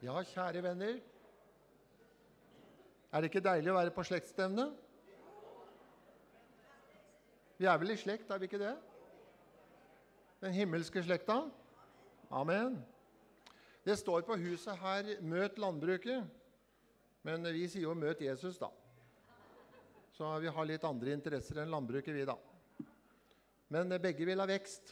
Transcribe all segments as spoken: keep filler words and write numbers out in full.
Ja, kjære venner. Er det ikke deilig å være på slektsstevne? Vi er vel i slekt, er vi ikke det? Den himmelske slekta? Amen. Det står på huset her, møt landbruket. Men vi sier jo møt Jesus da. Så vi har litt andre interesser enn landbruket vi da. Men begge vil ha vekst.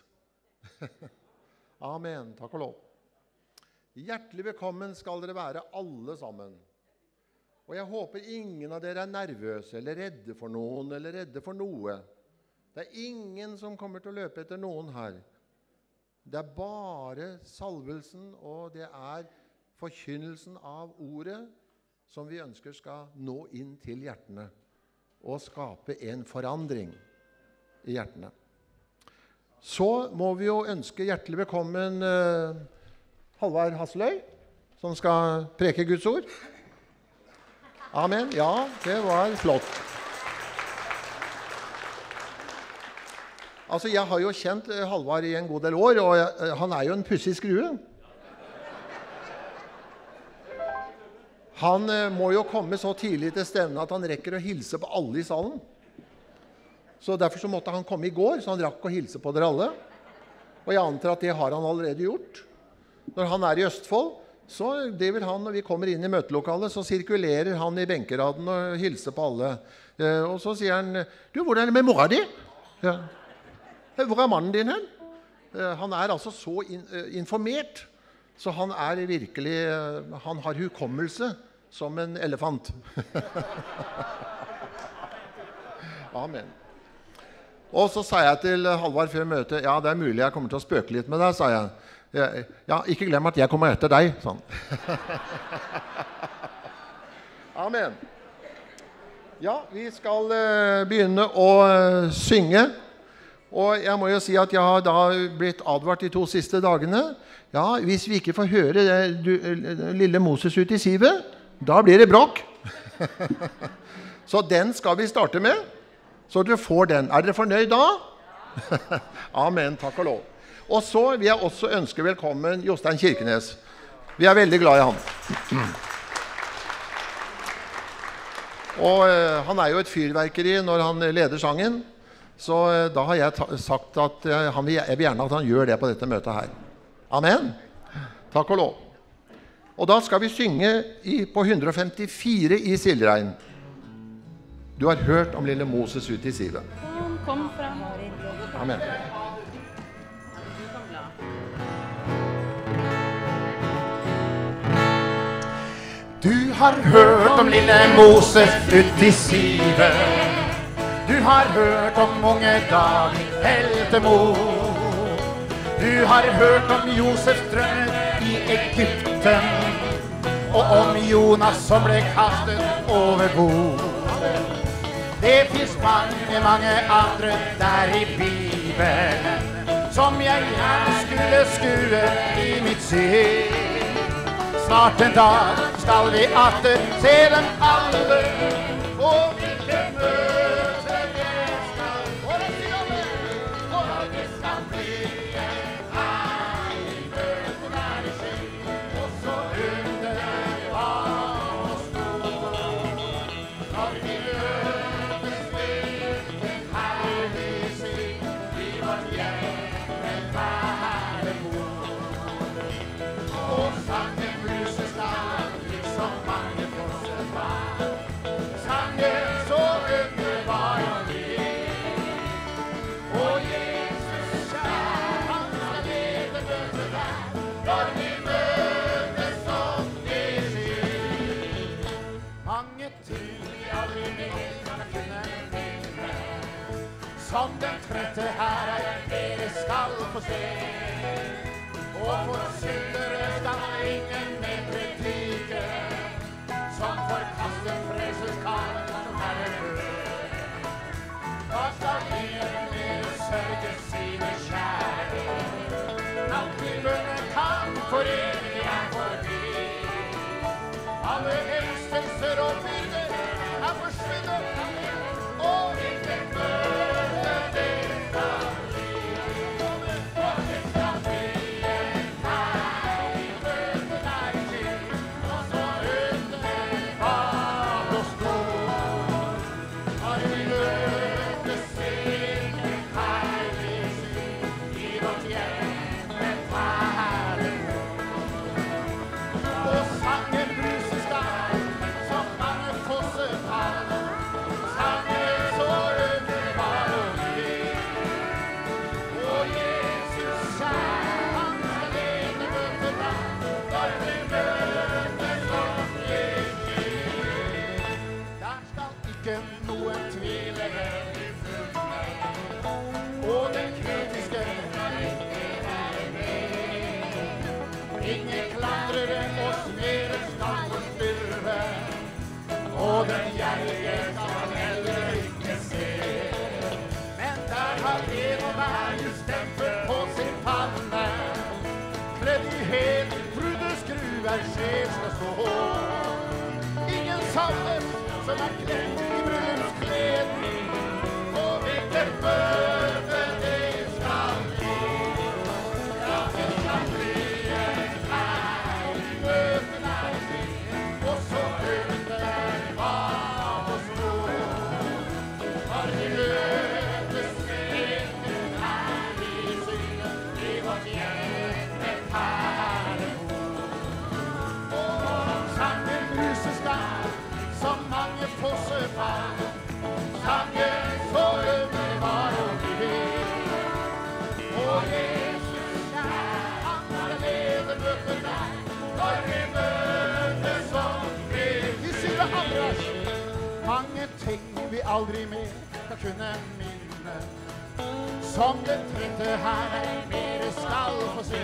Amen, takk og lov. Hjertelig velkommen skal dere være alle sammen. Og jeg håper ingen av dere er nervøse, eller redde for noen, eller redde for noe. Det er ingen som kommer til å løpe etter noen her. Det er bare salvelsen, og det er forkynnelsen av ordet som vi ønsker skal nå inn til hjertene, og skape en forandring i hjertene. Så må vi jo ønske hjertelig velkommen uh, Halvard Hasseløy, som skal preke Guds ord. Amen. Ja, det var flott. Altså, jeg har jo kjent Halvard i en god del år, og jeg, han er jo en pussig skrue. Han uh, må jo komme så tidlig til stevnet at han rekker å hilse på alle i salen. Så derfor så måtte han komme i går, så han rakk å hilse på dere alle. Og jeg antar at det har han allerede gjort. Når han er i Østfold, så det vil han, når vi kommer inn i møtelokalet, så sirkulerer han i benkeraden og hilser på alle. Eh, og så sier han, du, hvordan er det med mora di? Ja. Hvor er mannen din hen? Eh, han er altså så in, uh, informert, så han er virkelig, uh, han har hukommelse som en elefant. Amen. Og så sa jeg til Halvard før møtet, ja, det er mulig jeg kommer til å spøke litt med deg, sa jeg. Ja, ikke glem at jeg kommer etter deg, sånn. Amen. Ja, vi skal uh, begynne å uh, synge. Og jeg må jo si at jeg har da blitt advart de to siste dagene. Ja, hvis vi ikke får høre det, du, uh, lille Moses ut i sivet, da blir det bråk. Så den skal vi starte med, så du får den. Er dere fornøyd da? Amen, takk og lov. Og så vil jeg også ønske velkommen Jostein Kirkenes. Vi er veldig glad i han. Og uh, han er jo et fyrverkeri når han leder sangen. Så uh, da har jeg ta- sagt at uh, han vil, jeg vil gjerne at han gjør det på dette møtet her. Amen. Takk og lov. Og da skal vi synge i, på hundre og femtifire i Silrein. Du har hørt om lille Moses ut i sivet. Kom, kom frem. Amen. Du har hørt om lille Moses ut i sivet. Du har hørt om unge David, heltemor. Du har hørt om Josefs drømmer i Egypten, og om Jonas som ble kastet over bord. Det finnes mange, mange andre der i Bibelen, som jeg gjerne skulle skue i mitt syn. Snart en dag skal vi atter se dem alle, og hvilke møte det skal. Og det sier vi, og det skal bli en herlig møte der i skinn, og så under var og stor. Når vi møtes ved en herlig sinn, i vårt hjem en være mor. Og sangen liksom mange fortsatt var, sangen så underbar og rik. Og Jesus kjær, han skal lede møtet der, når vi møtes som det skjer. Mange ting vi aldri mer kan kunne finne, som den trette her er dere skal få se. Og for syndere skal ingen mer predike, som forkaster frelses kall som Herren bør. Da skal ingen mer sørge sine kjære, alt vi bønner kan for evig er forbi. Alle engstelser og byrder er forsvunnet, og hvilken møte det skal bli. Og det skal bli en herlig møte der i skinn, den gjerrige skal heller ikke se. Men der har en og hver stempel på sin panne, kledd i helt prudde skruer sjel skal stå. Ingen savnes som er kledd i bryllupskledning, og hvilket møte det skal bli. Ja, det skal bli et herlig møte der vi, og så under av oss nå. Når vi møtes med en herlig syn i vårt hjerte herlig ord. Og sangen bruses der som mange fossefall, sangen så underbar og vill. Og Jesus kjær, han skal lede møtet der, når vi møtes som vi. Vi sier aldri, mange ting vi aldri mer skal kunne minne, som det trette her mere skal få se.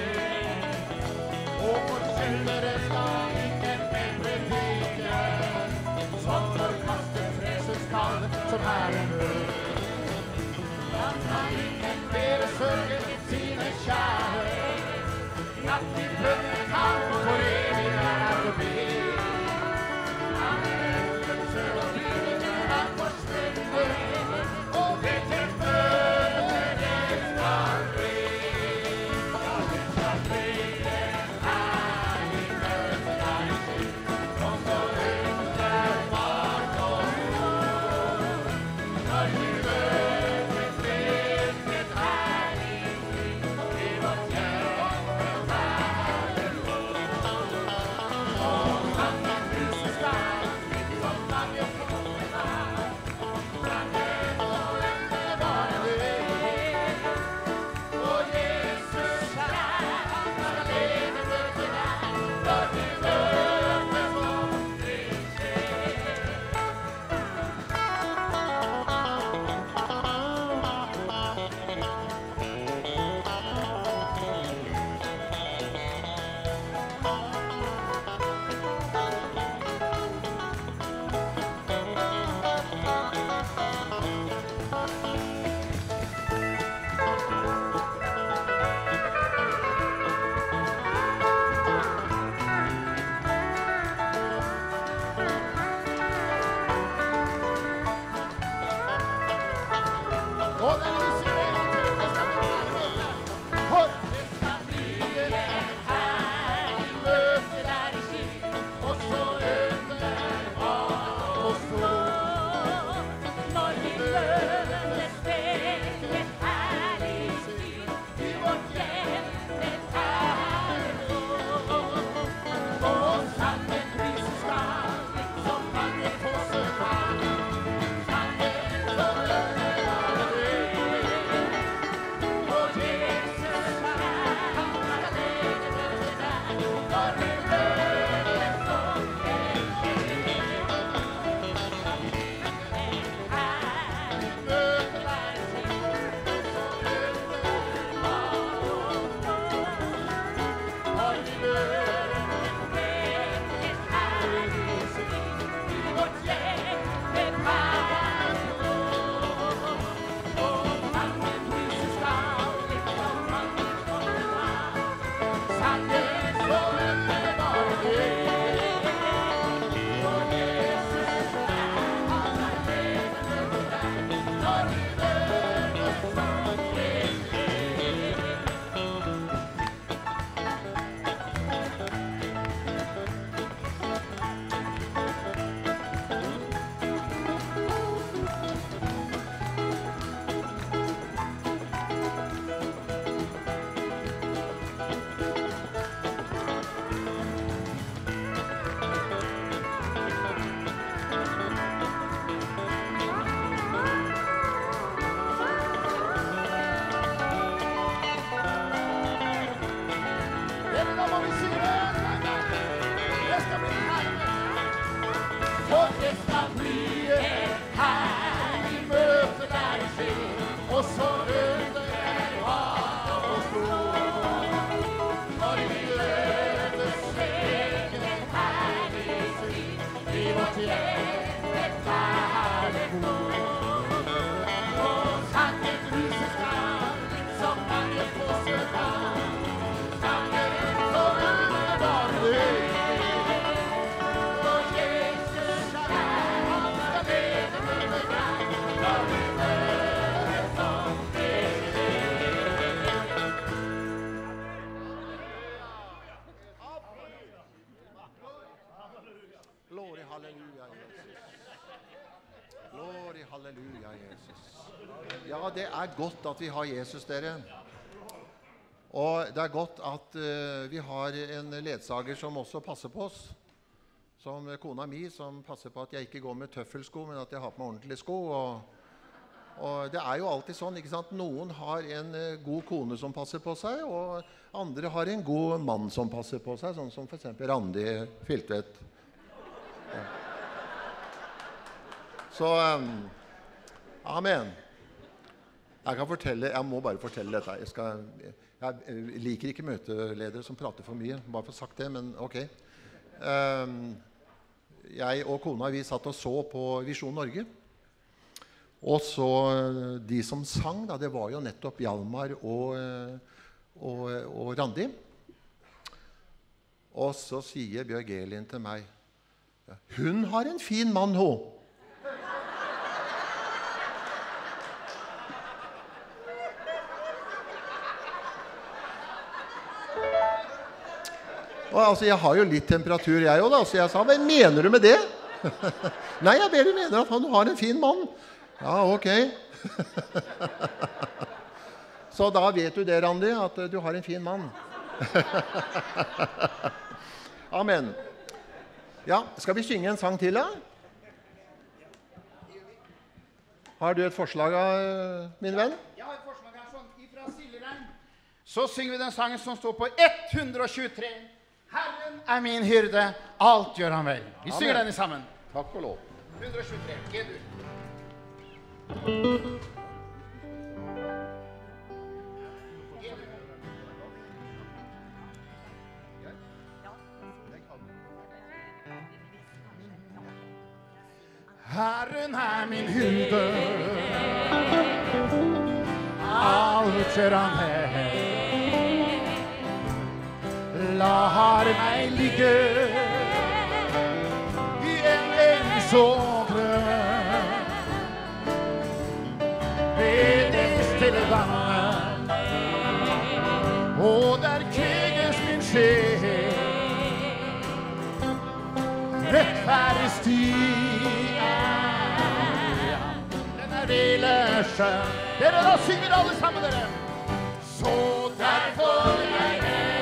Og forkynnere skal ingen mer predike, som forkastet fresens kall som er en mød. Han kan ingen mere sørge sine kjære, at de bønner kan for evig er forbi. Han ønsker sør og byrene er forsvunnet, og vet til møte det skal bli. Ja, det skal bli et herlig møte der i tid, og så underbart og god. Når vi møtes med et herlig liv i vårt hjerte herlig ord. Og sangen bruses der, som mange fossefall, sangen så underbar og vill. Og Jesus kjær, han skal lede møtet der, når vi møtes som vi ser. Og den lyser en til, det skal bli herlig. For det skal bli et herlig møte der i skinn, og så underbart og stort. Når vi møtes med et herlig syn i vårt hjerte herlig ord. Og sangen prises skal, som mange fossefall, sangen så underbar og vill. Og Jesus kjær, han skal lede møtet der, når vi møtes som vi ser. Herlig møte der i skinn, og så underbart og stort. Når vi møtes med et herlig syn i vårt hjerte herlig ord. Og sangen prises skal, som mange fossefall, sangen så underbar og vill. Og Jesus kjær, han skal lede møtet der, når vi møtes som vi ser. Da må vi si det. Det skal bli herlig. For det skal bli et herlig møte der i skinn, og så underbart og stort. Når vi møtes med et herlig syn i vårt hjerte halleluja, Jesus. Glory, halleluja, Jesus. Ja, det er godt at vi har Jesus, dere. Og det er godt at uh, vi har en ledsager som også passer på oss. Som kona mi, som passer på at jeg ikke går med tøffelsko, men at jeg har på meg ordentlige sko. Og, og det er jo alltid sånn, ikke sant? Noen har en uh, god kone som passer på seg, og andre har en god mann som passer på seg, sånn som for eksempel Randi Filtvedt. Ja. Så, um, amen. Jeg kan fortelle, jeg må bare fortelle dette. Jeg, skal, jeg liker ikke møteledere som prater for mye, bare for sagt det, men ok. Um, jeg og kona, vi satt og så på Visjon Norge. Og så de som sang, da, det var jo nettopp Hjalmar og, og, og Randi. Og så sier Bjørg Elin til meg, hun har en fin mann, hun. Og altså, jeg har jo litt temperatur jeg også da, så jeg sa, hva mener du med det? Nei, jeg bare mener at han har en fin mann. Ja, ok. Så da vet du det, Randi, at du har en fin mann. Amen. Ja, skal vi synge en sang til da? Har du et forslag, min venn? Jeg har et forslag her, sånn, ifra Siljerein. Så synger vi den sangen som står på ett hundre tjuetre. Herren er min hyrde, alt gjør han vel. Vi Amen. Synger den i sammen. Takk og lov. ett hundre tjuetre, G-dur. Herren er min hyrde, alt gjør han vel. Lar meg ligge i en eng så grønn, ved det stille vannet, og der kveges min sjel. Rettferdig sti er, den er hvileskjønn. Dere, da synger alle sammen, dere. Så derfor jeg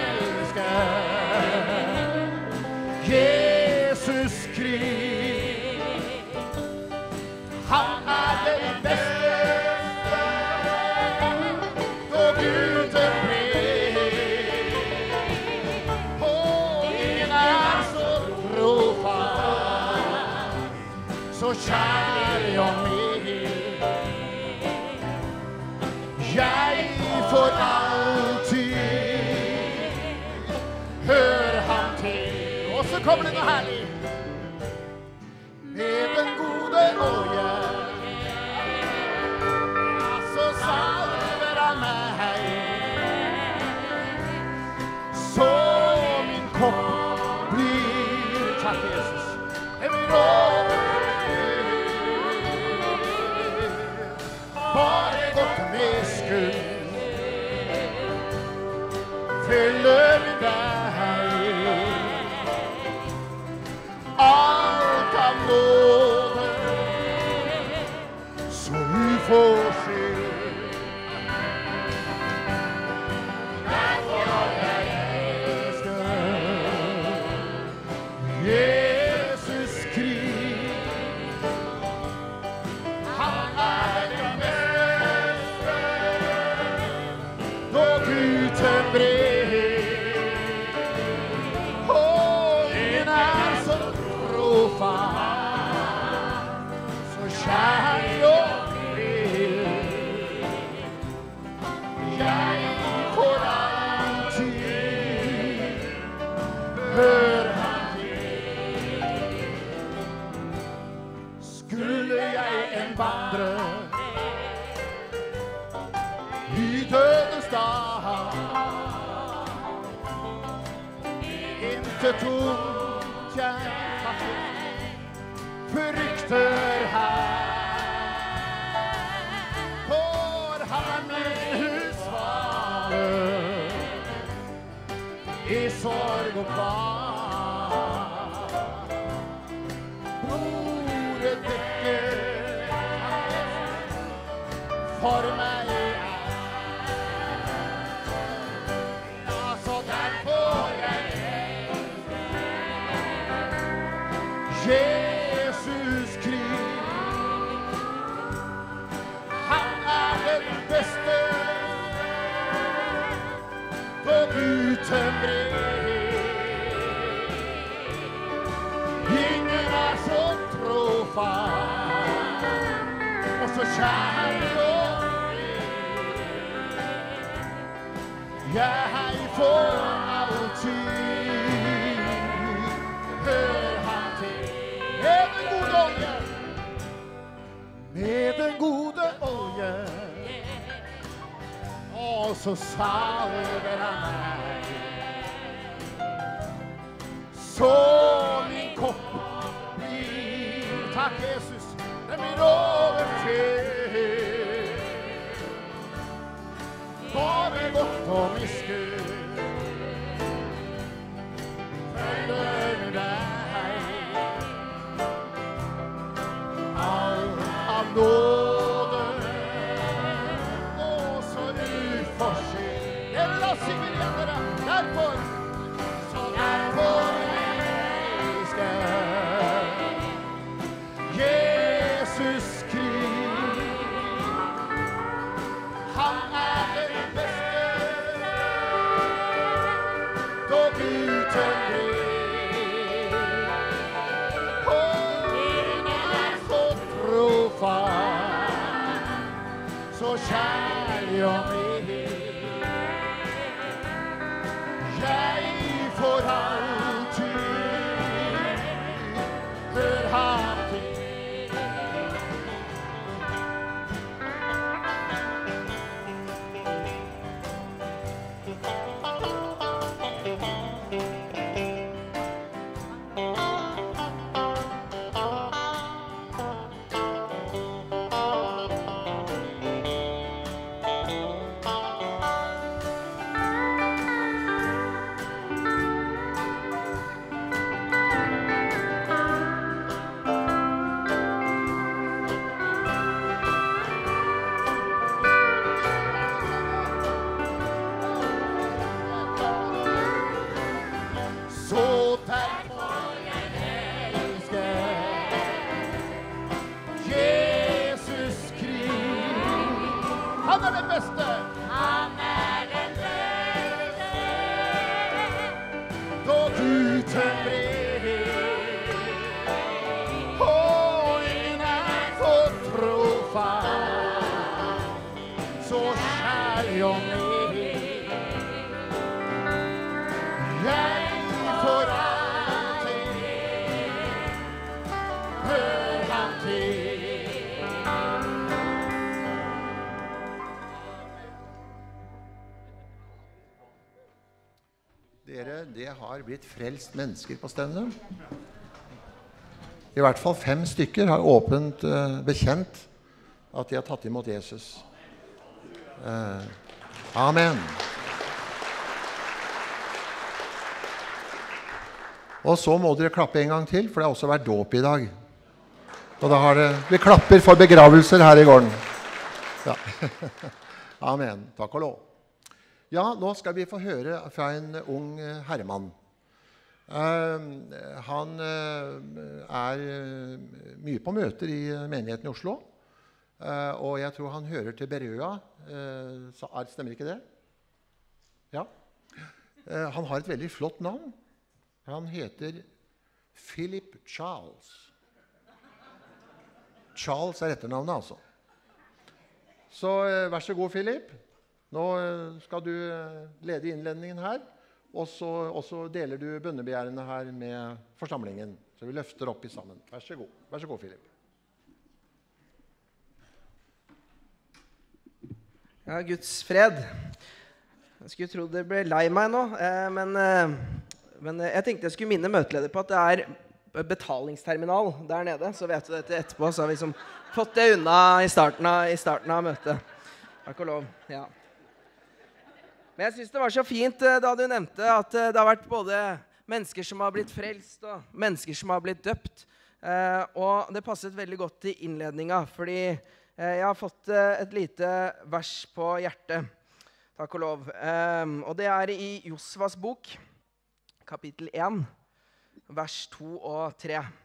Jesus Krist, han er den beste, og uten bred, og ingen er så trofast, så kjærlig og mild. Jeg får alltid hør han til. Og så kommer det noe herlig. Med den gode året, så salver han meg. Så min kopp blir, takk Jesus, det blir over. Bare godt med skudd fyller min deg. Alt av nåde, så uforskyldt. Derfor har jeg elsket Jesus Krist. Han er den beste, og uten bred. Så kjærlig og mild, jeg får alltid høre han til. Skulle jeg en vandre i dødens dag, intet ondt jeg frykter her, for han er min husfar i sorg og kval. Jesus Kristus, han er den beste, og utømmer. Ingen er så trofast, og så kjærlig og jeg får alltid hør han til. Med den gode olje, med den gode olje, og så salver han meg. Så min kopp blir, takk Jesus, den blir overfylt. Bare godt og miskunn følger med deg. Alt av nåde og så uforskyldt. Dere la oss synge igjen dere. Derfor, så derfor elsker Jesus Kristus. Han er den beste, dog utømmer. Og ingen er så trofast, så kjærlig og mild. Jeg får alltid hør ham til. Så derfor jeg elsker Jesus Kristus. Han er den beste. Han er den beste, Dog utømmer. Og ingen er så trofast, så kjærlig og mild. Jeg får alltid hør ham til. Dere, det har blitt frelst mennesker på stevnet. I hvert fall fem stykker har åpent uh, bekjent at de har tatt imot Jesus. Uh, amen. Og så må dere klappe en gang til, for det har også vært dåp i dag. Og da har det, vi klapper for begravelser her i gården. Ja. Amen. Takk og lov. Ja, nå skal vi få høre fra en ung herremann. Uh, han uh, er uh, mye på møter i menigheten i Oslo. Uh, og jeg tror han hører til Berøa. Uh, så er, stemmer ikke det? Ja. Uh, han har et veldig flott navn. Han heter Philip Charles. Charles er etternavnet, altså. Så uh, vær så god, Philip. Nå skal du lede innledningen her, og så, og så deler du bønnebegjærene her med forsamlingen. Så vi løfter opp i sammen. Vær så god. Vær så god, Philip. Ja, Guds fred. Jeg skulle tro det ble lei meg nå, eh, men, eh, men jeg tenkte jeg skulle minne møteleder på at det er betalingsterminal der nede, så vet du dette etterpå, så har vi liksom fått det unna i starten av, i starten av møtet. Takk og lov, ja. Men jeg synes det var så fint eh, da du nevnte at eh, det har vært både mennesker som har blitt frelst og mennesker som har blitt døpt. Eh, og det passet veldig godt til innledningen, fordi eh, jeg har fått eh, et lite vers på hjertet. Takk og lov. Eh, og det er i Josvas bok, kapittel én, vers to og tre.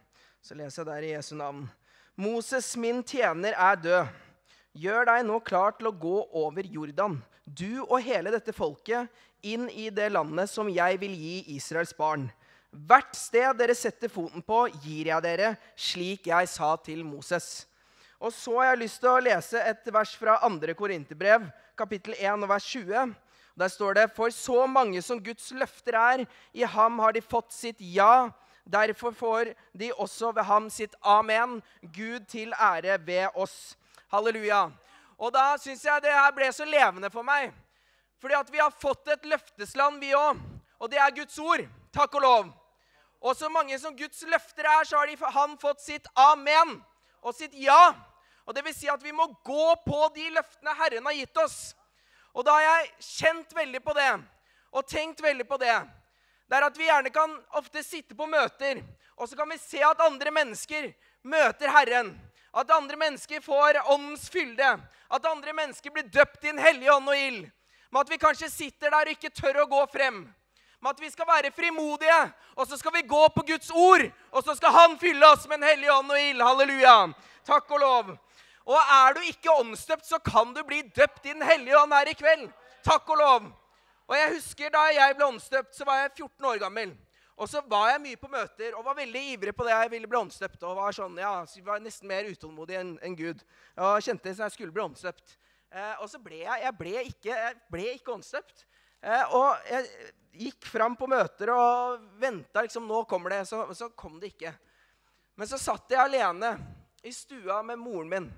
Så leser jeg der i Jesu navn. Moses, min tjener, er død. Gjør deg nå klar til å gå over Jordan, du og hele dette folket, inn i det landet som jeg vil gi Israels barn. Hvert sted dere setter foten på, gir jeg dere, slik jeg sa til Moses. Og så har jeg lyst til å lese et vers fra andre Korinterbrev, kapittel én og vers tjue. Der står det, for så mange som Guds løfter er, i ham har de fått sitt ja. Derfor får de også ved ham sitt amen. Gud til ære ved oss. Halleluja. Og da synes jeg det her ble så levende for meg. Fordi at vi har fått et løftesland vi også. Og det er Guds ord. Takk og lov. Og så mange som Guds løfter er, så har de, han fått sitt amen. Og sitt ja. Og det vil si at vi må gå på de løftene Herren har gitt oss. Og da har jeg kjent veldig på det. Og tenkt veldig på det. Det er at vi gjerne kan ofte sitte på møter, og så kan vi se at andre mennesker møter Herren. At andre mennesker får åndens fylde. At andre mennesker blir døpt i en hellig ånd og ild. Men at vi kanskje sitter der og ikke tør å gå frem. Men at vi skal være frimodige, og så skal vi gå på Guds ord, og så skal han fylle oss med en hellig ånd og ild. Halleluja. Takk og lov. Og er du ikke åndsdøpt, så kan du bli døpt i den hellige ånd her i kveld. Takk og lov. Og jeg husker da jeg ble åndsdøpt, så var jeg fjorten år gammel. Og så var jeg mye på møter, og var veldig ivrig på det jeg ville bli åndsdøpt. Og var sånn, ja, så var nesten mer utålmodig enn, enn Gud. Og kjente så jeg skulle bli åndsdøpt. Eh, og så ble jeg, jeg ble ikke, jeg ble ikke åndsdøpt. Eh, og jeg gikk frem på møter og ventet, liksom, nå kommer det, så, så kom det ikke. Men så satt jeg alene i stua med moren min,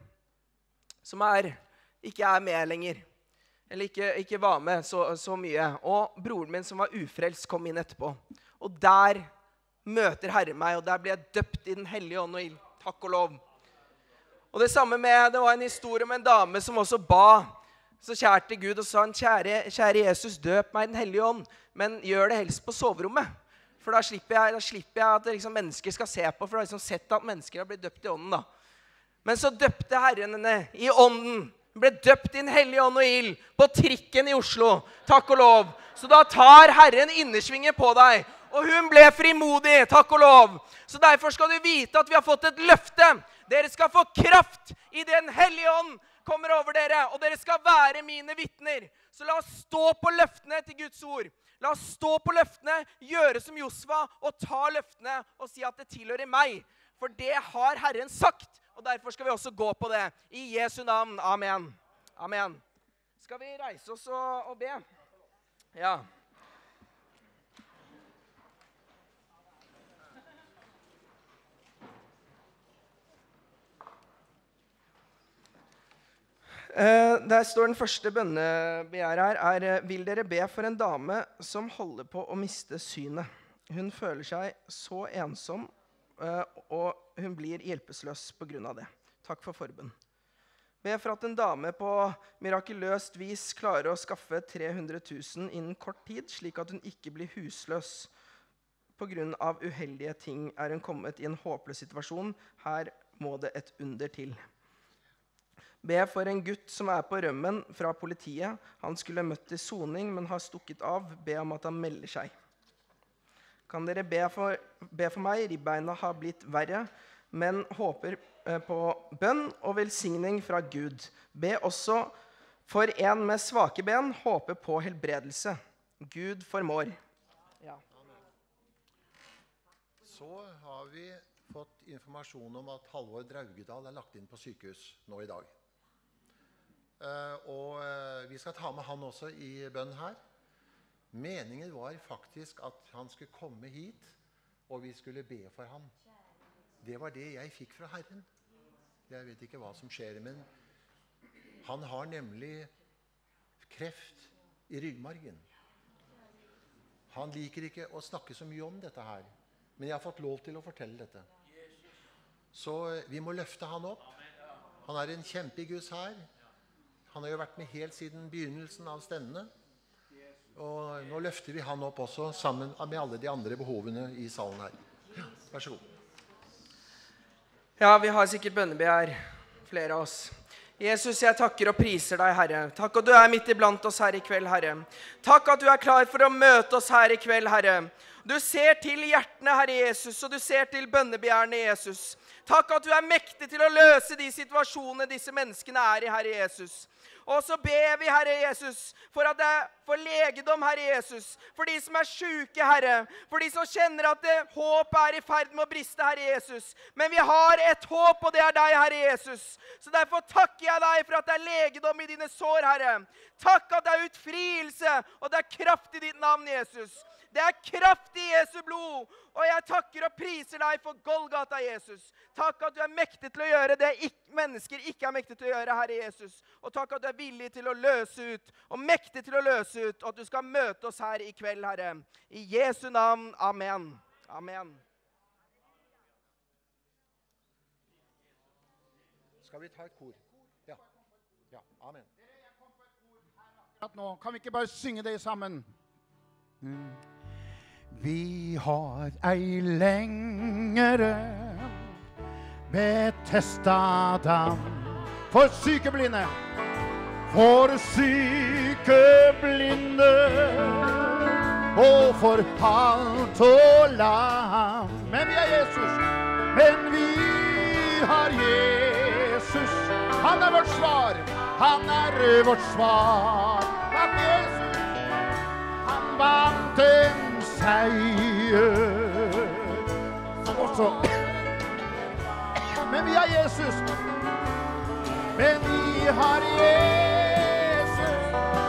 som er, ikke er med lenger. Eller ikke, ikke var med så, så mye. Og broren min som var ufrelst kom inn etterpå. Og der møter Herren meg, og der blir jeg døpt i den hellige ånd og ild. Takk og lov. Og det samme med, det var en historie om en dame som også ba så kjært til Gud og sa, kjære, kjære Jesus, døp meg i den hellige ånd, men gjør det helst på soverommet. For da slipper jeg, da slipper jeg at liksom, mennesker skal se på, for da har jeg liksom sett at mennesker har blitt døpt i ånden da. Men så døpte Herren henne i ånden. Hun ble døpt i en hellig ånd og ild på trikken i Oslo. Takk og lov. Så da tar Herren innersvinger på deg. Og hun ble frimodig. Takk og lov. Så derfor skal du vite at vi har fått et løfte. Dere skal få kraft i den hellige ånd kommer over dere. Og dere skal være mine vittner. Så la oss stå på løftene til Guds ord. La oss stå på løftene, gjøre som Josva og ta løftene og si at det tilhører meg. For det har Herren sagt. Og derfor skal vi også gå på det. I Jesu navn. Amen. Amen. Skal vi reise oss og, og be? Ja. Eh, der står den første bønnebegjæret her, er, vil dere be for en dame som holder på å miste synet? Hun føler seg så ensom, eh, og hun blir hjelpeløs på grunn av det. Takk for forbønn. Be for at en dame på mirakuløst vis klarer å skaffe tre hundre tusen innen kort tid, slik at hun ikke blir husløs. På grunn av uheldige ting er hun kommet i en håpløs situasjon. Her må det et under til. Be for en gutt som er på rømmen fra politiet. Han skulle møtt til soning, men har stukket av. Be om at han melder seg. Kan dere be for, be for meg? Ribbeina har blitt verre, men håper på bønn og velsigning fra Gud. Be også for en med svake ben, håper på helbredelse. Gud formår. Ja. Så har vi fått informasjon om at Halvor Draugedal er lagt inn på sykehus nå i dag. Uh, og uh, vi skal ta med han også i bønn her. Meningen var faktisk at han skulle komme hit, og vi skulle be for ham. Det var det jeg fikk fra Herren. Jeg vet ikke hva som skjer, men han har nemlig kreft i ryggmargen. Han liker ikke å snakke så mye om dette her, men jeg har fått lov til å fortelle dette. Så vi må løfte han opp. Han er en kjempe i Guds hær. Han har jo vært med helt siden begynnelsen av stevnene. Og nå løfter vi han opp også, sammen med alle de andre behovene i salen her. Ja, vær så god. Ja, vi har sikkert bønnebegjær, flere av oss. Jesus, jeg takker og priser deg, Herre. Takk at du er midt iblant oss her i kveld, Herre. Takk at du er klar for å møte oss her i kveld, Herre. Du ser til hjertene, Herre Jesus, og du ser til bønnebegjærene, Jesus. Takk at du er mektig til å løse de situasjonene disse menneskene er i, Herre Jesus. Og så ber vi, Herre Jesus, for at det får legedom, Herre Jesus, for de som er syke, Herre, for de som kjenner at det, håp er i ferd med å briste, Herre Jesus. Men vi har et håp, og det er deg, Herre Jesus. Så derfor takker jeg deg for at det er legedom i dine sår, Herre. Takk at det er utfrielse, og det er kraft i ditt navn, Jesus. Det er kraft i Jesu blod, og jeg takker og priser deg for Golgata, Jesus. Takk at du er mektig til å gjøre det ikke, mennesker ikke er mektig til å gjøre, Herre Jesus. Og takk at du er villig til å løse ut, og mektig til å løse ut, og at du skal møte oss her i kveld, Herre. I Jesu navn, amen. Amen. Skal vi ta et kor? Ja. Ja, amen. Nå kan vi ikke bare synge det sammen? Mm. Vi har ei lengre Betesda dam for sykeblinde, for sykeblinde og for halt og lam. Men vi er Jesus, men vi har Jesus. Han er vårt svar, han er vårt svar. At Jesus, han vant en seier. Også. Men vi har Jesus. Men vi har Jesus.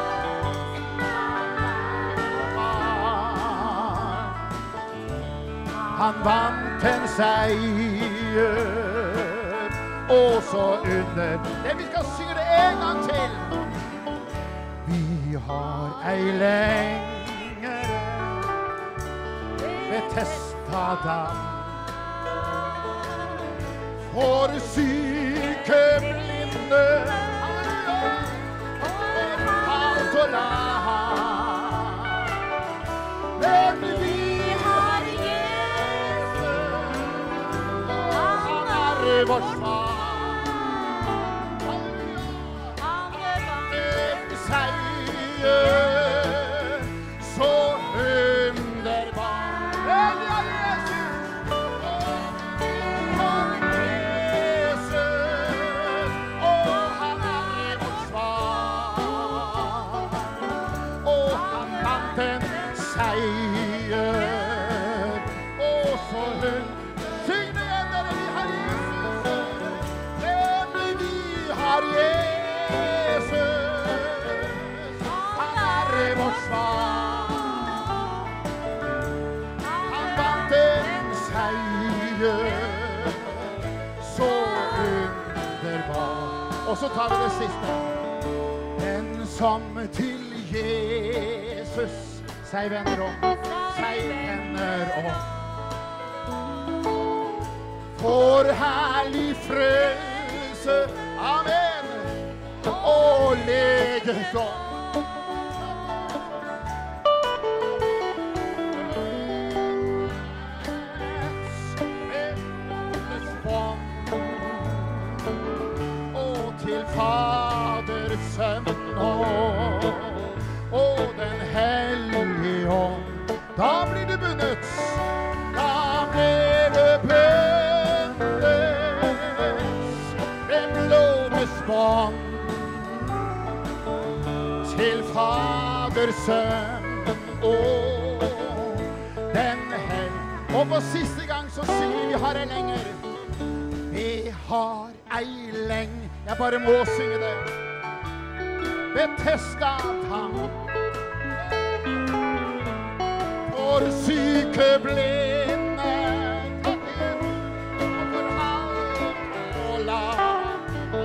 Han vant en seier. Og så under det vi skal synge det en gang til. Vi har ei lengre Betesda dam for sykeblinde, for halt og lam. Men vi har Jesus, han er vårt svar. Han vant en seier, så underbar. Men vi har Jesus, og så tar vi det siste. Den som til Jesus seg vender om, seg vender om, får herlig frelse, amen, og legedom. Fader, Sønn og, og den hellige ånd. Da blir du bundet, da blir du bundet med blodets bånd til Fader, Sønn og den hellige. Og på siste gang så sier vi har ei lenger. Vi har ei leng. Jeg bare må synge det. Betesda dam for sykeblinde, for halt og lam.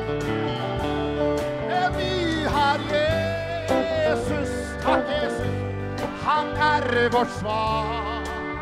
Vi har Jesus, takk Jesus, han er vårt svar.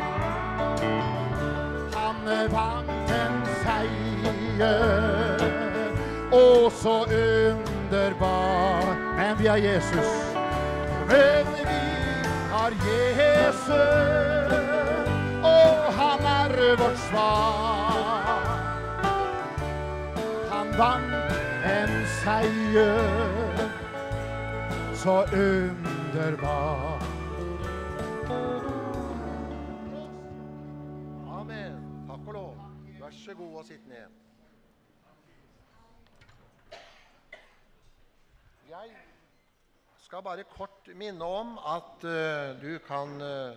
Han vant en seier, og så underbar. Men vi har Jesus. Men vi har Jesus, og han er vårt svar. Han vant en seier, så underbar. Amen. Takk og lov. Vær så god å sitte ned. Jeg skal bare kort minne om at uh, du kan uh,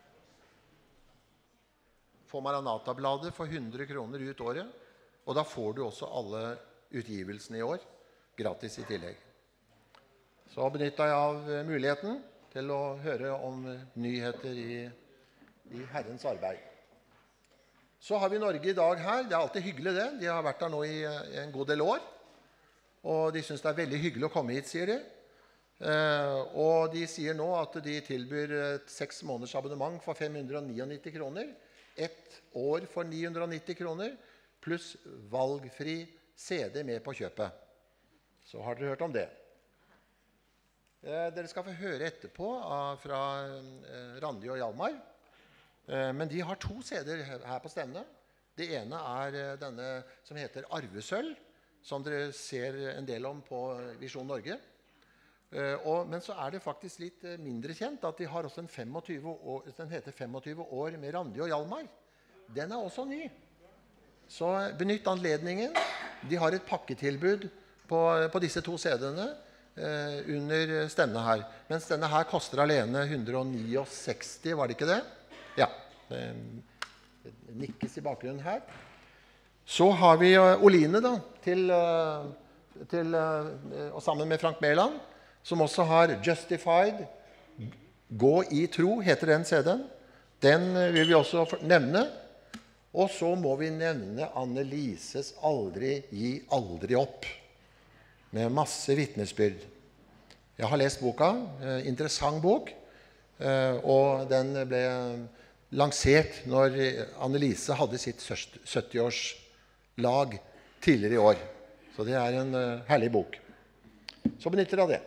få Maranata-bladet for hundre kroner ut året, og da får du også alle utgivelsene i år, gratis i tillegg. Så benyttet jeg av uh, muligheten til å høre om uh, nyheter i, i Herrens arbeid. Så har vi Norge i dag her. Det er alltid hyggelig det. De har vært der nå i, i en god del år. Og de synes det er veldig hyggelig å komme hit, sier de. Eh, og de sier nå at de tilbyr et seks måneders abonnement for fem hundre nittini kroner. Ett år for ni hundre nitti kroner, pluss valgfri C D med på kjøpet. Så har dere hørt om det. Eh, dere skal få høre etterpå ah, fra eh, Randi og Hjalmar. Men de har to C D-er her på stevnet. Det ene er denne som heter Arvesølv, som dere ser en del om på Visjon Norge. Og, men så er det faktisk litt mindre kjent at de har også en tjuefem år, den heter tjuefem år med Randi og Hjalmar. Den er også ny. Så benytt anledningen. De har et pakketilbud på, på disse to C D-ene eh, under stevnet her. Mens denne her koster alene hundre sekstini, var det ikke det? Ja, det nikkes i bakgrunnen her. Så har vi Oline da, til, til, og sammen med Frank Mæland, som også har Justified, Gå i tro, heter den C D-en. Den vil vi også nevne. Og så må vi nevne Annelises Aldri gi aldri opp, med masse vitnesbyrd. Jeg har lest boka, interessant bok, og den ble lansert når Annelise hadde sitt sytti-årslag tidligere i år. Så det er en uh, herlig bok. Så benytter av det.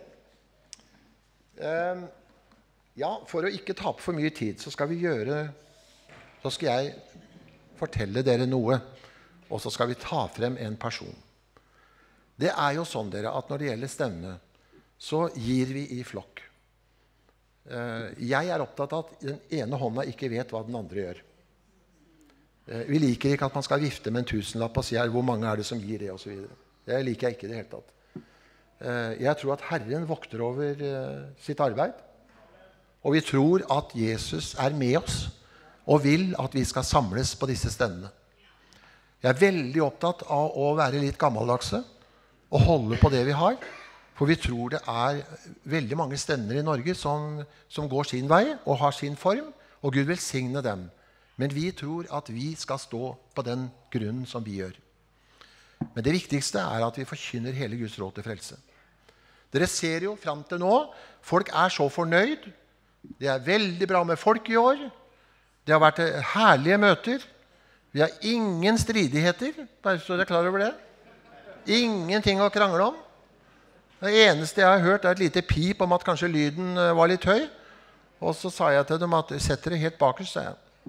Uh, ja, for å ikke tape for mye tid, så skal vi gjøre, så skal jeg fortelle dere noe, og så skal vi ta frem en person. Det er jo sånn, dere, at når det gjelder stevne, så gir vi i flokk. Jeg er opptatt av at den ene hånda ikke vet hva den andre gjør. Vi liker ikke at man skal vifte med en tusenlapp og si her, hvor mange er det som gir det, og så videre. Det liker jeg ikke i det hele tatt. Jeg tror at Herren vokter over sitt arbeid, og vi tror at Jesus er med oss, og vil at vi skal samles på disse stedene. Jeg er veldig opptatt av å være litt gammeldagse, og holde på det vi har, for vi tror det er veldig mange stevner i Norge som, som går sin vei og har sin form, og Gud velsigne dem. Men vi tror at vi skal stå på den grunnen som vi gjør. Men det viktigste er at vi forkynner hele Guds råd til frelse. Dere ser jo frem til nå, folk er så fornøyd. Det er veldig bra med folk i år. Det har vært herlige møter. Vi har ingen stridigheter, bare så dere er klar over det. Ingenting å krangle om. Det eneste jeg har hørt er et lite pip om at kanskje lyden var litt høy. Og så sa jeg til dem at sett dere helt bakerst, sa jeg.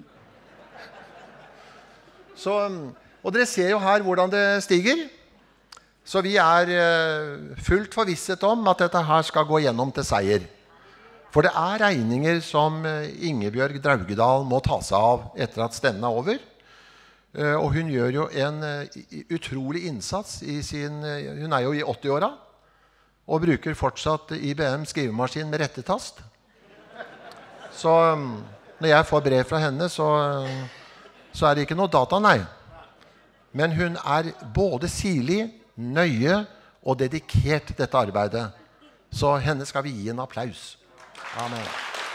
Så, og dere ser jo her hvordan det stiger. Så vi er fullt forvisset om at dette her skal gå gjennom til seier. For det er regninger som Ingebjørg Draugedal må ta seg av etter at stemmen er over. Og hun gjør jo en utrolig innsats i sin, hun er jo i åtti-åra, og bruker fortsatt I B M skrivemaskin med rettetast. Så når jeg får brev fra henne, så, så er det ikke noe data, nei. Men hun er både sirlig, nøye og dedikert dette arbeidet. Så henne skal vi gi en applaus. Amen.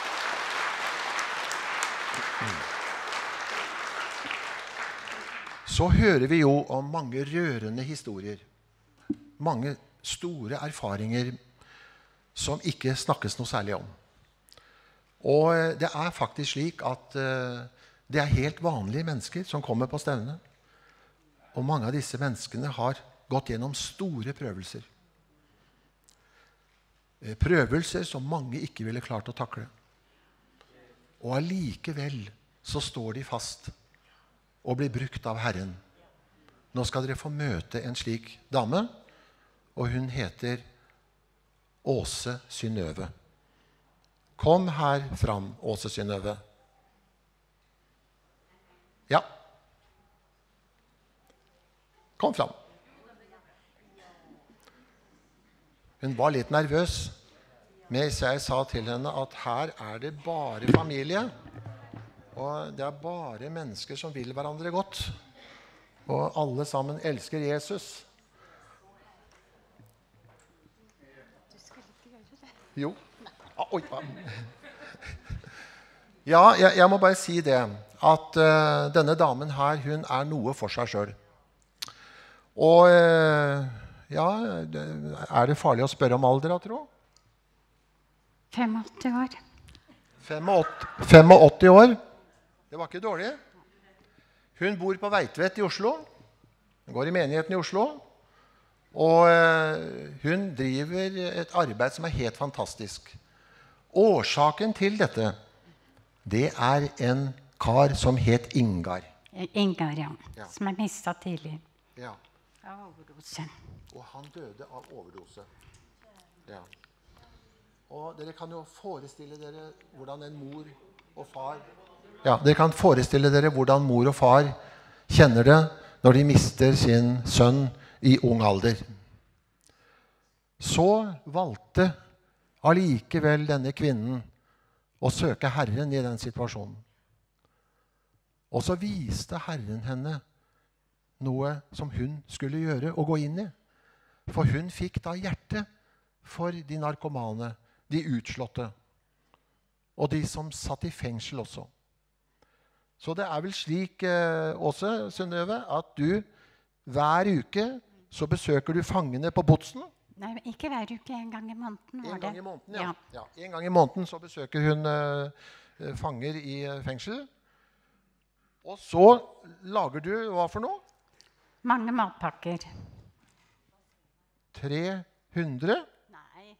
Så hører vi jo om mange rørende historier. Mange store erfaringer som ikke snakkes noe særlig om. Og det er faktisk slik at uh, det er helt vanlige mennesker som kommer på stevne. Og mange av disse menneskene har gått gjennom store prøvelser. Prøvelser som mange ikke ville klart å takle. Og allikevel så står de fast og blir brukt av Herren. Nå skal dere få møte en slik dame, og hun heter Åse Synnøve. Kom her fram, Åse Synnøve. Ja. Kom fram. Hun var litt nervøs, men jeg sa til henne at her er det bare familie, og det er bare mennesker som vil hverandre godt, og alle sammen elsker Jesus. Jo. Ah, oi. Ja, jeg, jeg må bare si det, at uh, denne damen her, hun er noe for seg selv. Og uh, ja, det, er det farlig å spørre om alder, jeg tror? femogåtti år. femogåtti år? Det var ikke dårlig. Hun bor på Veitvet i Oslo. Hun går i menigheten i Oslo. Og uh, hun driver et arbeid som er helt fantastisk. Årsaken til dette, det er en kar som het Ingar. Ingar, ja. Ja. Som er mistet tidlig. Ja. Av overdose. Og han døde av overdose. Ja. Og dere kan jo forestille dere hvordan en mor og far... Ja, dere kan forestille dere hvordan mor og far kjenner det når de mister sin sønn i ung alder. Så valgte allikevel denne kvinnen å søke Herren i den situasjonen. Og så viste Herren henne noe som hun skulle gjøre og gå inn i. For hun fikk da hjerte for de narkomane, de utslåtte, og de som satt i fengsel også. Så det er vel slik eh, også, Synnøve, at du hver uke så besøker du fangene på Botsen. Nei, ikke hver uke, en gang i måneden var En det. gang i måneden, ja. Ja. Ja. En gang i måneden så besøker hun eh, fanger i eh, fengsel. Og så lager du hva for noe? Mange matpakker. tre hundre? Nei.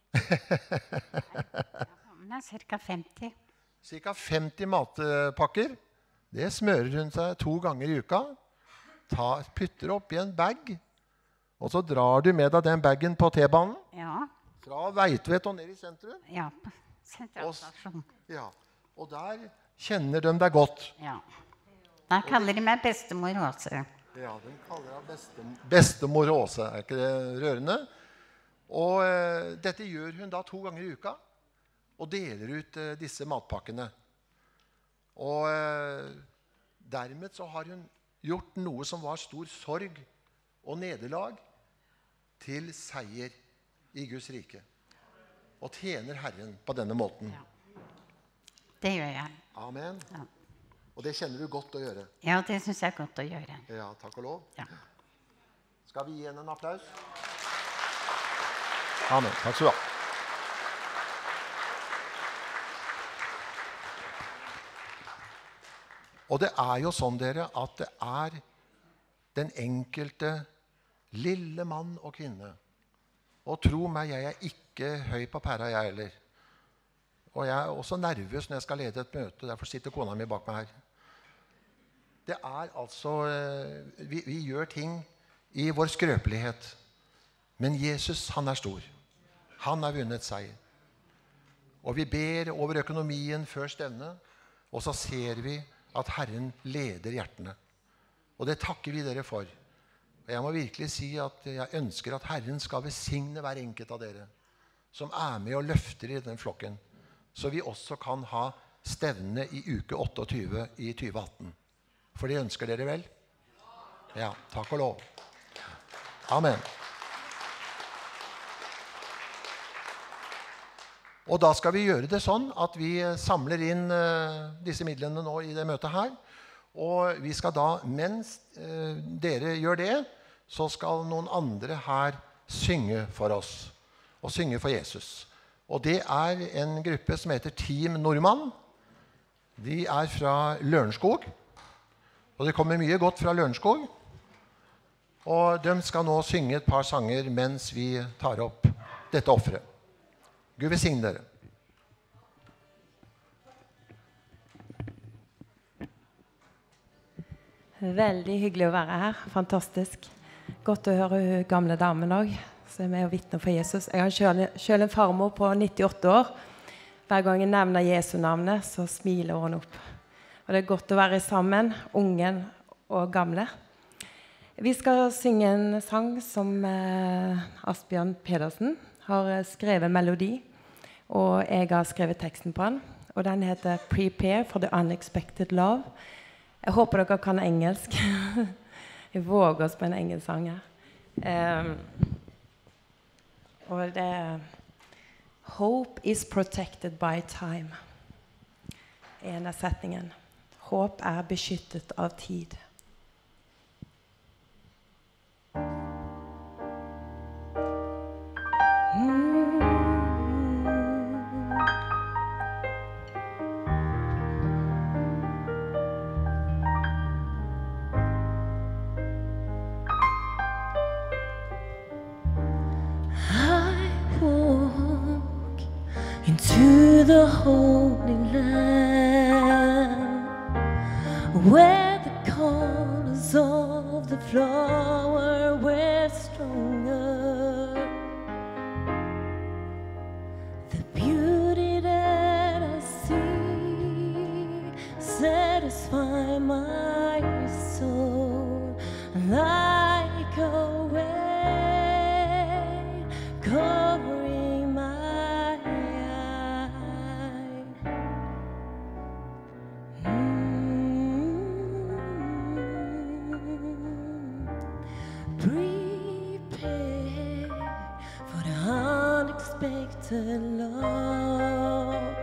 Nei, cirka femti. Cirka femti matpakker. Det smører hun seg to ganger i uka. Ta, putter opp i en bag. Og så drar du med deg den bagen på T-banen. Ja. Fra Veitvet og ned i sentrum. Ja, på sentralstasjon. Ja. Og der kjenner de deg godt. Ja. Da kaller de meg bestemor også. Ja, de kaller deg bestem, bestemor Åse. Er ikke det rørende? Og eh, dette gjør hun da to ganger i uka. Og deler ut eh, disse matpakkene. Og eh, dermed så har hun gjort noe som var stor sorg og nederlag til seier i Guds rike. Og tjener Herren på denne måten. Ja. Det gjør jeg. Amen. Ja. Og det kjenner du godt å gjøre. Ja, det synes jeg er godt å gjøre. Ja, takk og lov. Ja. Skal vi gi henne en applaus? Amen. Takk skal du ha. Og det er jo sånn, dere, at det er den enkelte lille mann og kvinne. Og tro meg, jeg er ikke høy på pæra, jeg heller. Og jeg er også nervøs når jeg skal lede et møte. Derfor sitter kona mi bak meg her. Det er altså... Vi, vi gjør ting i vår skrøpelighet. Men Jesus, han er stor. Han har vunnet seier. Og vi ber over økonomien før stevne. Og så ser vi at Herren leder hjertene. Og det takker vi dere for. Og jeg må virkelig si at jeg ønsker at Herren skal besigne hver enkelt av dere som er med og løfter i den flokken. Så vi også kan ha stevne i uke otteogtyve i tjue atten. For det ønsker dere vel? Ja, takk og lov. Amen. Og da skal vi gjøre det sånn at vi samler inn uh, disse midlene nå i det møtet her. Og vi skal da, mens uh, dere gjør det, så skal noen andre her synge for oss. Og synge for Jesus. Og det er en gruppe som heter Team Nordmann. De er fra Lørenskog. Og det kommer mye godt fra Lørenskog. Og de skal nå synge et par sanger mens vi tar opp dette offeret. Gud velsigne dere. Veldig hyggelig å være her. Fantastisk. Godt å høre hun gamle damen også, som er med og vittner for Jesus. Jeg har selv, selv en farmor på nittiåtte år. Hver gang jeg nevner Jesu navnet, så smiler hun opp. Og det er godt å være sammen, ungen og gamle. Vi skal synge en sang som eh, Asbjørn Pedersen har skrevet melodi, og jeg har skrevet teksten på den. Og den heter Prepare for the Unexpected Love. Jeg håper dere kan engelsk. Vi våger oss på en engelsk sang her. Um, og det er Hope is protected by time. En av setningen. Håp er beskyttet av tid. Into the Holy Land, where the colors of the flower were stronger, the beauty that I see satisfy my soul like a weight covering my unexpected love.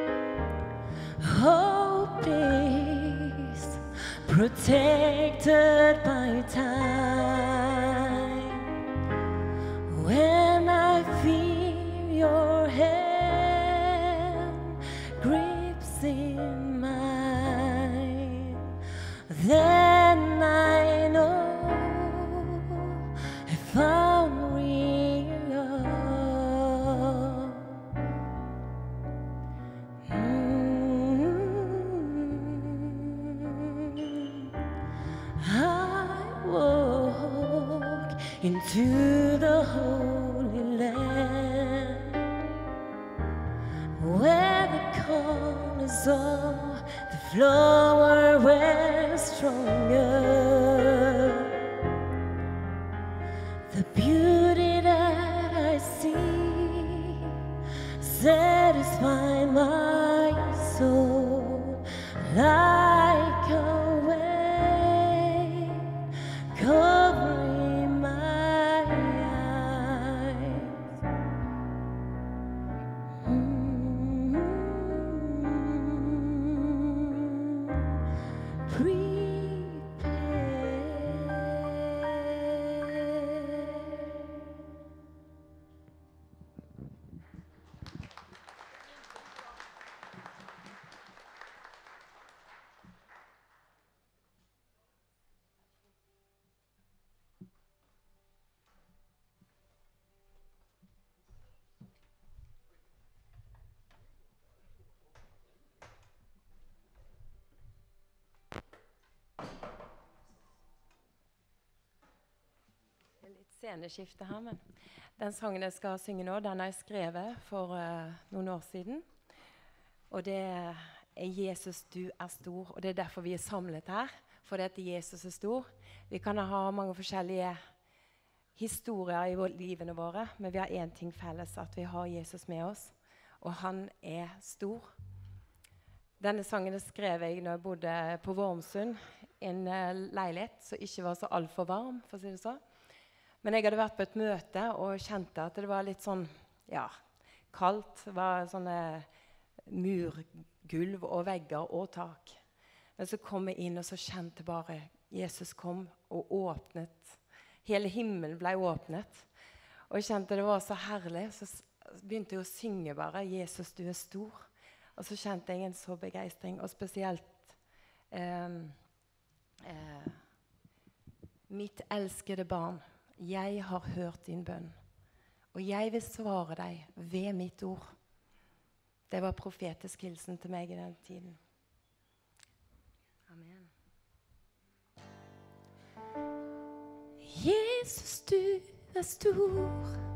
Hope is protected by time. When I feel your hand grips in mine, then I know I found real love. Into the Holy Land, where the colors of the flower were stronger, the beauty that I see satisfy my soul like a weight covering my Sceneskifte her, men den sangen jeg skal synge nå, den har jeg skrevet for uh, noen år siden. Og det er Jesus, du er stor, og det er derfor vi er samlet her, fordi at Jesus er stor. Vi kan ha mange forskjellige historier i livene våre, men vi har en ting felles, at vi har Jesus med oss, og han er stor. Denne sangen er skrevet jeg når jeg bodde på Vormsund, en uh, leilighet som ikke var så alt for varm, for å si det så. Men jeg hadde vært på et møte og kjente at det var litt sånn, ja, kaldt. Det var sånne murgulv og vegger og tak. Men så kom jeg inn og så kjente bare Jesus kom og åpnet. Hele himmelen ble åpnet. Og jeg kjente det var så herlig. Så begynte jeg å synge bare, Jesus, du er stor. Og så kjente jeg en så begeistring, og spesielt eh, eh, mitt elskede barn. Jeg har hørt din bønn, og jeg vil svare deg ved mitt ord. Det var profetisk hilsen til meg i den tiden. Amen. Jesus, du er stor.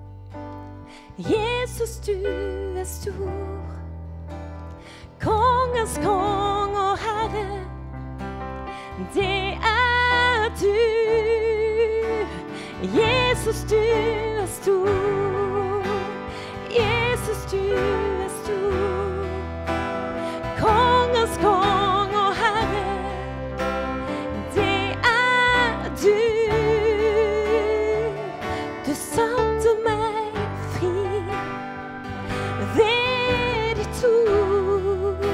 Jesus, du er stor. Kongens kong og herre, det er du. Jesus, du er stor. Jesus, du er stor. Kongens kong og herre, det er du. Du satte meg fri ved ditt ord.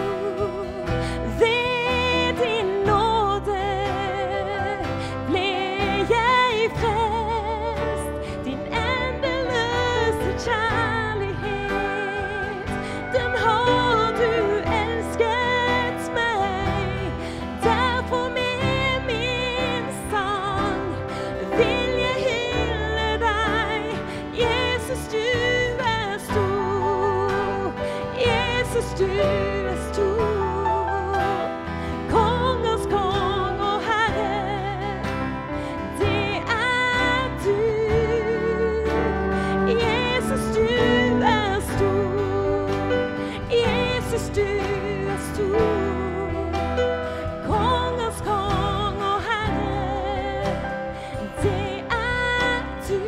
Ved din nåde ble jeg frelst. Din endeløse kjærlighet, den har du elsket meg. Derfor med min sang vil jeg hylle deg. Jesus, du er stor. Jesus, du er stor. Kongens kong og herre, det er du. Jesus, du er stor. Jesus, du er stor. Kongens kong og herre, det er du.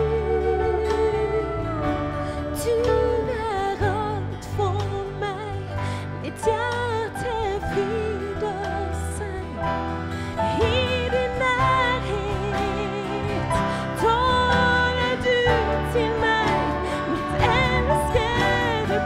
Du er alt for meg, mitt hjerte fryder seg. I din nærhet taler du til meg, mitt elskede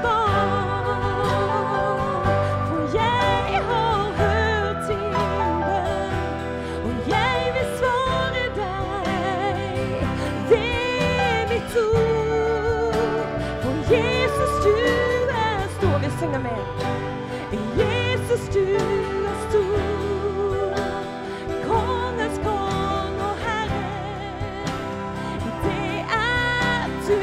barn. For jeg har hørt din bønn, og jeg vil svare deg ved mitt ord. For Jesus, du er stor. Vi synger med. Jesus, du er stor. Kongens kong og herre, det er du.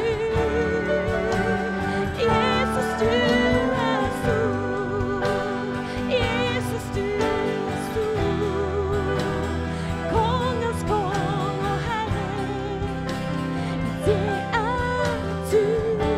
Jesus, du er stor. Jesus, du er stor. Kongens kong og herre, det er du.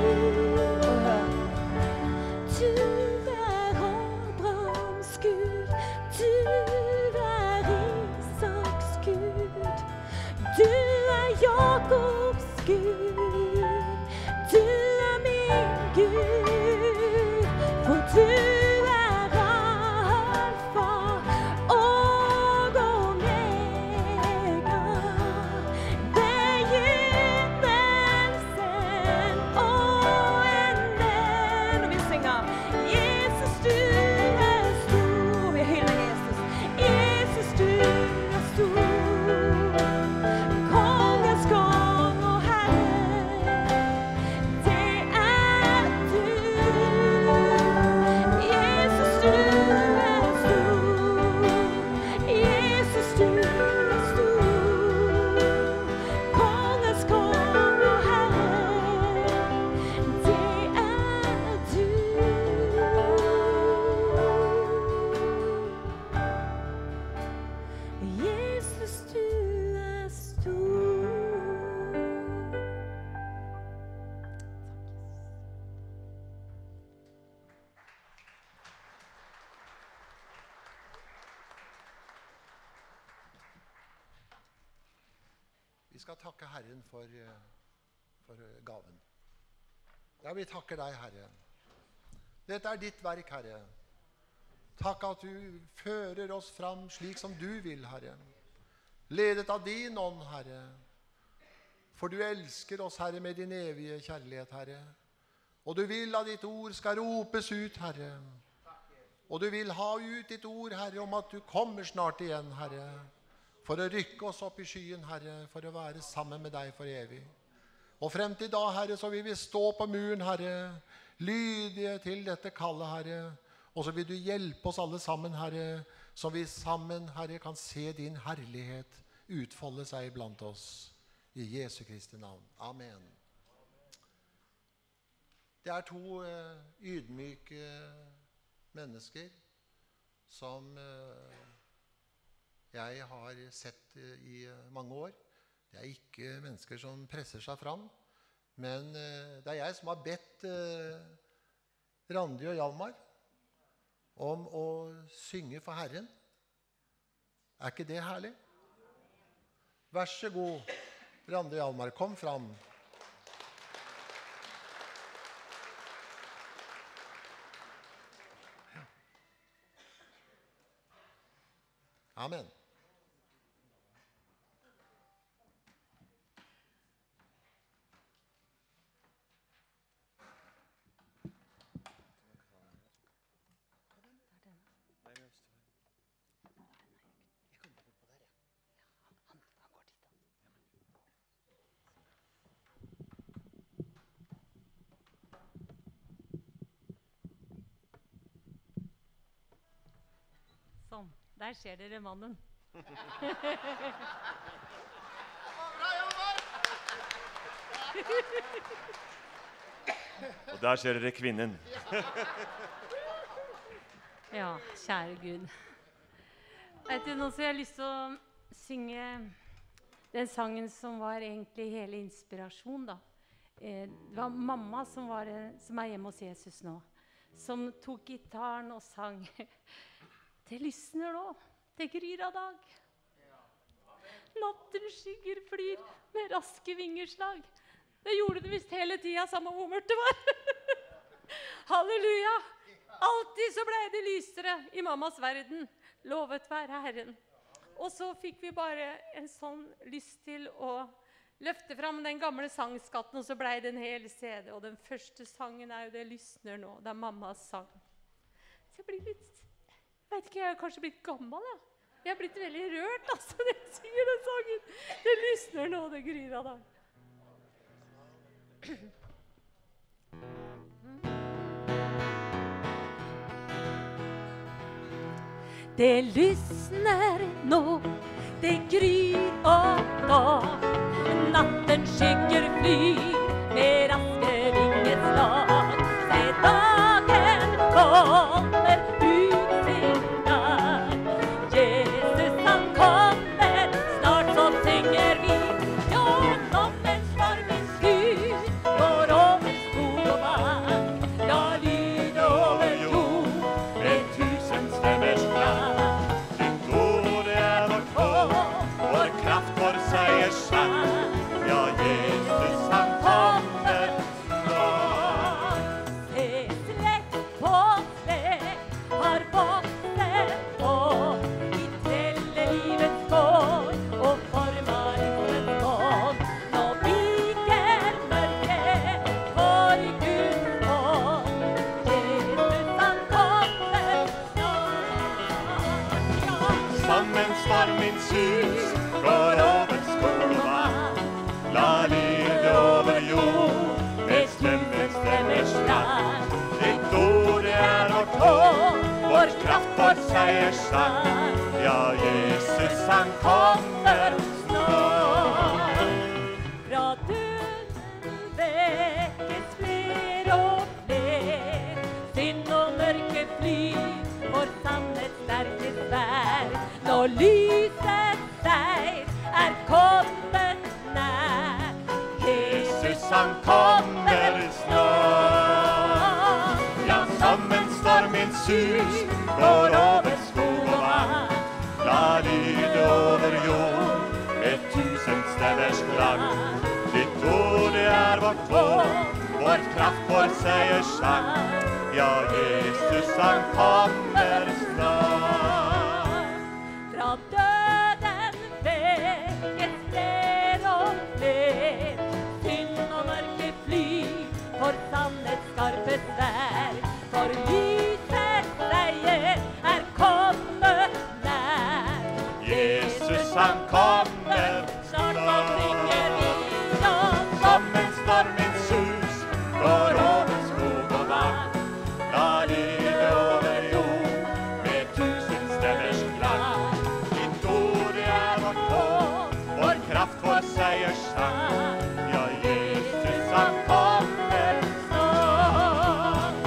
Du er Abrahams Gud, du er Isaks Gud, du er Jakobs Gud, du er min Gud, for du er alfa og omega, begynnelsen og enden. Og vi synger Jesus, du er stor. Vi hyller Jesus. Jesus, du er stor. Kongens kong og herre, det er du. Jesus, du er stor. Jesus, du er stor. Kongens kong og herre, det er du. Jesus, du er stor. Vi skal takke Herren for, eh, for eh, gaven. Ja, vi takker deg, Herre. Dette er ditt verk, Herre. Takk at du fører oss fram slik som du vil, Herre. Ledet av din ånd, Herre. For du elsker oss, Herre, med din evige kjærlighet, Herre. Og du vil at ditt ord skal ropes ut, Herre. Og du vil ha ut ditt ord, Herre, om at du kommer snart igjen, Herre. For å rykke oss opp i skyen, Herre, for å være sammen med deg for evig. Og frem til da, Herre, så vil vi stå på muren, Herre, lydige til dette kallet, Herre. Og så vil du hjelpe oss alle sammen, Herre, så vi sammen, Herre, kan se din herlighet utfolde seg blant oss. I Jesu Kristi navn. Amen. Det er to uh, ydmyke mennesker som uh, jeg har sett uh, i uh, mange år. Det er ikke mennesker som presser seg fram, men eh, det er jeg som har bedt eh, Randi og Hjalmar om å synge for Herren. Er ikke det herlig? Vær så god, Randi og Hjalmar, kom fram. Ja. Amen. Sånn, der ser dere mannen. Og der ser dere kvinnen. Ja, kjære Gud. Vet du, nå så jeg har lyst til å synge den sangen som var egentlig hele inspirasjon da. Eh, det var mamma som, var, som er hjemme hos Jesus nå, som tok gitaren og sang. Det lysner nå, det gryr av dag. Natten skygger flyr med raske vingerslag. Det gjorde det visst hele tiden, samme hvor mørkt det var. Halleluja! Alltid så ble det lysere i mammas verden. Lovet være Herren. Og så fikk vi bare en sånn lyst til å løfte fram den gamle sangskatten, og så ble det en hel C D. Og den første sangen er jo Det lysner nå, det er mammas sang. Så jeg blir litt, jeg vet ikke, jeg har kanskje blitt gammel, ja. Jeg har blitt veldig rørt, altså, når jeg synger den sangen. Det lysner nå, det gryr av dag. Det lysner nå, det gryr av dag. Natten skygger flyr med raske vingeslag. Se dagen kommer ut sin dag. Jesus han kommer, snart så synger vi. Ja, nattens stormens skur går over skog og mark. La lyd over jord, Et tusen stemmers klang. Ditt ord er vårt håp, vår kraft, vår seierssang. Ja, Jesus han kommer snart. Se slekt på slekt har vokset opp i trellelivets gård og former livets bånd. Nå viker mørket for Guds hånd. Jesus han kommer snart. Ja, Sammen stormens sus går over skog og vann. La lyde over jord, med stemmens stemmers klang. Ditt ord er vårt håp, vår kraft, vår seierssang. Ja, Jesus han kommer snart. fra døden vekkes fler og fler. Synd og mørke flyr, for sannhet sterke sverd. Når lysets seir er kommet nær. Jesus han kommer snart. Ja, sammen stormens sus går over skog og vann. La lyde over jord, et tusen stemmers klang. Ditt ord er vårt håp, vår kraft, vår seierssang. Ja, Jesus han kommer snart. Fra døden vekkes fler og fler. Synd og mørke flyr, for sannhets skarpe sverd. For lysets seier er kommet nær. Jesus han kommer Snart så synger vi, ja, Sammen stormens sus går over skog og vann. La lyde over jord, med tusen stemmers klang. Ditt ord er vårt håp, vår kraft, vår seierssang. Ja, Jesus han kommer snart.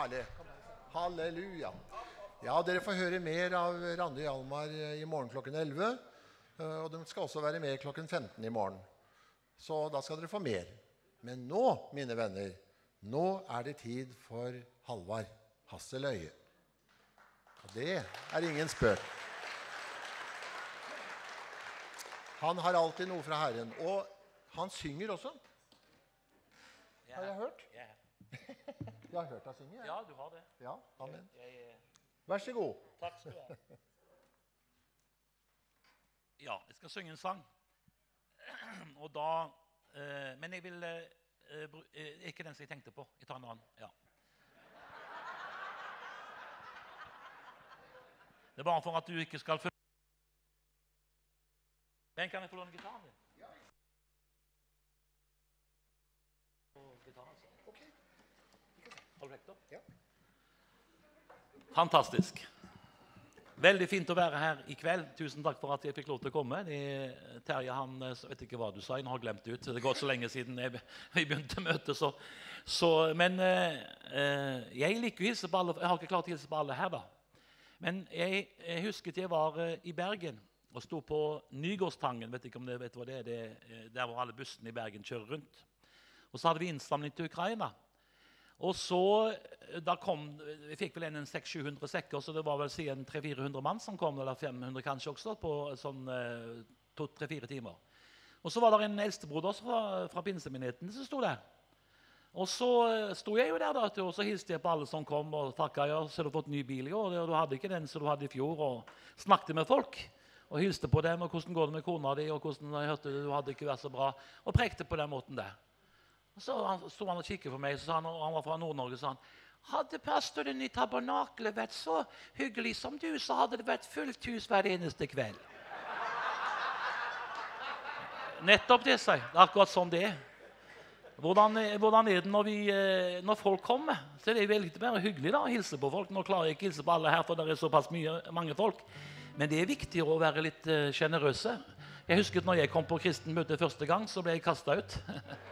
herlig. Halleluja. Ja, dere får høre mer av Randi Hjalmar i morgen klokken elleve, og de skal også være med klokken femten i morgen. Så da skal dere få mer. Men nå, mine venner, nå er det tid for Halvard Hasseløye. Og det er ingen spøk. Han har alltid noe fra Herren, og han synger også. Har jeg hørt? Ja. Jeg har hørt deg synge. Ja. Ja, du har det. Ja, amen. Jeg, jeg, Vær så god. takk skal du ha. Ja, jeg skal synge en sang. Og da, eh, men jeg vil, eh, bru- eh, ikke den som jeg tenkte på. Jeg tar en annen, ja. Det er bare for at du ikke skal følge. Men kan jeg få låne gitaren din? Ja. Gitaren, så. Ok. Har du rektor? Ja. Fantastisk. Veldig fint å være her i kveld. Tusen takk for at jeg fikk lov til å komme. Det, Terje, han, så vet ikke hva du sa, jeg har glemt det ut. Det går så lenge siden jeg, vi begynte møtet. Så, så, men eh, jeg liker å hilse på alle. Jeg har ikke klart å hilse på alle her da. Men jeg, jeg husket jeg var eh, i Bergen og sto på Nygårdstangen. Vet ikke om dere vet hva det er. Det er der hvor alle bussene i Bergen kjører rundt. Og så hadde vi innsamling til Ukraina. Og så, da kom, vi fikk vel en seks til sju hundre sekker, så det var vel siden tre til fire hundre mann som kom, eller fem hundre kanskje også, på sånn to til tre til fire timer. Og så var det en eldstebror også fra, fra pinsemenigheten som sto der. Og så sto jeg jo der da, og så hilste jeg på alle som kom, og takket, ja, så har du fått ny bil i år, og du hadde ikke den som du hadde i fjor, og snakket med folk, og hilste på dem, og hvordan går det med kona di, og hvordan jeg hørte du hadde ikke vært så bra, og prekte på den måten der. Og så stod han og kikket på meg, så sa han, og han var fra Nord-Norge, så sa han, hadde pastoren i tabernaklet vært så hyggelig som du, så hadde det vært fullt hus hver eneste kveld. Nettopp det, sier. Det er akkurat sånn det er. Hvordan, hvordan er det når, vi, når folk kommer? Så det er veldig mer hyggelig da, å hilse på folk. Nå klarer jeg ikke hilse på alle her, for det er såpass mye, mange folk. Men det er viktig å være litt uh, generøse. Jeg husker når jeg kom på kristen møte første gang, så ble jeg kastet ut.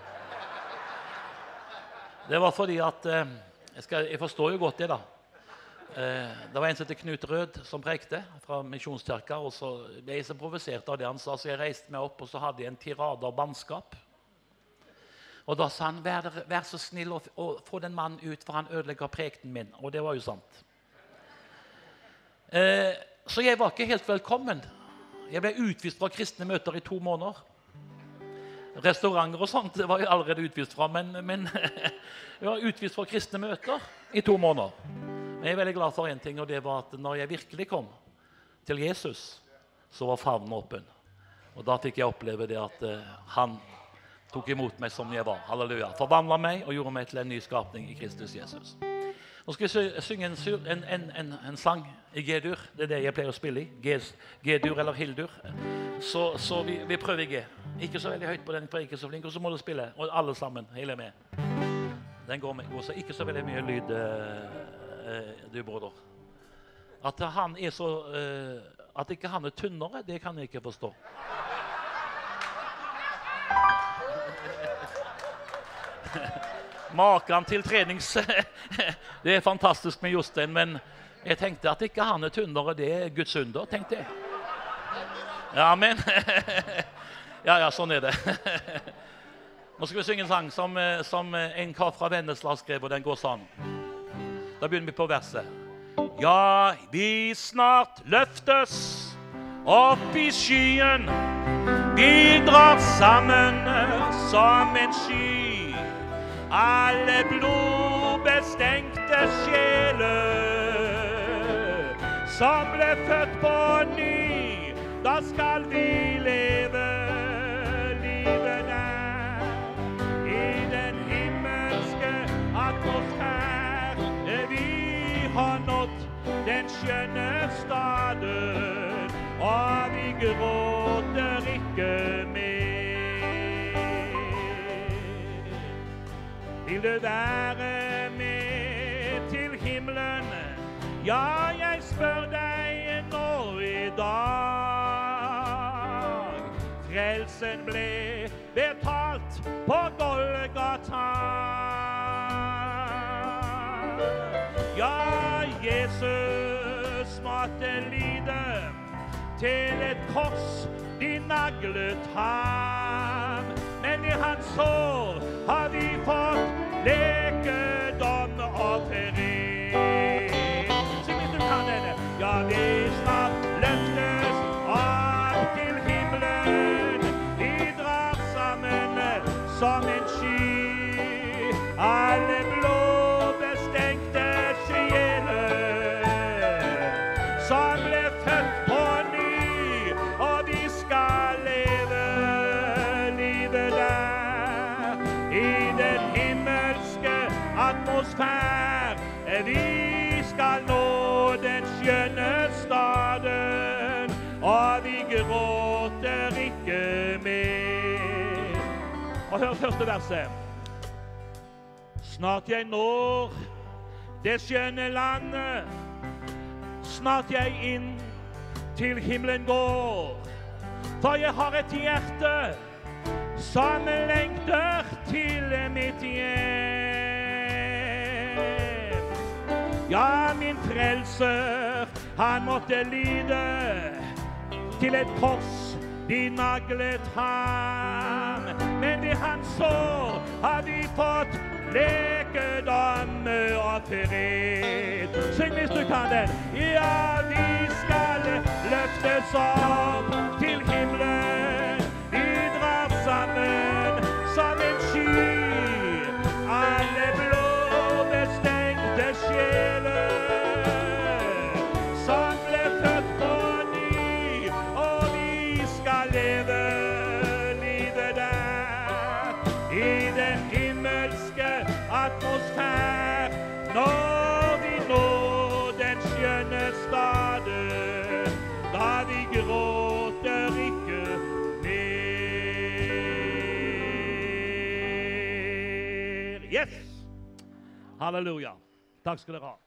Det var fordi at, eh, jeg, skal, jeg forstår jo godt det da, eh, det var en som heter Knut Rød som prekte fra Misjonskirka, og så ble jeg så provosert av det han sa, så jeg reiste meg opp, og så hadde jeg en tirade av bannskap. Og da sa han, vær, vær så snill og, og få den mannen ut, for han ødelegger prekten min, og det var jo sant. Eh, så jeg var ikke helt velkommen. Jeg ble utvist fra kristne møter i to måneder. Restauranter og sånt, det var jeg allerede utvist fra, men, men jeg var utvist fra kristne møter i to måneder. Men jeg er veldig glad for en ting, og det var at når jeg virkelig kom til Jesus, så var favnen åpen. Og da fikk jeg oppleve det at uh, han tok imot meg som jeg var. Halleluja. Forvandlet meg og gjorde meg til en ny skapning i Kristus Jesus. Nå skal jeg synge en, en, en, en, en sang i G-dur. Det er det jeg pleier å spille i. G-dur eller Hildur. Så, så vi, vi prøver G. Ikke så veldig høyt på den, for ikke så flink, og så må du spille. Og alle sammen, hele med. Den går med, går så ikke så veldig mye lyd, uh, du broder. At han er så, uh, at ikke han er tynnere, det kan jeg ikke forstå. Maken til trenings, det er fantastisk med Jostein, men jeg tenkte at ikke han er tynnere, det er Guds under, tenkte jeg. Ja, men ja, ja, sånn er det. Nå skal vi synge en sang som, som en kar fra Vennesla skrev, og den går sånn. Da begynner vi på verset. Ja, vi snart løftes opp i skyen, vi drar sammen som en sky. Alle blodbestengte sjeler som ble født på ny, da skal vi leve livet der. I den himmelske atmosfære vi har nådd den skjønne staden, og vi gråter ikke mer. Vil du være med til himmelen? Ja, jeg spør deg nå i dag. Frelsen ble betalt på Golgata. Jesus måtte lide, til et kors de naglet ham. Men i hans sår har vi fått lekedom og fred. Syng hvis du kan denne. Ja, vi snart løftes opp til himmelen. Vi drar sammen som en sky. Alle blå bestengte sjeler som ble født på ny, og vi skal leve livet der i den himmelske atmosfær. Vi skal nå den skjønne staden, og vi gråter ikke mer. Og hør første verset. Snart jeg når det skjønne landet, snart jeg inn til himmelen går. For jeg har et hjerte som lengter til mitt hjem. Ja, min frelser, han måtte lide, til et kors de naglet ham. Men ved hans sår har vi fått lekedom og fred. Syng hvis du kan den. Ja, vi skal løftes opp til himmelen. Vi drar sammen som en sky. Alle blå bestengte sjeler som ble født på ny, og vi skal leve livet der i den himmelske atmosfær, når vi når den skjønne staden, da vi gråter ikke mer. Yes! Halleluja. Takk skal dere ha.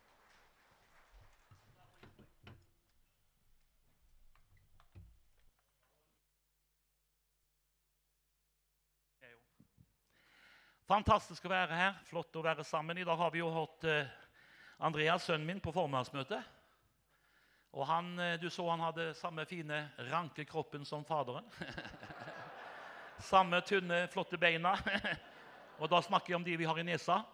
Fantastisk å være her, flott å være sammen. I dag har vi jo hatt eh, Andreas, sønnen min, på formannsmøte. Og han, eh, du så han hadde samme fine, ranke kroppen som faderen. Samme tynne, flotte beina. Og da snakker jeg om de vi har i nesa.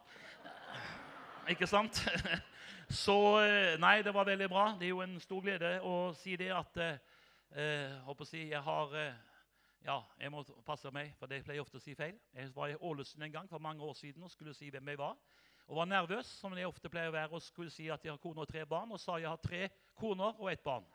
Ikke sant? Så, eh, nei, det var veldig bra. Det er jo en stor glede å si det at, eh, håper å si, jeg har... Eh, Ja, jeg må passe meg, for det pleier ofte å si feil. Jeg var i Ålesund en gang for mange år siden og skulle si hvem jeg var. Og var nervøs, som jeg ofte pleier å være, og skulle si at jeg har kone og tre barn, og sa jeg har tre koner og ett barn.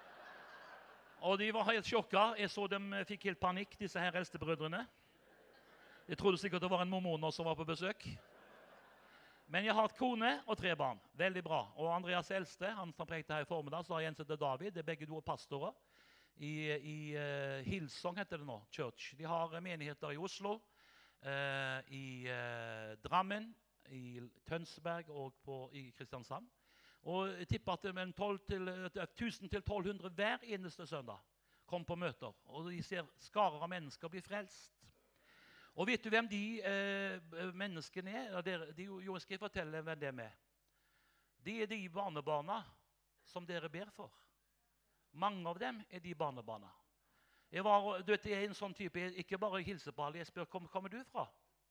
Og de var helt sjokka. Jeg så dem fikk helt panikk, disse her eldstebrødrene. Jeg trodde sikkert det var en mormoner som var på besøk. Men jeg har hatt kone og tre barn. Veldig bra. Og Andreas eldste, han som prekte her i formiddag, så har jeg en som heter David. Det er begge to pastorer. I, i uh, Hillsong heter det nå, Church. De har uh, menigheter i Oslo, uh, i uh, Drammen, i Tønsberg og på, i Kristiansand. Og jeg tipper at det er tusen til tolv hundre hver eneste søndag kom på møter. Og de ser skarer av mennesker bli frelst. Og vet du hvem de uh, menneskene er? De, de, jo, skal jeg fortelle hvem det er med. De er de barnebarna som dere ber for. Mange av dem er de barnebarna. Jeg, var, du vet, jeg er en sånn type, jeg ikke bare hilser på alle, jeg spør, hvor kommer du fra?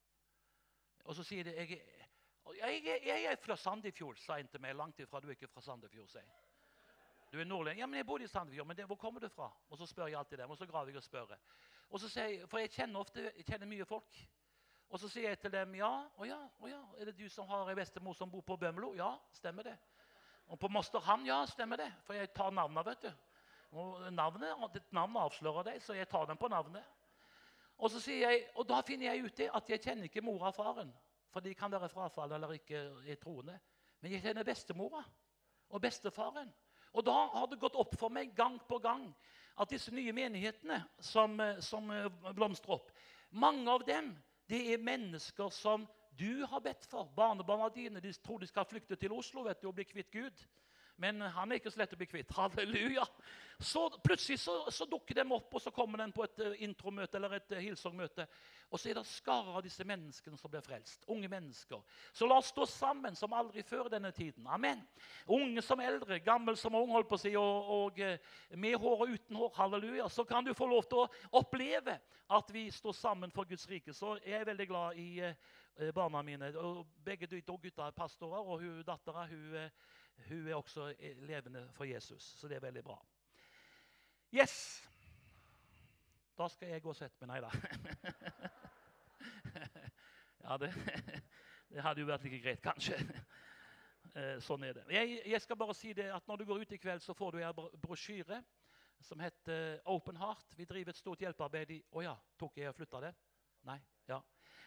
Og så sier de, jeg, jeg, jeg, jeg er fra Sandefjord, sa en til meg, langt ifra, du er ikke fra Sandefjord, sier jeg. Du er nordlending, ja, men jeg bor i Sandefjord, men det, hvor kommer du fra? Og så spør jeg alltid dem, og så graver jeg og spør. Og så sier jeg, for jeg kjenner ofte, jeg kjenner mye folk. Og så sier jeg til dem, ja, å ja, å ja, er det du som har en bestemor som bor på Bømlo? Ja, stemmer det. Og på Mosterhamn, ja, stemmer det, for jeg tar navnet, vet du. Og navnet, et navn avslører deg, så jeg tar den på navnet. Og så sier jeg, og da finner jeg ut det at jeg kjenner ikke mora og faren, for de kan være frafall eller ikke i troende. Men jeg kjenner bestemora og bestefaren. Og da har det gått opp for meg gang på gang at disse nye menighetene som, som blomstrer opp, mange av dem, det er mennesker som du har bedt for. Barnebarna dine, de tror de skal flykte til Oslo, vet du, og bli kvitt Gud. Men han er ikke så lett å bli kvitt. Halleluja! Så plutselig så, så dukker de opp, og så kommer den på et uh, intromøte eller et uh, Hillsong-møte. Og så er det skarer av disse menneskene som blir frelst. Unge mennesker. Så la oss stå sammen som aldri før denne tiden. Amen. Unge som eldre, gammel som ung, holdt på å si, og, og uh, med hår og uten hår. Halleluja. Så kan du få lov til å oppleve at vi står sammen for Guds rike. Så jeg er veldig glad i uh, barna mine. Og begge de to gutta er pastorer, og hun, datteren hun, uh, hun er også levende for Jesus. Så det er veldig bra. Yes. Da skal jeg gå og sette meg. Nei da. Ja, det, det hadde jo vært like greit, kanskje. Sånn er det. Jeg, jeg skal bare si det at når du går ut i kveld, så får du en brosjyre som heter Open Heart. Vi driver et stort hjelpearbeid i... Åja, tok jeg og flyttet det? Nei, ja.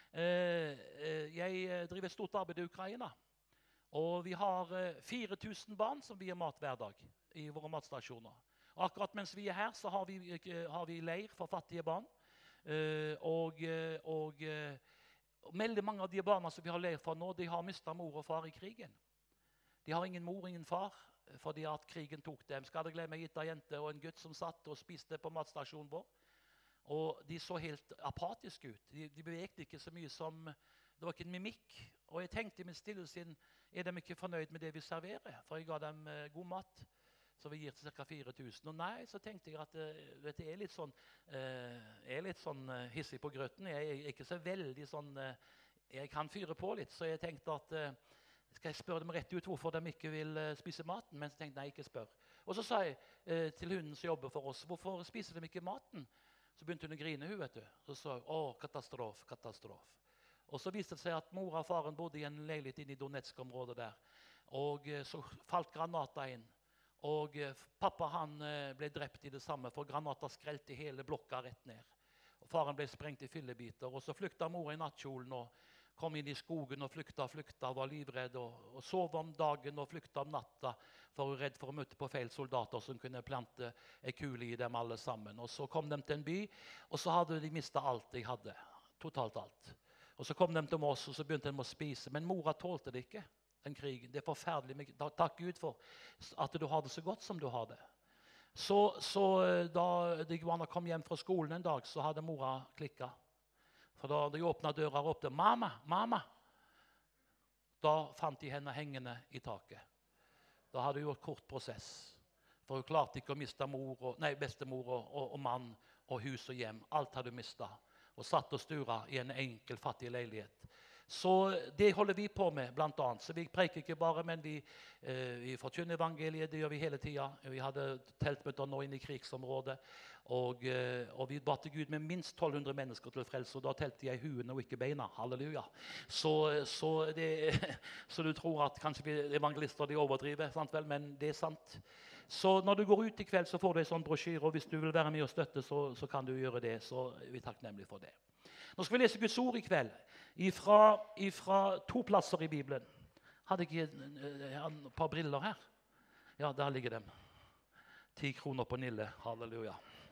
Jeg driver et stort arbeid i Ukraina. Og vi har fire tusen barn som vi gir mat hver dag i våre matstasjoner. Akkurat mens vi er her, så har vi, har vi leir for fattige barn. Uh, og, og, og veldig mange av de barna som vi har leir for nå, de har mistet mor og far i krigen. De har ingen mor, ingen far, fordi at krigen tok dem. Skal det glemme gitt av jente og en gutt som satt og spiste på matstasjonen vår. Og de så helt apatiske ut. De, de bevegde ikke så mye som... Det var ikke en mimikk. Og jeg tenkte i min stille sinn, er de ikke fornøyd med det vi serverer? For jeg ga dem uh, god mat. Så vi gir til ca. fire tusen. Og nei, så tenkte jeg at vet du, jeg er litt sånn, uh, jeg er litt sånn uh, hissig på grøten. Jeg er ikke så veldig sånn, uh, jeg kan fyre på litt. Så jeg tenkte at, uh, skal jeg spørre dem rett ut hvorfor de ikke vil uh, spise maten? Men så tenkte jeg, nei, ikke spør. Og så sa jeg uh, til hunden som jobber for oss, hvorfor spiser de ikke maten? Så begynte hun å grine, hun, vet du. Så sa jeg, å, katastrof, katastrof. Og så viste det seg at mor og faren bodde i en leilighet inne i Donetsk-området der. Og uh, så falt granater inn. Og eh, pappa han eh, ble drept i det samme, for granater skrelte hele blokka rett ned. Og faren ble sprengt i fyllebiter, og så flykta mor i nattkjolen og kom inn i skogen og flykta, flykta, var livredd og, og sov om dagen og flykta om natta, for hun redd for å møte på feil soldater som kunne plante en kule i dem alle sammen. Og så kom de til en by, og så hadde de mistet alt de hadde, totalt alt. Og så kom de til oss, og så begynte de å spise, men mora tålte det ikke. Den krigen. Det er forferdelig. Takk Gud for at du har det så godt som du har det. Så, så da Digwana kom hjem fra skolen en dag, så hadde mora klikket. For da de åpnet døra og ropte, mamma, mamma. Da fant de henne hengende i taket. Da hadde hun gjort kort prosess. For hun klarte ikke å miste mor og, nei, bestemor og, og, og mann og hus og hjem. Alt hadde hun mistet. Og satt og stura i en enkel, fattig leilighet. Så det holder vi på med, blant annet. Så vi preker ikke bare, men vi, eh, vi forkynner evangeliet, det gjør vi hele tiden. Vi hadde teltmøter nå inne i krigsområdet, og, eh, og vi ba til Gud med minst tolv hundre mennesker til frelse, og da telte jeg huene og ikke beina. Halleluja. Så, så, det, så du tror at kanskje vi evangelister de overdriver, sant vel? Men det er sant. Så når du går ut i kveld, så får du en sånn brosjyre, og hvis du vil være med og støtte, så, så kan du gjøre det. Så er vi takknemlige for det. Nå skal vi lese Guds ord i kveld, ifra, ifra to plasser i Bibelen. Hadde ikke et par briller her? Ja, der ligger dem. Ti kroner på Nille, halleluja.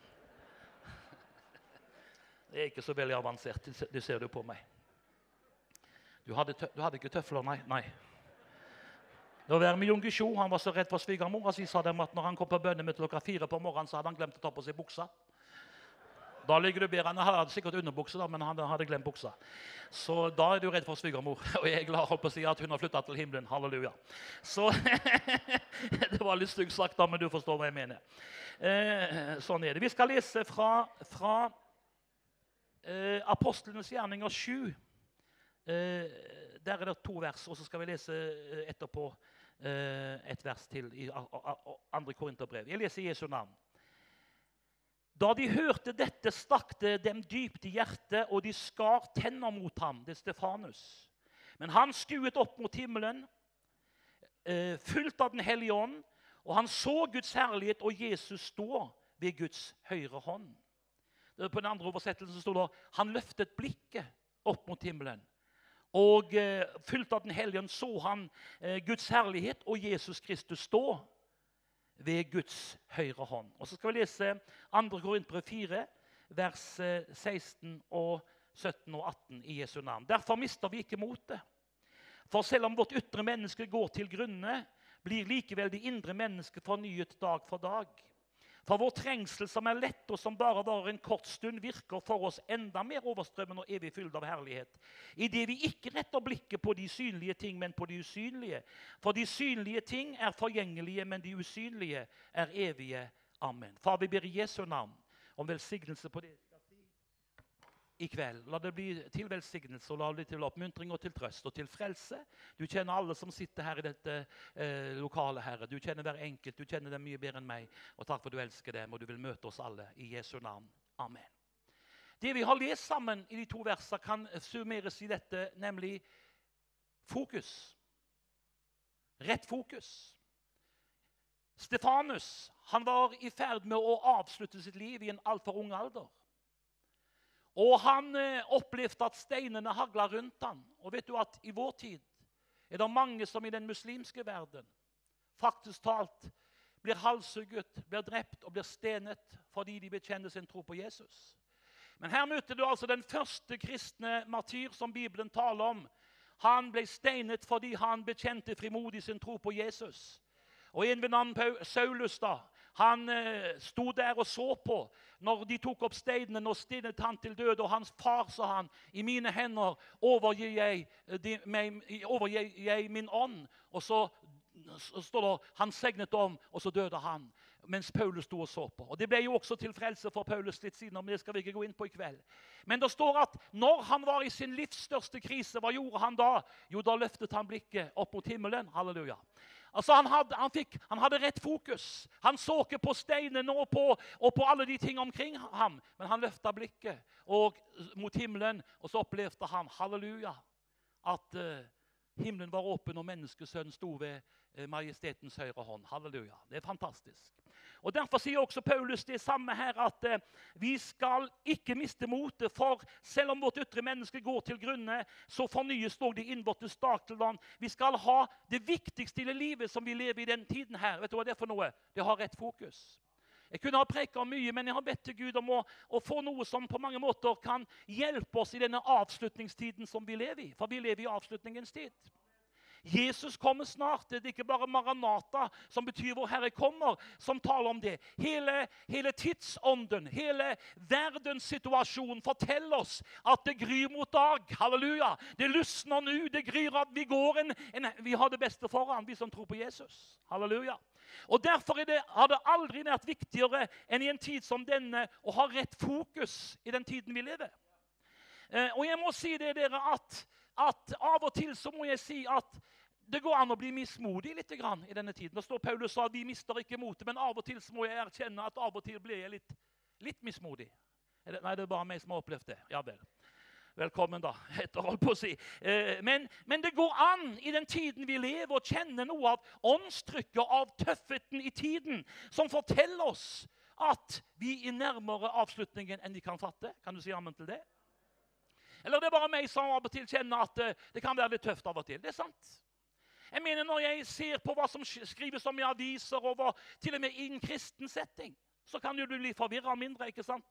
Det er ikke så veldig avansert, det ser du på meg. Du hadde, du hadde ikke tøfler, nei? Nei. Da var jeg med Jon Gusjo, han var så redd for svigermor, så sa dem at når han kom på bønnemøte klokka fire på morgenen, så hadde han glemt å ta på seg buksa. Da ligger du bedre. Han hadde sikkert underbukse, da, men han hadde glemt buksa. Så da er du redd for svigermor. Og jeg er glad holdt på å si at hun har flyttet til himmelen. Halleluja. Så det var litt stygg sagt, da, men du forstår hva jeg mener. Eh, sånn er det. Vi skal lese fra, fra eh, Apostlenes gjerninger sju. Eh, der er det to vers, og så skal vi lese etterpå eh, et vers til i andre Korinterbrev. Jeg leser Jesu navn. Da de hørte dette, stakk det dem dypt i hjertet, og de skar tenner mot ham, det er Stefanus. Men han skuet opp mot himmelen, eh, fullt av den hellige ånd, og han så Guds herlighet, og Jesus stå ved Guds høyre hånd. På den andre oversettelsen stod det, han løftet blikket opp mot himmelen, og eh, fullt av den hellige ånd så han eh, Guds herlighet, og Jesus Kristus stå ved Guds høyre hånd. Og så skal vi lese andre Korinterbrev fire, vers seksten og sytten og atten i Jesu navn. Derfor mister vi ikke motet. For selv om vårt ytre menneske går til grunne, blir likevel det indre mennesket fornyet dag for dag. For vår trengsel som er lett og som bare varer en kort stund, virker for oss enda mer overstrømmende og evig fyllt av herlighet. I det vi ikke retter blikket på de synlige ting, men på de usynlige. For de synlige ting er forgjengelige, men de usynlige er evige. Amen. Far, vi ber i Jesu navn om velsignelse på det jeg skal si i kveld. La det bli til velsignelse, og la det bli til oppmuntring og til trøst og til frelse. Du kjenner alle som sitter her i dette eh, lokalet, Herre. Du kjenner hver enkelt, du kjenner dem mye bedre enn meg. Og takk for at du elsker dem, og du vil møte oss alle i Jesu navn. Amen. Det vi har lest sammen i de to versene kan summeres i dette, nemlig fokus. Rett fokus. Stefanus, han var i ferd med å avslutte sitt liv i en alt for ung alder. Og han eh, opplevde at steinene haglet rundt han. Og vet du at i vår tid er det mange som i den muslimske verden faktisk talt blir halshugget, blir drept og blir stenet fordi de bekjenner sin tro på Jesus. Men her møter du altså den første kristne martyr som Bibelen taler om. Han ble stenet fordi han bekjente frimodig sin tro på Jesus. Og en ved navn Saulus da, han eh, sto der og så på når de tok opp steinene og stenet han til død. Og hans far, sa han, i mine hender overgir jeg, de, meg, overgir jeg min ånd. Og så, så står det, han segnet om, og så døde han, mens Paulus sto og så på. Og det ble jo også til frelse for Paulus litt siden, men det skal vi ikke gå inn på i kveld. Men det står at når han var i sin livs største krise, hva gjorde han da? Jo, da løftet han blikket opp mot himmelen. Halleluja. Altså han hadde, han, fikk, han hadde rett fokus. Han så ikke på steinene og på, og på alle de ting omkring ham. Men han løftet blikket og, mot himmelen, og så opplevde han, halleluja, at uh, himmelen var åpen og menneskesønnen sto ved uh, majestetens høyre hånd. Halleluja. Det er fantastisk. Og derfor sier også Paulus det samme her, at eh, vi skal ikke miste motet, for selv om vårt ytre menneske går til grunne, så fornyes dog det innvortes dag til dag. Vi skal ha det viktigste i det livet som vi lever i den tiden her. Vet du hva det er for noe? Det har rett fokus. Jeg kunne ha preket om mye, men jeg har bedt til Gud om å, å få noe som på mange måter kan hjelpe oss i denne avslutningstiden som vi lever i. For vi lever i avslutningens tid. Jesus kommer snart. Det er ikke bare Maranatha, som betyr hvor Herre kommer, som taler om det. Hele, hele tidsånden, hele verdenssituasjonen forteller oss at det gryr mot dag. Halleluja. Det lysner nå, det gryr at vi går en, en vi har det beste foran, vi som tror på Jesus. Halleluja. Og derfor er det, har det aldri vært viktigere enn i en tid som denne å ha rett fokus i den tiden vi lever. Eh, og jeg må si det, dere, at, at av og til så må jeg si at det går an å bli mismodig litt grann i denne tiden. Det står Paulus sa at vi mister ikke motet, men av og til så må jeg erkjenne at av og til blir jeg litt, litt mismodig. Er det, nei, det er bare meg som har opplevd det. Ja vel. Velkommen da, etter holdt på å si. Eh, men, men det går an i den tiden vi lever å kjenne noe av åndstrykket, av tøffheten i tiden, som forteller oss at vi er nærmere avslutningen enn vi kan fatte. Kan du si amen til det? Eller det er bare meg som av og til kjenner at uh, det kan være litt tøft av og til. Det er sant. Jeg mener når jeg ser på hva som skrives om i aviser, og hva, til og med i en kristen setting, så kan du bli forvirret mindre, ikke sant?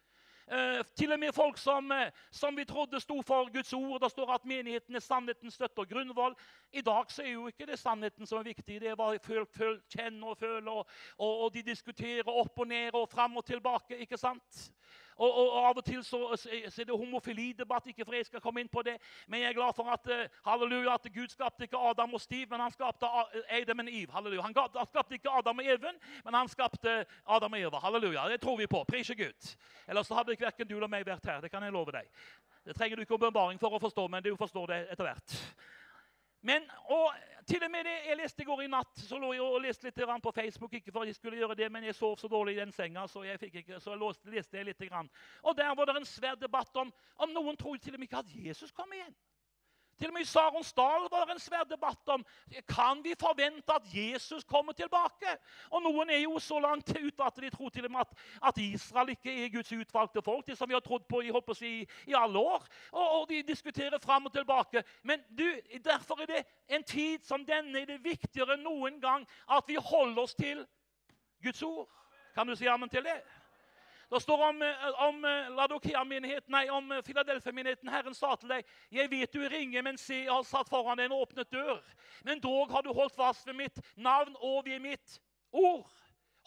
Uh, til og med folk som, uh, som vi trodde sto for Guds ord. Det står at menigheten er sannheten, støtte og grunnvoll. I dag så er jo ikke det sannheten som er viktig. Det er hva folk føl, kjenner og føler, og, og, og de diskuterer opp og ned og frem og tilbake, ikke sant? Og, og, og av og til så, så er det homofilidebatt, ikke for jeg skal komme inn på det, men jeg er glad for at, uh, halleluja, at Gud skapte ikke Adam og Steve, men han skapte Adam og Eve, halleluja. Han, han skapte ikke Adam og Even, men han skapte Adam og Eva, halleluja. Det tror vi på, prise Gud. Ellers så hadde ikke hverken du eller meg vært her, det kan jeg love deg. Det trenger du ikke åpenbaring for å forstå, men du forstår det etter hvert. Men, og til og med det jeg leste i går i natt, så lå jeg og leste litt på Facebook, ikke for at jeg skulle gjøre det, men jeg sov så dårlig i den senga, så jeg fikk ikke, så jeg leste jeg litt grann. Og der var det en svær debatt om, om noen tror til og med ikke at Jesus kom igjen. Til og med i Saronsdal var det en svær debatt om, kan vi forvente at Jesus kommer tilbake? Og noen er jo så langt ut at de tror til og med at, at Israel ikke er Guds utvalgte folk, det som vi har trodd på i, håper jeg, i, i alle år. Og, og de diskuterer frem og tilbake. Men du, derfor er det en tid som denne er det viktigere enn noen gang at vi holder oss til Guds ord. Kan du si amen til det? Det står om, om Laodikea-menigheten, nei, om Philadelphia-menigheten. Herren sa til deg, jeg vet du ringer, men se, jeg har satt foran deg en åpnet dør. Men dog har du holdt fast ved mitt navn og ved mitt ord.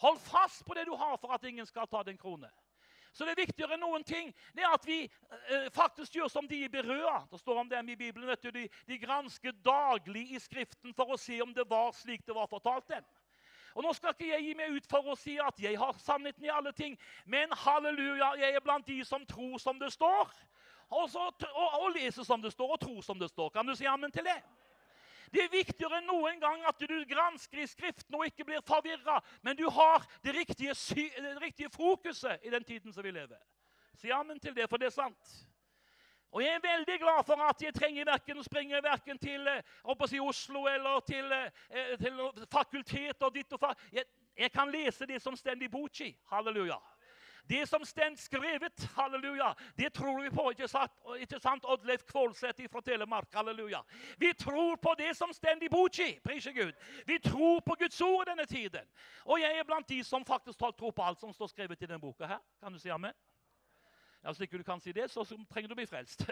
Hold fast på det du har for at ingen skal ta din krone. Så det er viktigere enn noen ting. Det er at vi eh, faktisk gjør som de i Berøa. Det står om dem i Bibelen. Vet du, de, de gransker daglig i Skriften for å se om det var slik det var fortalt dem. Og nå skal ikke jeg gi meg ut for å si at jeg har sannheten i alle ting. Men halleluja, jeg er blant de som tror som det står. Og, så, og, og leser som det står og tror som det står. Kan du si amen til det? Det er viktigere enn noen gang at du gransker i Skriften og ikke blir forvirret, men du har det riktige, det riktige fokuset i den tiden som vi lever. Si amen til det, for det er sant. Og jeg er veldig glad for at jeg trenger hverken springe hverken til å si, Oslo eller til, til fakultet og ditt og fa. Jeg, jeg kan lese det som stender i Bochi. Halleluja. Det som stend skrevet, halleluja, det tror vi på, ikke sant, ikke sant Oddleif Kvålseth fra Telemark, halleluja. Vi tror på det som stend i Bochi, prise Gud. Vi tror på Guds ord denne tiden. Og jeg er blant de som faktisk tror på alt som står skrevet i den boka her. Kan du si amen? Ja, hvis ikke du kan si det, så trenger du bli frelst.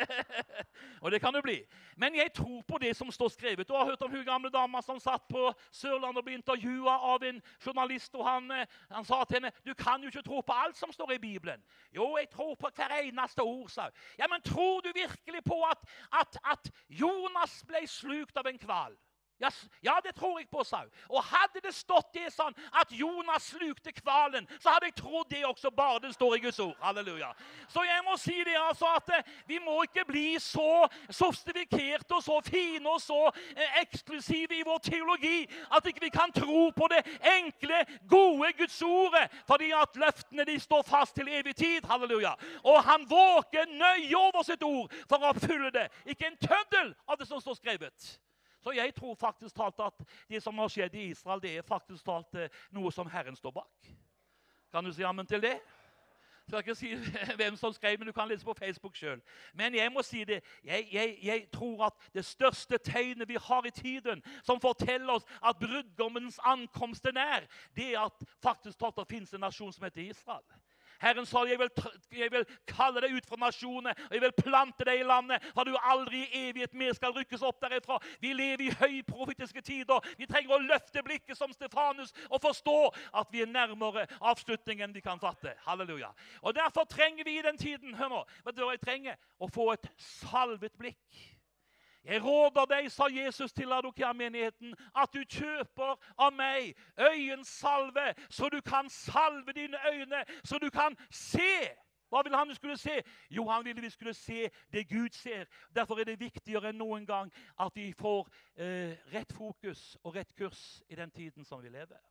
Og det kan du bli. Men jeg tror på det som står skrevet. Du har hørt om hun gamle dama som satt på Sørlandet og ble intervjuet av en journalist, og han, han sa til henne, du kan jo ikke tro på alt som står i Bibelen. Jo, jeg tror på hver eneste ord, sa hun. Ja, men tror du virkelig på at, at, at Jonas ble slukt av en kval? Ja, det tror jeg på, sa hun. Og hadde det stått det sånn at Jonas slukte kvalen, så hadde jeg trodd det også bare det står i Guds ord. Halleluja. Så jeg må si det altså at eh, vi må ikke bli så sofistikerte og så fine og så eh, eksklusive i vår teologi at ikke vi kan tro på det enkle, gode Guds ordet, fordi at løftene de står fast til evig tid. Halleluja. Og han våker nøye over sitt ord for å oppfylle det. Ikke en tøddel av det som står skrevet. Så jeg tror faktisk talt at det som har skjedd i Israel, det er faktisk talt eh, noe som Herren står bak. Kan du si amen til det? Jeg skal ikke si hvem som skrev, men du kan lese på Facebook selv. Men jeg må si det, jeg, jeg, jeg tror at det største tegnet vi har i tiden, som forteller oss at brudgommens ankomst er nær, det er at faktisk talt det finnes en nasjon som heter Israel. Herren sa, jeg vil, jeg vil kalle deg ut fra nasjonene, og jeg vil plante deg i landet, for du aldri i evighet mer skal rykkes opp derifra. Vi lever i høyprofetiske tider. Vi trenger å løfte blikket som Stefanus og forstå at vi er nærmere avslutningen enn vi kan fatte. Halleluja. Og derfor trenger vi i den tiden, hør nå, vet du hva jeg trenger? Å få et salvet blikk. Jeg råder deg, sa Jesus til Laodikea-menigheten, at du kjøper av meg øyensalve, så du kan salve dine øyne, så du kan se. Hva ville han du skulle se? Jo, han ville vi skulle se det Gud ser. Derfor er det viktigere enn noen gang at vi får eh, rett fokus og rett kurs i den tiden som vi lever.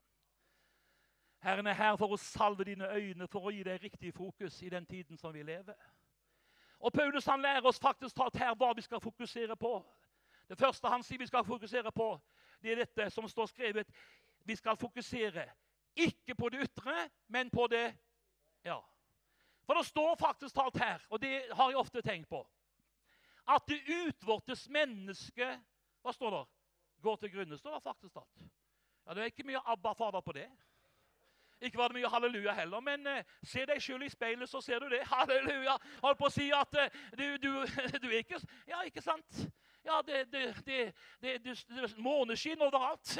Herren er her for å salve dine øyne, for å gi deg riktig fokus i den tiden som vi lever. Og Paulus han lærer oss faktisk talt her hva vi skal fokusere på. Det første han sier vi skal fokusere på, det er dette som står skrevet. Vi skal fokusere ikke på det ytre, men på det, ja. For det står faktisk talt her, og det har jeg ofte tenkt på, at det utvortes menneske, hva står det? Går til grunne, står det faktisk talt. Ja, det er ikke mye Abba Fader på det. Ikke var det mye halleluja heller, men uh, se deg selv i speilet, så ser du det. Halleluja. Hold på å si at uh, du, du, du er ikke, ja, ikke sant? Ja, det, det, det, det, det, det måneskinn overalt.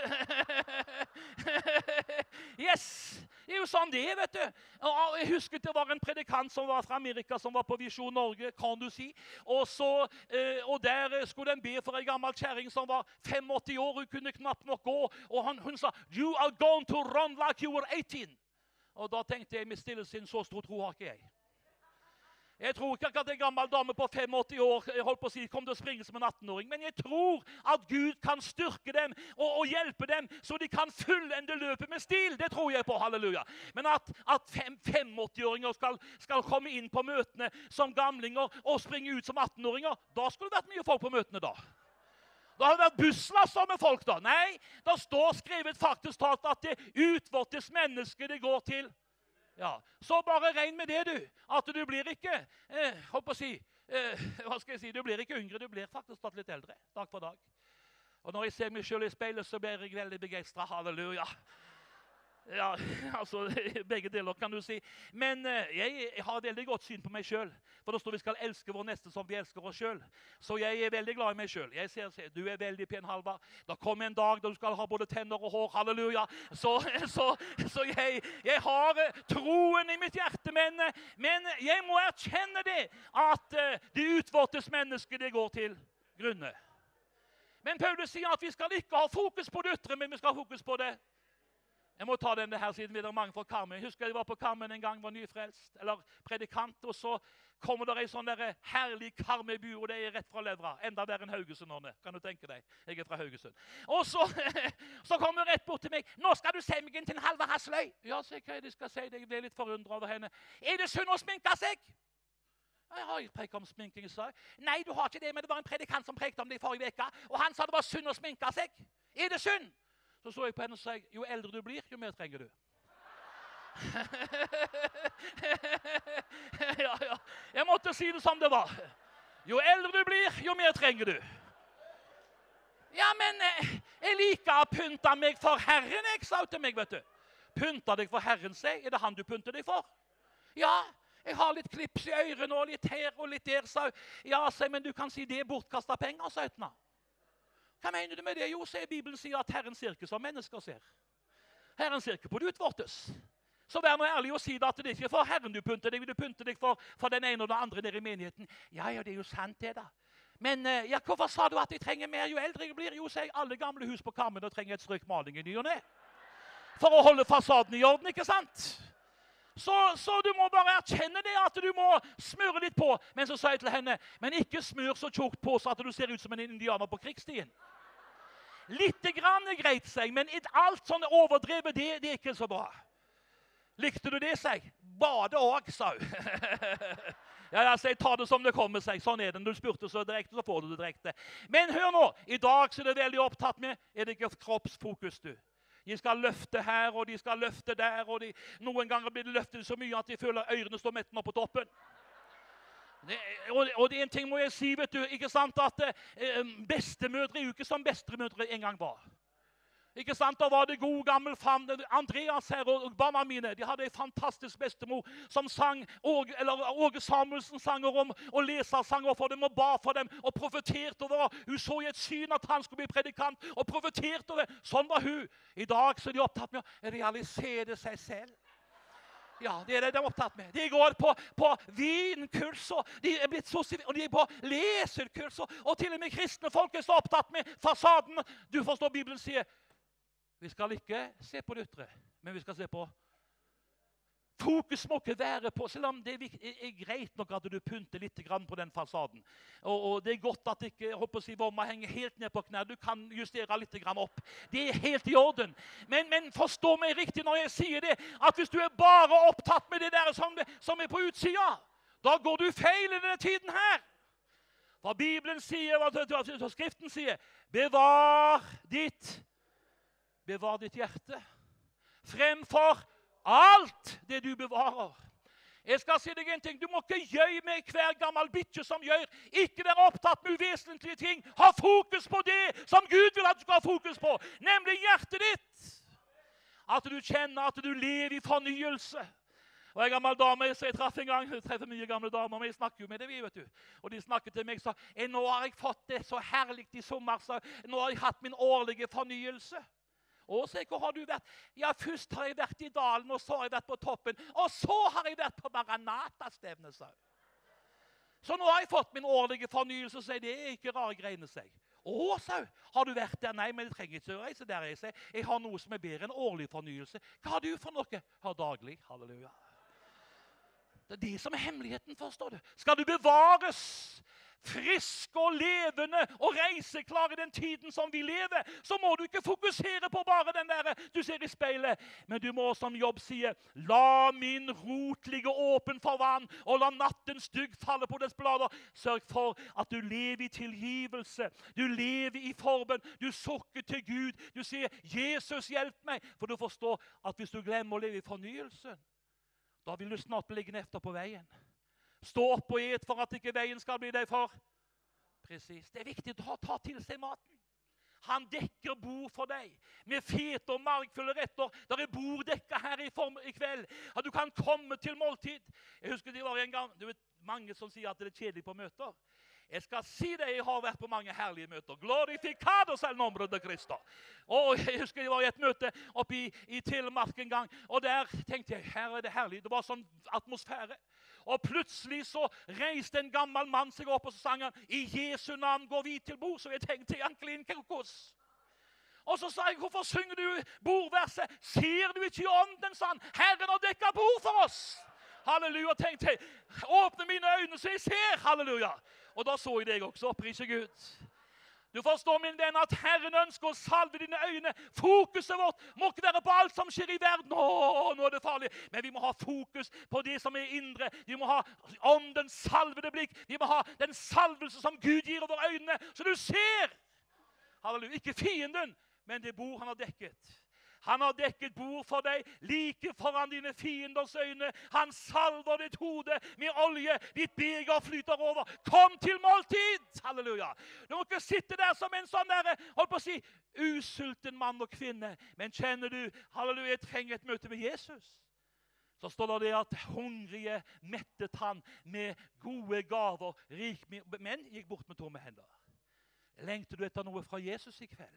Yes! Det er jo sånn det er, vet du. Og jeg husker det var en predikant som var fra Amerika, som var på Visjon Norge, kan du si. Og, så, uh, og der skulle den be for en gammel kjæring som var åttifem år, hun kunne knapt nok gå. Og han, hun sa, you are going to run like you were eighteen. Og da tenkte jeg med stille sinn, så stor tro har ikke jeg. Jeg tror ikke at en gammel dame på åttifem år jeg holdt på å si, kom til å springe som en atten-åring, men jeg tror at Gud kan styrke dem og, og hjelpe dem, så de kan fullende løpet med stil. Det tror jeg på, halleluja. Men at, at åttifem-åringer skal, skal komme inn på møtene som gamlinger og springe ut som atten-åringer, da skulle det vært mye folk på møtene da. Da har det vært busslasser med folk da. Nei, da står skrevet faktisk talt at det utvortes menneske det går til. Ja, så bare regn med det du, at du blir ikke, eh, håper å si, eh, hva skal jeg si, du blir ikke yngre, du blir faktisk tatt litt eldre, dag for dag. Og når jeg ser meg selv i speilet, så blir jeg veldig begeistret, halleluja. Ja, altså, begge deler kan du si. Men eh, jeg, jeg har veldig godt syn på meg selv. For det står vi skal elske vår neste som vi elsker oss selv. Så jeg er veldig glad i meg selv. Jeg ser, ser du er veldig pen, Halvard. Da kommer en dag da du skal ha både tenner og hår. Halleluja. Så, så, så jeg, jeg har eh, troen i mitt hjerte. Men, eh, men jeg må erkjenne det, at eh, de utvortes mennesker, det går til grunne. Men Paulus sier at vi skal ikke ha fokus på det ytre, men vi skal ha fokus på det. Jeg må ta denne her siden vi er mange fra Carmen. Jeg husker jeg var på Carmen en gang, var nyfrelst, eller predikant, og så kommer det en sånn der herlig Karmøybu, og det er rett fra Levra. Enda der enn Haugesund, kan du tenke deg. Jeg er fra Haugesund. Og så, så kommer hun rett bort til meg. Nå skal du se meg inn til en Halvard Hasløy. Ja, se hva de skal si. Jeg ble litt forundret over henne. Er det synd å sminke seg? Jeg har ikke prekt om sminking, sa jeg. Nei, du har ikke det, men det var en predikant som prekte om det i forrige veka, og han sa det var synd å sminke seg. Er det synd? Så så jeg på henne og sa, jo eldre du blir, jo mer trenger du. ja, ja. Jeg måtte si det som det var. Jo eldre du blir, jo mer trenger du. Ja, men eh, jeg liker å pynte meg for Herren, jeg sa til meg, vet du. Pynte deg for Herren, seg. Er det han du pynter deg for? Ja, jeg har litt klips i ørene og litt her og litt der, sa jeg. Ja, sa jeg, men du kan si det er bortkastet penger, sa jeg. Hva mener du med det? Jo, sier Bibelen sier at Herren ser ikke som mennesker ser. Herren ser ikke på det utvortes. Så vær nå ærlig og si det at det ikke er for Herren du pynter deg, du pynter deg for, for den ene og den andre nede i menigheten. Ja, ja, det er jo sant det da. Men ja, hvorfor sa du at jeg trenger mer jo eldre jeg blir? Jo, sier alle gamle hus på Carmen og trenger et strøk maling i ny og ned. For å holde fasaden i orden, ikke sant? Så, så du må bare erkjenne det, at du må smøre litt på. Men så sa jeg til henne, men ikke smør så tjukt på så at du ser ut som en indianer på krigsstien. Litt grann er greit, seg, men alt sånn overdrevet, det, det er ikke så bra. Likte du det, seg? Bade også, sa hun. ja, ja, jeg tar det som det kommer, seg. Sånn er det. Når du spurte så direkte, så får du det direkte. Men hør nå, i dag så er det veldig opptatt med, er det ikke kroppsfokus, du? De skal løfte her, og de skal løfte der, og de, noen ganger blir det løftet så mye at de føler ørene står metten opp på toppen. Det, og, og det er en ting må jeg si, vet du, ikke sant, at eh, bestemødre er jo ikke som bestemødre en gang var. Ikke sant, da var det god gammel fam, Andreas her og barna mine, de hadde en fantastisk bestemor som sang, Åge, eller Åge Samuelsen sanger om, og leser sanger for dem, og ba for dem, og profeterte over. Hun så i et syn at han skulle bli predikant, og profeterte over. Sånn var hun. I dag så er de opptatt med å realisere seg selv. Ja, det er det de er opptatt med. De går på, på vinkurs, og de er blitt så, og de er på leserkurs, og, og til og med kristne folk er så opptatt med fasaden. Du forstår, Bibelen sier, vi skal ikke se på det ytre, men vi skal se på. Fokus må ikke være på, selv om det er, er, er greit nok at du pynter litt grann på den fasaden. Og, og det er godt at ikke, jeg håper å si, vomma henger helt ned på knær. Du kan justere litt grann opp. Det er helt i orden. Men, men forstå meg riktig når jeg sier det, at hvis du er bare opptatt med det der som, som er på utsida, da går du feil i denne tiden her. Hva Bibelen sier, hva Skriften sier, bevar ditt, bevar ditt hjerte, fremfor alt det du bevarer. Jeg skal si deg en ting. Du må ikke gjøre med hver gammel bitte som gjør. Ikke være opptatt med uvesentlige ting. Ha fokus på det som Gud vil at du skal ha fokus på. Nemlig hjertet ditt. At du kjenner at du lever i fornyelse. Og en gammel dame så jeg traff en gang, jeg treffer mye gamle damer, men jeg snakker jo med det, vi, vet du. Og de snakket til meg og sa, nå har jeg fått det så herlig i sommer, så nå har jeg hatt min årlige fornyelse. Og så hvor har du vært? Ja, først har jeg vært i dalen, og så har jeg vært på toppen, og så har jeg vært på Maranatha-stevne, sa hun. Så nå har jeg fått min årlige fornyelse, så det er ikke rare greiene seg. Å, sa hun, har du vært der? Nei, men jeg trenger ikke å reise der, jeg sier. Jeg har noe som er bedre enn årlig fornyelse. Hva har du for noe? Har daglig, halleluja. Det er det som er hemmeligheten, forstår du. Skal du bevares frisk og levende og reiseklar i den tiden som vi lever, så må du ikke fokusere på bare den der du ser i speilet. Men du må, som Jobb sier, la min rot ligge åpen for vann, og la nattens dugg falle på dens blader. Sørg for at du lever i tilgivelse. Du lever i forbønn. Du sukker til Gud. Du sier, Jesus, hjelp meg. For du forstår at hvis du glemmer å leve i fornyelsen, da vil du snart bli liggende efter på veien. Stå opp og et for at ikke veien skal bli deg for. Precis. Det er viktig å ta, ta til seg maten. Han dekker bord for deg med fete og margfulle retter. Der er bord dekket her i, form, i kveld. At du kan komme til måltid. Jeg husker det var en gang, du vet, mange som sier at det er kjedelig på møter. Jeg skal si det, jeg har vært på mange herlige møter. Glorificados el nombre de Cristo. Og jeg husker jeg var i et møte oppe i, i Telemark en gang, og der tenkte jeg, her er det herlig. Det var sånn atmosfære. Og plutselig så reiste en gammel mann seg opp og så sang han, i Jesu navn går vi til bord. Så jeg tenkte, Jankelin Kokos. Og så sa jeg, hvorfor synger du bordverset? Ser du ikke i ånden, sa han. Herren har dekket bord for oss. Halleluja, tenkte jeg. Åpne mine øyne så jeg ser, halleluja. Og da så jeg deg også, prise Gud. Du forstår, min venn, at Herren ønsker å salve dine øyne. Fokuset vårt må ikke være på alt som skjer i verden. Åh, nå er det farlig. Men vi må ha fokus på det som er indre. Vi må ha åndens salvede blikk. Vi må ha den salvelse som Gud gir over øynene, så du ser. Halleluja, ikke fienden, men det bord han har dekket. Han har dekket bord for deg, like foran dine fienders øyne. Han salver ditt hode med olje. Ditt beger flyter over. Kom til måltid! Halleluja! Du må ikke sitte der som en sånn der, hold på å si, usulten mann og kvinne. Men kjenner du, halleluja, jeg trenger et møte med Jesus. Så står det at hungrige mettet han med gode gaver. Rik menn gikk bort med tomme hender. Lengter du etter noe fra Jesus i kveld?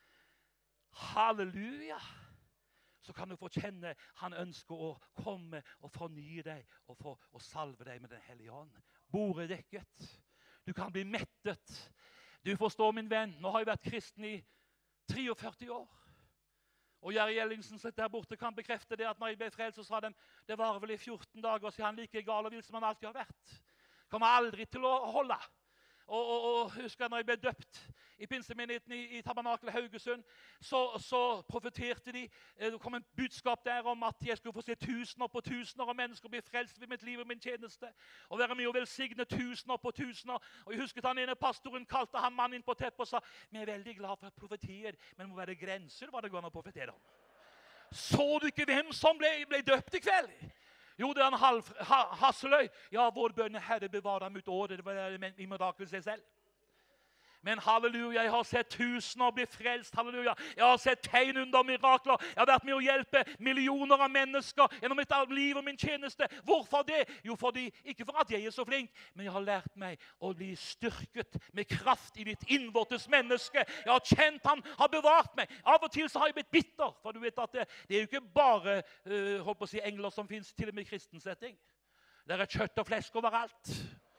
Halleluja! Så kan du få kjenne han ønsker å komme og fornye deg og, for, og salve deg med den hellige ånd. Bordet er dekket. Du kan bli mettet. Du forstår, min venn, nå har jeg vært kristen i treogførti år. Og Jerry Ellingsen der borte kan bekrefte det at når jeg ble frelst, så sa de, det var vel i fjorten dager, så han like gal og vill som han alltid har vært. Kommer aldri til å holde. Og, og, og husker jeg når jeg ble døpt i pinsemenigheten i, i Tabernakel Haugesund, så, så profeterte de. Det kom en budskap der om at jeg skulle få se tusener på tusener av mennesker bli frelst ved mitt liv og min tjeneste. Og være med og velsigne tusener på tusener. Og jeg husker han ene pastoren kalte han mannen inn på teppet og sa, vi er veldig glad for profetier, men det må være grenser hva det går an å profetere om. Så du ikke hvem som ble, ble døpt i kveld? Jo, det er en halv, ha, Hasseløy. Ja, vår bønne Herre bevarer ham ut året. Det var i miraklet seg selv. Men halleluja, jeg har sett tusener bli frelst, halleluja. Jeg har sett tegn under mirakler. Jeg har vært med å hjelpe millioner av mennesker gjennom mitt liv og min tjeneste. Hvorfor det? Jo, fordi, ikke for at jeg er så flink, men jeg har lært meg å bli styrket med kraft i mitt innvortes menneske. Jeg har kjent han, har bevart meg. Av og til så har jeg blitt bitter, for du vet at det, det er jo ikke bare uh, holdt på å si, engler som finnes til og med i kristensetting. Det er kjøtt og flesk overalt.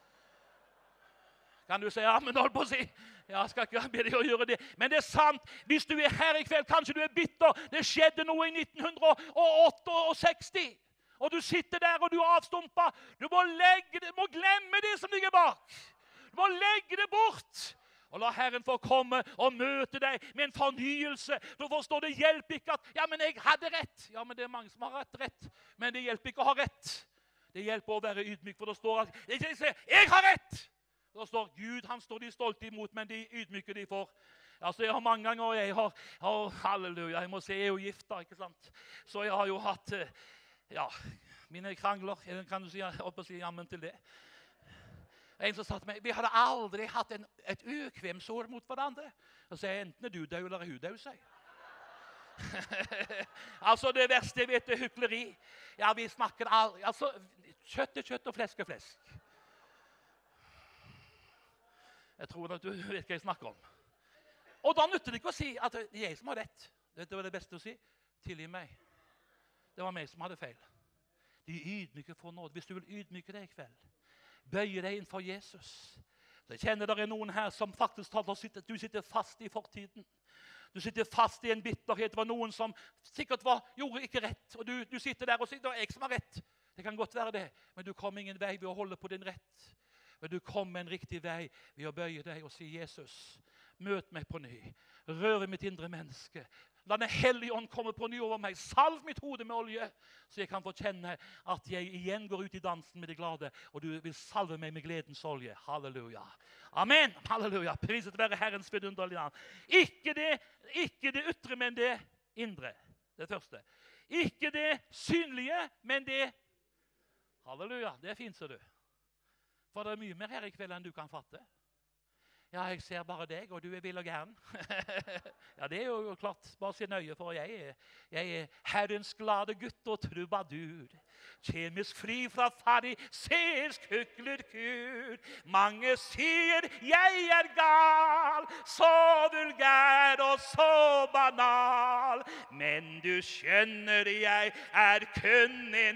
Kan du si, ja, men hold på å si, jeg skal ikke be deg å gjøre det. Men det er sant, hvis du er her i kveld, kanskje du er bitter. Det skjedde noe i nitten seksti, og du sitter der og du er avstumpet. Du må, legge det, må glemme det som ligger bak. Du må legge det bort. Og la Herren få komme og møte deg med en fornyelse. Du forstår, det hjelper ikke at, ja, men jeg hadde rett. Ja, men det er mange som har rett rett. Men det hjelper ikke å ha rett. Det hjelper å være ydmyk, for det står at, jeg sier, jeg har rett. Det står Gud, han står de stolte imot, men de ydmyker de for. Altså, jeg har mange ganger, og jeg har, oh, halleluja, jeg må si, jeg er jo gift da, ikke sant? Så jeg har jo hatt, ja, mine krangler, kan du si, jeg håper å si jammen til det. En som sa til meg, vi hadde aldri hatt en, et ukvemsord mot hverandre. Og så er enten du død eller hun død, sier altså, det verste jeg vet er hykleri. Ja, vi snakker aldri, altså, kjøtt er kjøtt og flesk er flesk. Jeg tror at du vet hva jeg snakker om. Og da nytter det ikke å si at det er jeg som har rett. Det var det beste å si. Tilgi meg. Det var meg som hadde feil. De ydmyker for nåde. Hvis du vil ydmyke deg i kveld, bøye deg innfor Jesus. Så jeg kjenner det er noen her som faktisk taler, sitter, du sitter fast i fortiden. Du sitter fast i en bitterhet. Det var noen som sikkert var, gjorde ikke rett. Og du, du sitter der og sier, det er jeg som har rett. Det kan godt være det, men du kom ingen vei ved å holde på din rett. Men du kom en riktig vei ved å bøye deg og si, Jesus, møt meg på ny. Rør i mitt indre menneske. La den hellige ånd komme på ny over meg. Salv mitt hode med olje, så jeg kan få kjenne at jeg igjen går ut i dansen med det glade, og du vil salve meg med gledens olje. Halleluja. Amen. Halleluja. Priset være Herrens vidunderlige navn. Ikke det, ikke det ytre, men det indre. Det første. Ikke det synlige, men det. Halleluja. Det er fint, ser du. For det er mye mer her i kveld enn du kan fatte. Ja, jeg ser bare deg, og du er vill og gæren. Ja, det er jo klart. Bare se nøye, for jeg er, jeg er Herrens glade gutt og trubadur. Kjemisk fri fra fariseersk hyklerkur. Mange sier jeg er gal, så vulgær og så banal. Men du skjønner jeg er kun en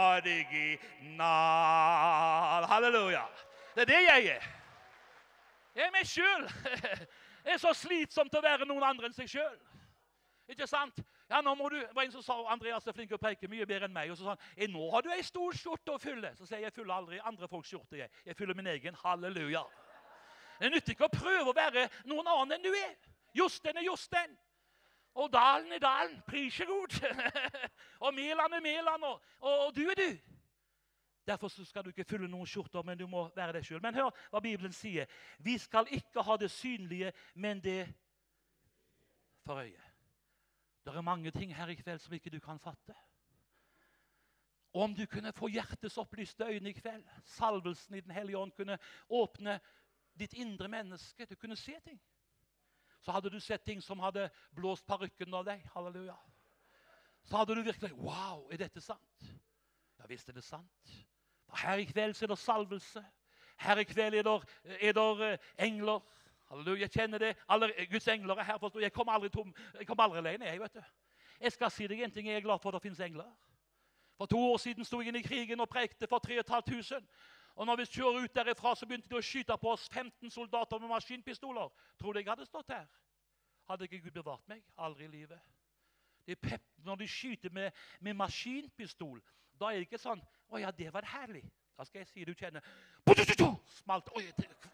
original. Halleluja. Det er det jeg er. Jeg er meg selv. Det er så slitsomt å være noen andre enn seg selv. Ikke sant? Ja, nå må du, det var en som sa, Andreas er flink å preke mye bedre enn meg, og så sa han, «Eh, nå har du en stor skjorte å fylle. Så sier jeg, jeg fyller aldri andre folks skjorte, jeg. Jeg fyller min egen, halleluja. Det nytter ikke å prøve å være noen annen enn du er. Josten er Josten. Og dalen er dalen, prisjegod. Og Melan er Melan, og, og du er du. Derfor så skal du ikke fylle noen skjorter, men du må være deg selv. Men hør hva Bibelen sier. Vi skal ikke ha det synlige, men det for øye. Det er mange ting her i kveld som ikke du kan fatte. Og om du kunne få hjertets opplyste øyne i kveld, salvelsen i den hellige ånd kunne åpne ditt indre menneske, du kunne se ting. Så hadde du sett ting som hadde blåst parykken av deg. Halleluja. Så hadde du virkelig, wow, er dette sant? Ja, visst er det sant. For her i kveld så er det salvelse. Her i kveld er det, er det engler. Halleluja, jeg kjenner det. Alle Guds engler er her. Forstår. Jeg kommer aldri tom. Jeg kommer aldri alene, jeg, vet du. Jeg skal si deg en ting, jeg er glad for at det finnes engler. For to år siden stod jeg inn i krigen og prekte for tre og et halvt tusen. Og når vi kjører ut derifra, så begynte de å skyte på oss femten soldater med maskinpistoler. Tror du jeg hadde stått her? Hadde ikke Gud bevart meg? Aldri i livet. De pep, når de skyter med, med maskinpistol, da er det ikke sånn, å ja, det var herlig. Da skal jeg si, du kjenner, smalt, oi,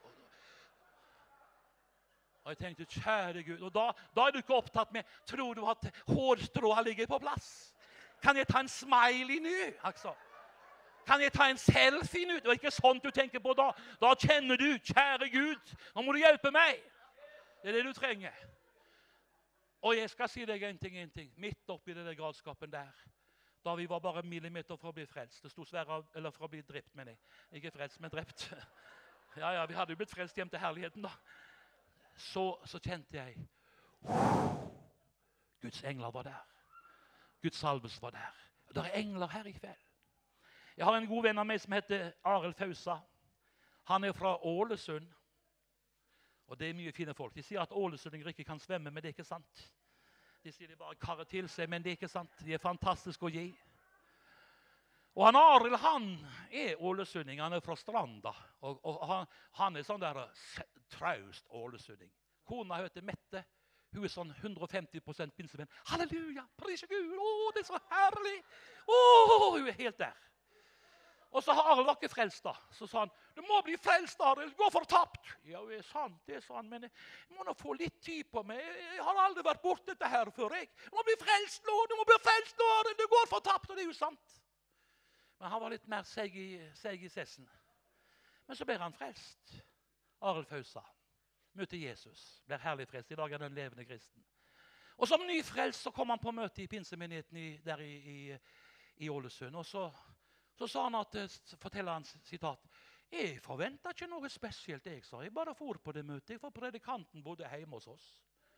og jeg tenkte, kjære Gud, og da, da er du ikke opptatt med, tror du at hårstrået ligger på plass? Kan jeg ta en smiley nå, altså? Kan jeg ta en selfie nå? Det er ikke sånt du tenker på da. Da kjenner du, kjære Gud, nå må du hjelpe meg. Det er det du trenger. Og jeg skal si deg en ting, en ting. Midt oppi det der galskapen der, da vi var bare millimeter for å bli frelst. Det stod svære, eller for å bli drept, mener jeg. Ikke frelst, men drept. Ja, ja, vi hadde jo blitt frelst hjem til herligheten da. Så, så kjente jeg, Guds engler var der. Guds salves var der. Det er engler her i kveld. Jeg har en god venn av meg som heter Arild Fausa. Han er fra Ålesund. Og det er mye fine folk. De sier at ålesundinger ikke kan svømme, men det er ikke sant. De sier de bare karrer til seg, men det er ikke sant. De er fantastiske å gi. Og han Arild, han er ålesunding. Han er fra Stranda. Og, og han, han er sånn der traust ålesunding. Kona heter Mette. Hun er sånn hundre og femti prosent pinsevenn. Halleluja, pris Gud, å, det er så herlig. Å, hun er helt der. Og så har Arild ikke frelst da. Så sa han, du må bli frelst, Arild, gå fortapt. Ja, det er sant, det er sant, men jeg må nå få litt tid på meg. Jeg har aldri vært bort dette her før, jeg. Du må bli frelst nå, du må bli frelst nå, Arild, du går fortapt, og det er jo sant. Men han var litt mer seg i, seg i sessen. Men så ble han frelst. Arild Fausa møtte Jesus, ble herlig frelst. I dag er den levende kristen. Og som ny frelst så kom han på møte i pinsemenigheten i, der i, i, i Ålesund. Og så, så sa han at, forteller han sitat, jeg forventet ikke noe spesielt, jeg sa. Jeg bare for på det møtet, for predikanten bodde hjemme hos oss.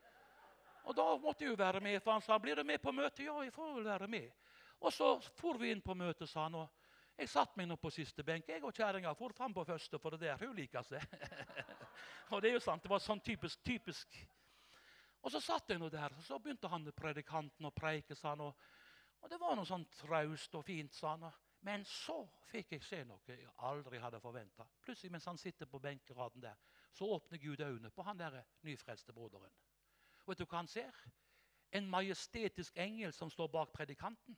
Og da måtte jeg jo være med, for han sa, blir du med på møtet? Ja, jeg får vel være med. Og så for vi inn på møtet, sa han, og jeg satt meg nå på siste benk. Jeg og kjæringa for frem på første, for det der hun liker seg. Og det er jo sant, det var sånn typisk, typisk. Og så satt jeg nå der, og så begynte han predikanten å preike, sa han, og, og det var noe sånn traust og fint, sa han. Men så fikk jeg se noe jeg aldri hadde forventet. Plutselig, mens han sitter på benkeraden der, så åpner Gud øynene på han der nyfrelste broderen. Og vet du hva han ser? En majestetisk engel som står bak predikanten.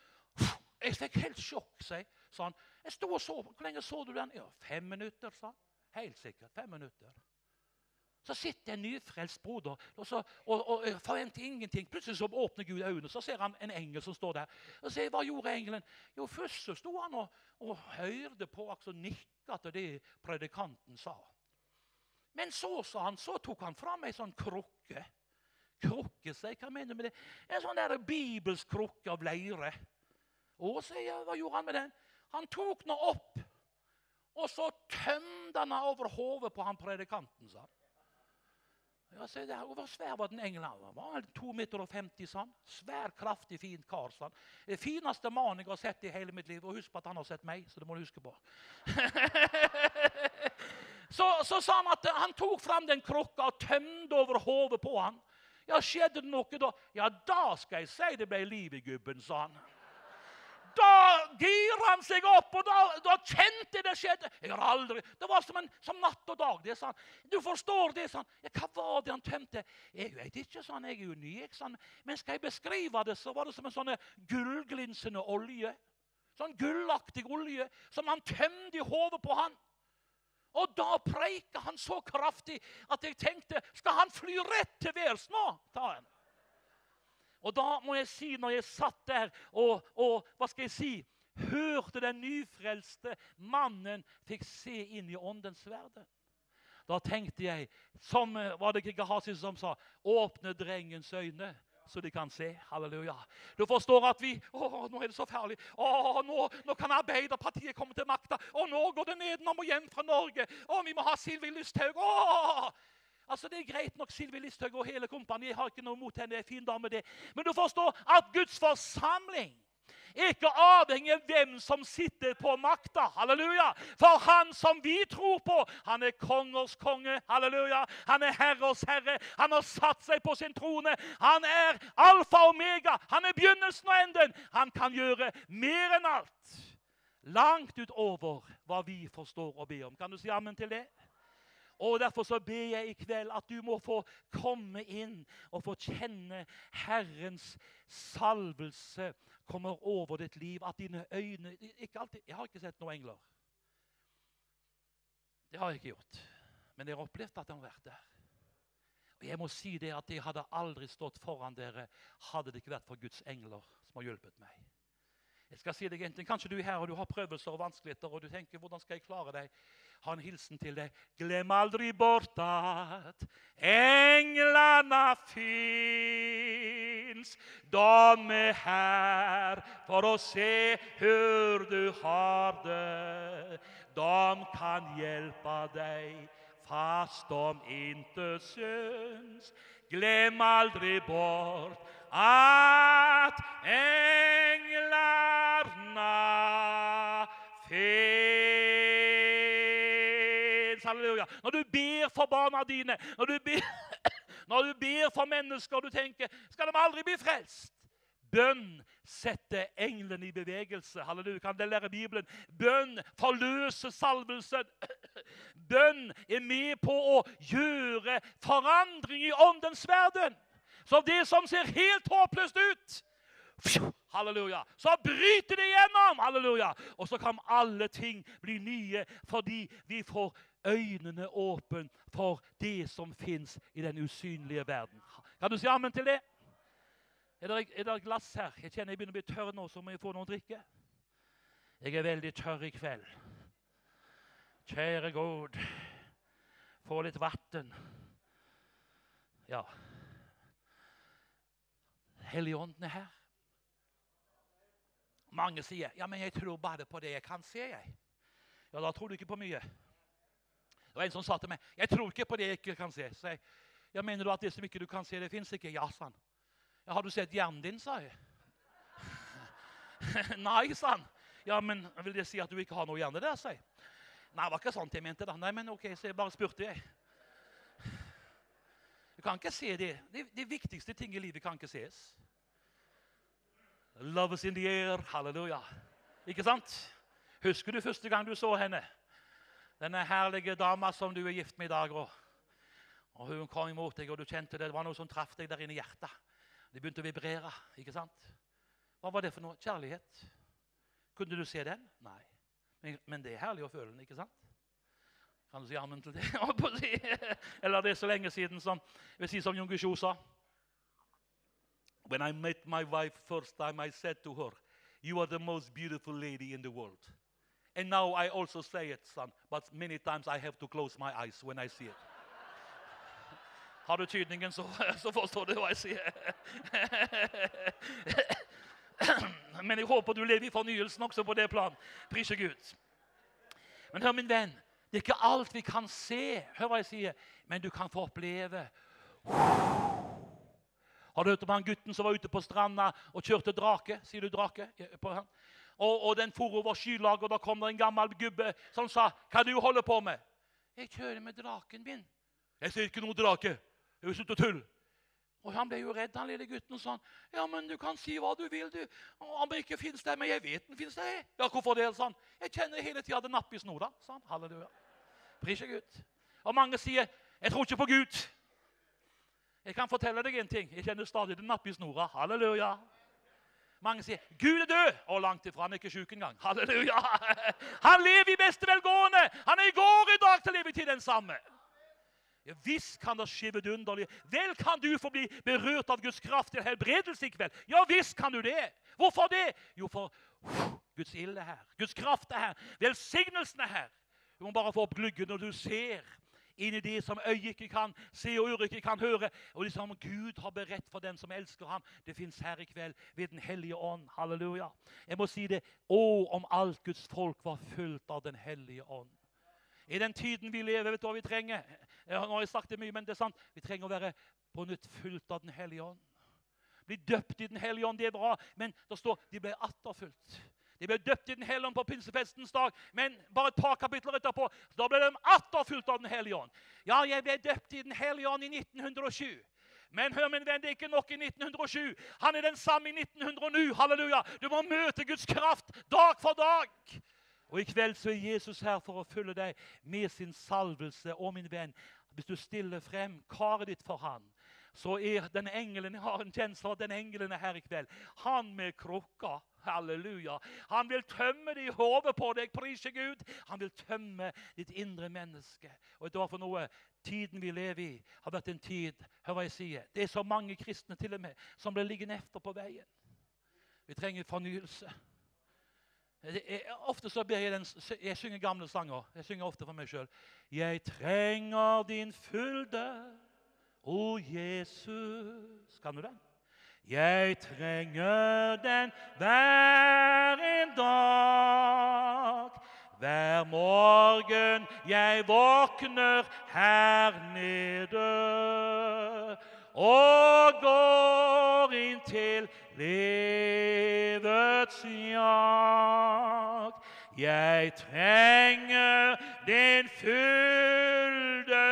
Jeg fikk helt sjokk, sa han. Jeg stod og så, hvor lenge så du den? Ja, fem minutter, sa han. Helt sikkert, fem minutter. Så sitter en nyfrelst broder, og, så, og, og forventer ingenting. Plutselig så åpner Gud øynene, så ser han en engel som står der. Og sier, hva gjorde engelen? Jo, først så stod han og, og hørte på, altså nikket til det predikanten sa. Men så, sa han, så tok han frem en sånn krukke. Krukke, sier jeg, hva mener du med det? En sånn der bibelsk krukke av leire. Og sier jeg, hva gjorde han med den? Han tok den opp, og så tømte han over hovedet på han predikanten, sa han. Ja, se der, og hvor svær var den engelen? Han var to meter og femti, sånn. Svær, kraftig, fin kar, sånn. Det fineste mannen jeg har sett i hele mitt liv. Og husk på at han har sett meg, så det må du huske på. så, så sa han at han tok frem den krukka og tømde over hodet på han. Ja, skjedde det noe da? Ja, da skal jeg si det ble liv i gubben, sa han. Da girer han seg opp, og da, da kjente det skjedde. Jeg har aldri, det var som, en, som natt og dag, det sa han. Du forstår det, sa han. Ja, hva var det han tømte? Jeg vet ikke, sa han, jeg er jo ny, ikke sant? Men skal jeg beskrive det, så var det som en sånn gullglinsende olje. Sånn gullaktig olje, som han tømte i hodet på han. Og da preika han så kraftig, at jeg tenkte, skal han fly rett til værs nå? Ta han. Og da må jeg si, når jeg satt der og, og hva skal jeg si, hørte den nyfrelste mannen fikk se inn i åndens verden. Da tenkte jeg, som var det ikke Gehazi som sa, åpne drengens øyne, så de kan se. Halleluja. Du forstår at vi, å, nå er det så farlig. Å, nå, nå kan Arbeiderpartiet komme til makta. Og nå går det nedenom og hjem fra Norge. Å, vi må ha Sylvi Listhaug. Å, altså, det er greit nok Sylvi Listhaug og hele kompani. Jeg har ikke noe mot henne, det er fin dame det. Men du forstår at Guds forsamling er ikke avhengig av hvem som sitter på makta. Halleluja. For han som vi tror på, han er kongers konge. Halleluja. Han er herres herre. Han har satt seg på sin trone. Han er alfa og omega. Han er begynnelsen og enden. Han kan gjøre mer enn alt. Langt utover hva vi forstår og ber om. Kan du si amen til det? Og derfor så ber jeg i kveld at du må få komme inn og få kjenne Herrens salvelse kommer over ditt liv. At dine øyne, ikke alltid, jeg har ikke sett noen engler. Det har jeg ikke gjort. Men jeg har opplevd at de har vært der. Og jeg må si det at jeg hadde aldri stått foran dere, hadde det ikke vært for Guds engler som har hjulpet meg. Jeg skal si deg en ting. Kanskje du er her og du har prøvelser og vanskeligheter, og du tenker, hvordan skal jeg klare deg? Ha en hilsen til deg. Glem aldri bort at englene finns. De er her for å se hvor du har det. De kan hjelpe deg fast de inte syns. Glem aldri bort at englarna finns. Halleluja. Når du ber for barna dine, når du ber, når du ber for mennesker, og du tenker, skal de aldri bli frelst? Bønn setter englen i bevegelse. Halleluja. Kan dere lære Bibelen? Bønn forløser salvelsen. Bønn er med på å gjøre forandring i åndens verden. Så det som ser helt håpløst ut, halleluja, så bryter det igjennom, halleluja. Og så kan alle ting bli nye, fordi vi får øynene åpne for det som finnes i den usynlige verden. Kan du si amen til det? Er det, er det glass her? Jeg kjenner jeg begynner å bli tørr nå, så må jeg få noe å drikke. Jeg er veldig tørr i kveld. Kjære Gud, få litt vatten. Ja. Helligånden er her. Mange sier, ja, men jeg tror bare på det jeg kan se, jeg. Ja, da tror du ikke på mye. Det var en som sa til meg, jeg tror ikke på det jeg ikke kan se. Så jeg, ja, mener du at det som ikke du kan se, det finnes ikke? Ja, sa han. Ja, har du sett hjernen din, sa jeg. Nei, sa han. Ja, men vil det si at du ikke har noe hjerne der, sa jeg. Nei, det var ikke sånt jeg mente da. Nei, men ok, så jeg bare spurte jeg. Du kan ikke se det. Det, det viktigste ting i livet kan ikke ses. Love is in the air, halleluja. Ikke sant? Husker du første gang du så henne? Denne herlige dama som du er gift med i dag, og, og hun kom imot deg, og du kjente det, det var noe som traff deg der inne i hjertet. Det begynte å vibrere, ikke sant? Hva var det for noe? Kjærlighet. Kunne du se den? Nei. Men, men det er herlig å føle den, ikke sant? Kan du si amen til det? Eller det er så lenge siden som, jeg vil si som Jon Guillou sa. When I met my wife first time, I said to her, you are the most beautiful lady in the world. And now I also say it, son, but many times I have to close my eyes when I see it. Har du tydningen, så, så forstår du hva jeg sier. Men jeg håper du lever i fornyelsen også på det plan. Prise Gud. Men hør min venn, det er ikke alt vi kan se, hør hva jeg sier, men du kan få oppleve Har du hørt om han gutten som var ute på stranda og kjørte drake? Sier du drake? På han? Og, og den for over skylag, og da kom det en gammel gubbe som sa, hva du holder på med? Jeg kjører med draken min. Jeg ser ikke noe drake. Jeg er ute og tull. Og han ble jo redd, han lille gutten, og sa, ja, men du kan si hva du vil, du. Og han ikke finnes der, men jeg vet den finnes der. Ja, hvorfor det, sa han. Jeg kjenner hele tiden det napp i snora, sa han. Halleluja. Pris er Gud. Og mange sier, jeg tror ikke på Gud. Jeg kan fortelle deg en ting. Jeg kjenner stadig det napp i snora. Halleluja. Mange sier, Gud er død. Og langt ifra, han er ikke syk engang. Halleluja. Han lever i beste velgående. Han er i går i dag til evig tid den samme. Ja, visst kan det skje vidunderlig. Vel kan du få bli berørt av Guds kraft til helbredelse i kveld. Ja, visst kan du det. Hvorfor det? Jo, for uh, Guds ild er her. Guds kraft er her. Velsignelsen er her. Du må bare få opp gluggen når du ser inn i det som øyet ikke kan se og øret ikke kan høre. Og det som Gud har beredt for den som elsker ham. Det finnes her i kveld ved den hellige ånd. Halleluja. Jeg må si det. Å, om alt Guds folk var fullt av den hellige ånd. I den tiden vi lever, vet du hva vi trenger? Nå har jeg sagt det mye, men det er sant. Vi trenger å være på nytt fullt av den hellige ånd. Bli døpt i den hellige ånd, det er bra. Men det står, de ble atterfullt. De ble døpt i den hellige ånd på pinsefestens dag. Men bare et par kapitler etterpå, da ble de atterfullt av den hellige ånd. Ja, jeg ble døpt i den hellige ånd i nitten hundre og sju. Men hør min venn, det er ikke nok i nitten hundre og sju. Han er den samme i nitten hundre og ni. Halleluja. Du må møte Guds kraft dag for dag. Og i kveld så er Jesus her for å følge deg med sin salvelse. Og min venn, hvis du stiller frem karet ditt for han, så er den engelen, jeg har en kjensle av at den engelen er her i kveld. Han med krukka, halleluja. Han vil tømme det i hodet på deg, prise Gud. Han vil tømme ditt indre menneske. Og vet du hva for noe? Tiden vi lever i har vært en tid, hør hva jeg sier, det er så mange kristne til og med, som blir liggende efter på veien. Vi trenger fornyelse. Jeg, ofte så ber jeg den, jeg synger gamle sanger, jeg synger ofte for meg selv. Jeg trenger din fylde, o Jesus. Kan du den? Jeg trenger den hver en dag. Hver morgen jeg våkner her nede og går inn til livets jag. Jeg trenger din fylde,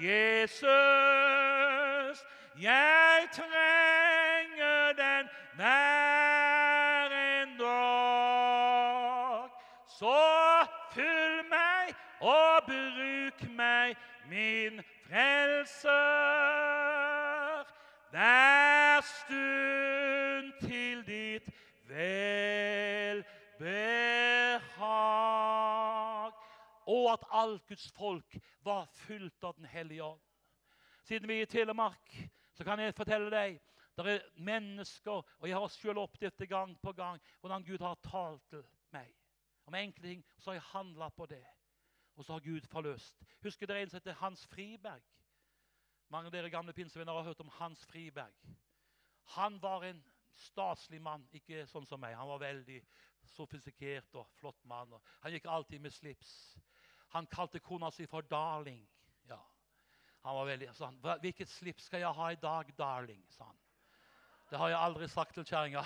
Jesus. Jeg trenger den hver en dag. Så fyll meg og bruk meg, min frelser. Hver stund til ditt velbehag. Og at alt Guds folk var fylt av den hellige ånd. Siden vi er i Telemark, så kan jeg fortelle deg, det er mennesker, og jeg har selv opplevd det gang på gang, hvordan Gud har talt til meg. Om enkle ting, så har jeg handlet på det. Og så har Gud forløst. Husker dere en som heter Hans Friberg? Mange av dere gamle pinsevenner har hørt om Hans Friberg. Han var en staselig mann, ikke sånn som meg. Han var veldig sofistikert og flott mann. Og han gikk alltid med slips. Han kalte kona si for darling. Ja. Han var veldig sånn, hvilket slips skal jeg ha i dag, darling, sa han. Det har jeg aldri sagt til kjæringa.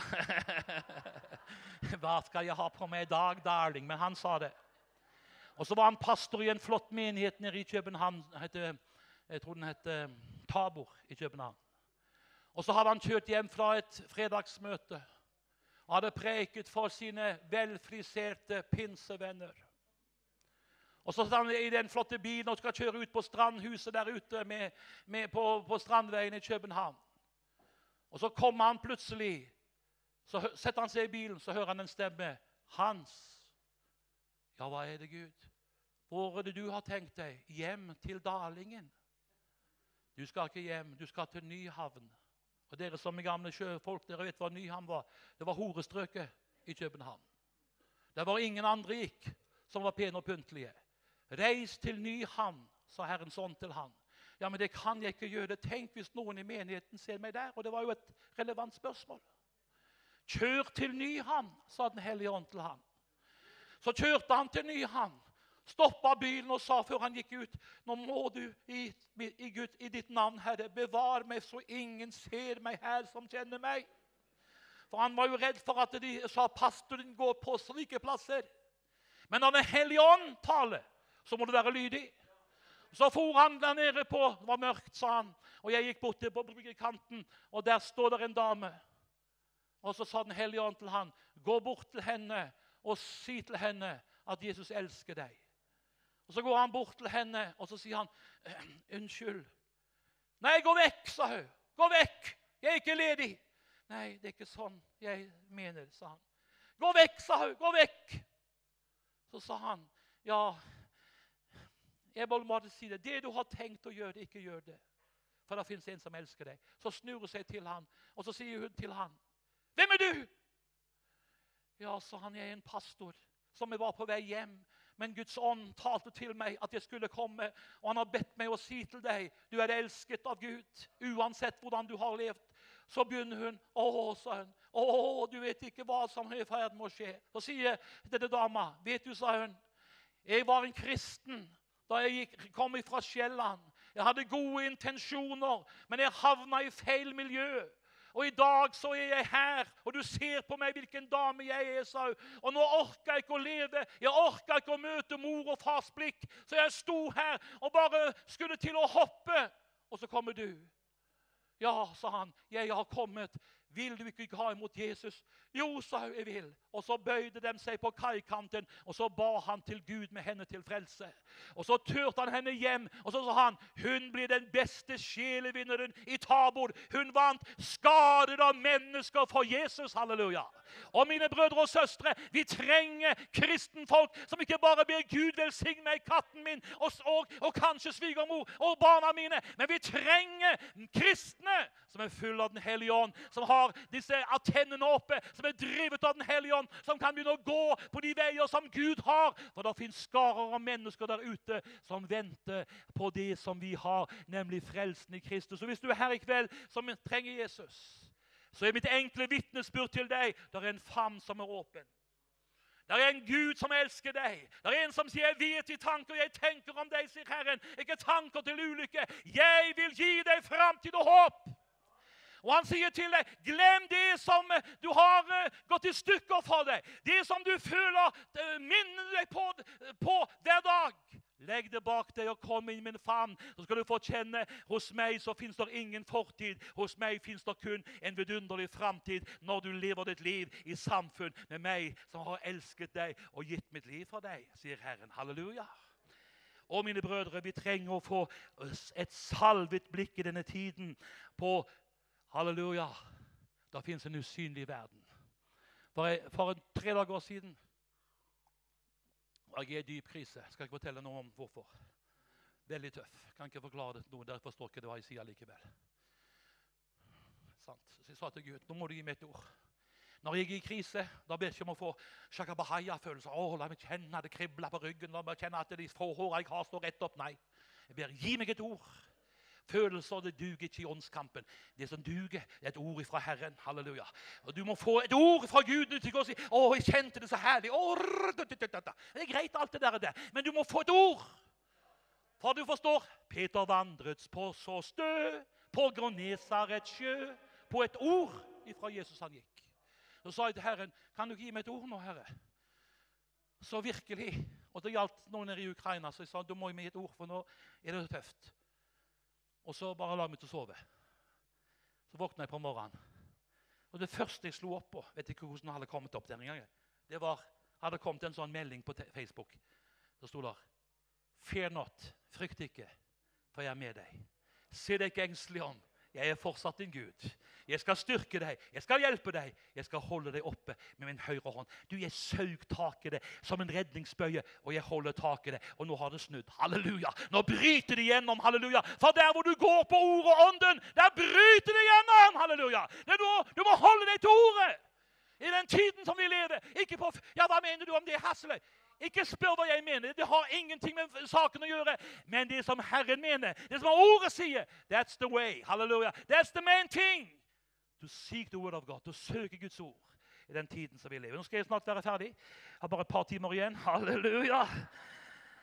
Hva skal jeg ha på meg i dag, darling? Men han sa det. Og så var han pastor i en flott menighet nede i København. Hette, jeg tror den heter Tabor i København. Og så hadde han kjørt hjem fra et fredagsmøte og hadde preket for sine velfriserte pinsevenner. Og så satt han i den flotte bilen og skal kjøre ut på strandhuset der ute med, med på, på strandveien i København. Og så kommer han plutselig, så setter han seg i bilen, så hører han en stemme. Hans. Ja, hva er det, Gud? Hvor er det du har tenkt deg? Hjem til Dalingen. Du skal ikke hjem, du skal til Nyhavn. Og dere som er gamle sjøfolk, dere vet hva Nyhavn var. Det var horestrøket i København. Der var ingen andre gikk som var pene og pyntlige. Reis til Nyhavn, sa Herren sånn til han. Ja, men det kan jeg ikke gjøre. Tenk hvis noen i menigheten ser meg der. Og det var jo et relevant spørsmål. Kjør til Nyhavn, sa den hellige ånd til han. Så kjørte han til Nyhavn. stoppet bilen og sa før han gikk ut, nå må du i, i, Gud, i ditt navn, Herre, bevare meg så ingen ser meg her som kjenner meg. For han var jo redd for at de sa, pastoren går på slike plasser. Men når Den hellige ånd taler, så må du være lydig. Så for han der nede på, det var mørkt, sa han, og jeg gikk bort til på bryggekanten, og der står der en dame. Og så sa Den hellige ånd til han, gå bort til henne og si til henne at Jesus elsker deg. Og så går han bort til henne, og så sier han, unnskyld. Nei, gå vekk, sa hun. Gå vekk, jeg er ikke ledig. Nei, det er ikke sånn jeg mener, sa han. Gå vekk, sa hun, gå vekk. Så sa han, ja, jeg må bare si det. Det du har tenkt å gjøre det, ikke gjør det. For det finnes en som elsker deg. Så snur hun seg til han, og så sier hun til han, hvem er du? Ja, sa han, jeg er en pastor som jeg var på vei hjem. Men Guds ånd talte til meg at jeg skulle komme, og han har bedt meg å si til deg, du er elsket av Gud, uansett hvordan du har levd. Så begynner hun, å, sa hun, å, du vet ikke hva som er i ferd med å skje. Så sier denne dama, vet du, sa hun, jeg var en kristen da jeg gikk, kom fra Sjælland. Jeg hadde gode intensjoner, men jeg havnet i feil miljø. Og i dag så er jeg her, og du ser på meg hvilken dame jeg er, sa hun. Og nå orker jeg ikke å leve, jeg orker ikke å møte mor og fars blikk. Så jeg sto her og bare skulle til å hoppe, og så kommer du. Ja, sa han, jeg har kommet. Vil du ikke ha imot Jesus? Jo, sa hun, jeg vil. Og så bøyde de seg på kaikanten, og så ba han til Gud med henne til frelse. Og så tørte han henne hjem, og så sa han, hun blir den beste sjelevinneren i Tabor. Hun vant skader av mennesker for Jesus, halleluja. Og mine brødre og søstre, vi trenger kristenfolk som ikke bare ber Gud velsigne meg, katten min, og, og, og kanskje svigermor og barna mine, men vi trenger kristne som er full av Den hellige ånd, som har disse antennene oppe, som er drivet av Den hellige ånd, som kan begynne å gå på de veier som Gud har. For det finnes skarer av mennesker der ute som venter på det som vi har, nemlig frelsen i Kristus. Og hvis du er her i kveld som trenger Jesus, så er mitt enkle vittnesbyrd til deg, der er en favn som er åpen. Der er en Gud som elsker deg. Der er en som sier, jeg vet de tanker jeg tenker om deg, sier Herren. Ikke tanker til ulykke. Jeg vil gi deg fremtid og håp. Og han sier til deg, glem det som du har gått i stykker for deg. Det som du føler, minner deg på, på hver dag. Legg det bak deg og kom inn i min favn. Så skal du få kjenne, hos meg så finnes det ingen fortid. Hos meg finnes det kun en vidunderlig fremtid når du lever ditt liv i samfunn med meg som har elsket deg og gitt mitt liv for deg, sier Herren. Halleluja. Og mine brødre, vi trenger å få et salvet blikk i denne tiden på halleluja, da finnes en usynlig verden. For, jeg, for en tre dager siden var jeg i dyp krise. Skal ikke fortelle noe om hvorfor. Veldig tøff. Kan ikke forklare det noe. Dere forstår ikke det hva jeg sier likevel. Sant. Så jeg sa til Gud, nå må du gi meg et ord. Når jeg er i krise, da ber jeg ikke om å få shakabahaya-følelser. Åh, la meg kjenne det kribler på ryggen. La meg kjenne at de forhårene jeg har står rett opp. Nei. Jeg ber, gi meg et ord. Følelser, det duger ikke i åndskampen. Det som duger, det er et ord fra Herren. Halleluja. Og du må få et ord fra Gud. Du ikke å si, å, jeg kjente det så herlig. Åh, det er greit alt det der. Men du må få et ord. For du forstår, Peter vandret på så stø, på Genesarets sjø, på et ord fra Jesus han gikk. Så sa jeg til Herren, kan du gi meg et ord nå, Herre? Så virkelig, og det gjaldt noen i Ukraina, så jeg sa, du må gi meg et ord, for nå er det tøft. Og så bare la meg til å sove. Så våknet jeg på morgenen. Og det første jeg slo opp på, vet ikke hvordan jeg hadde kommet opp denne gangen, det var, hadde kommet en sånn melding på Facebook. Så stod der, fear not, frykt ikke, for jeg er med deg. Se deg ikke engstelig om, jeg er fortsatt din Gud. Jeg skal styrke deg, jeg skal hjelpe deg, jeg skal holde deg oppe med min høyre hånd. Du, jeg søg tak i det som en redningsbøye, og jeg holder tak i det, og nå har det snudd. Halleluja! Nå bryter det igjennom, halleluja! For der hvor du går på ordet og ånden, der bryter det igjennom, halleluja! Det du, du må holde deg til ordet! I den tiden som vi lever, ikke på, ja, hva mener du om det, Hasseløy? Ikke spør hva jeg mener, det har ingenting med saken å gjøre, men det som Herren mener, det som ordet sier, that's the way, halleluja, that's the main thing, to seek the word of God, to søke Guds ord i den tiden som vi lever. Nå skal jeg snart være ferdig, jeg har bare et par timer igjen, halleluja,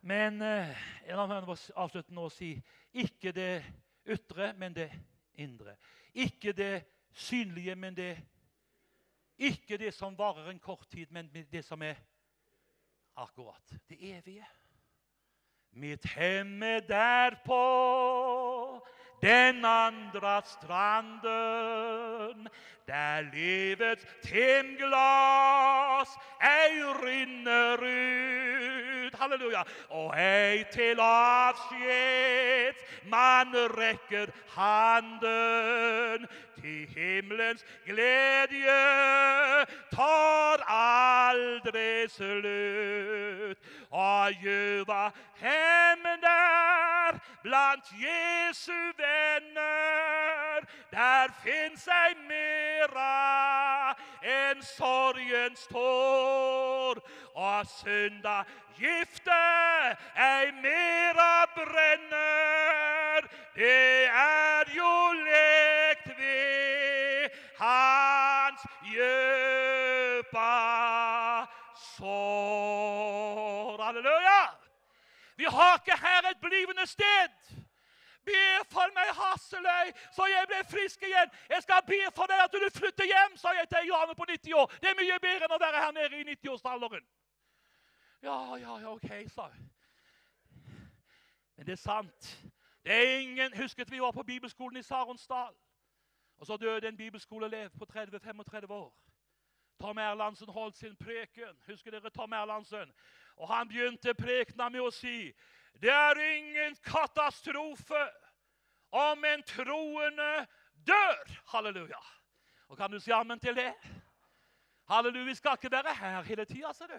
Men eh, la meg avslutte nå og si, ikke det ytre, men det indre. Ikke det synlige, men det ikke det som varer en kort tid, men det som er akkurat det evige. Mitt hemme der på den andra stranden, der livets timglas ei rinner ut, halleluja, og ei til avskjed man rekker handen, til himmelens gledje tar aldri slutt. Adjø var hemmen der blant Jesu venner, der finnes ei mera enn sorgens tår, og synda gifte ei mera brenner, det er jo lekt ved hans djupa sår. Halleluja! Vi har ikke her et blivende sted. Be for meg, Hasseløy, så jeg blir frisk igjen. Jeg skal be for deg at du flytter hjem, sa jeg til Johanne på nitti år. Det er mye bedre enn å være her nede i nitti-årsalderen. Ja, ja, ja, ok, sa jeg. Men det er sant. Det er ingen, husket vi var på bibelskolen i Saronsdal, og så døde en bibelskoleelev på tretti til femogtredve år. Tom Erlandsen holdt sin preken. Husker dere Tom Erlandsen? Og han begynte prekena med å si, det er ingen katastrofe om en troende dør. Halleluja. Og kan du si amen til det? Halleluja, vi skal ikke være her hele tiden, ser du.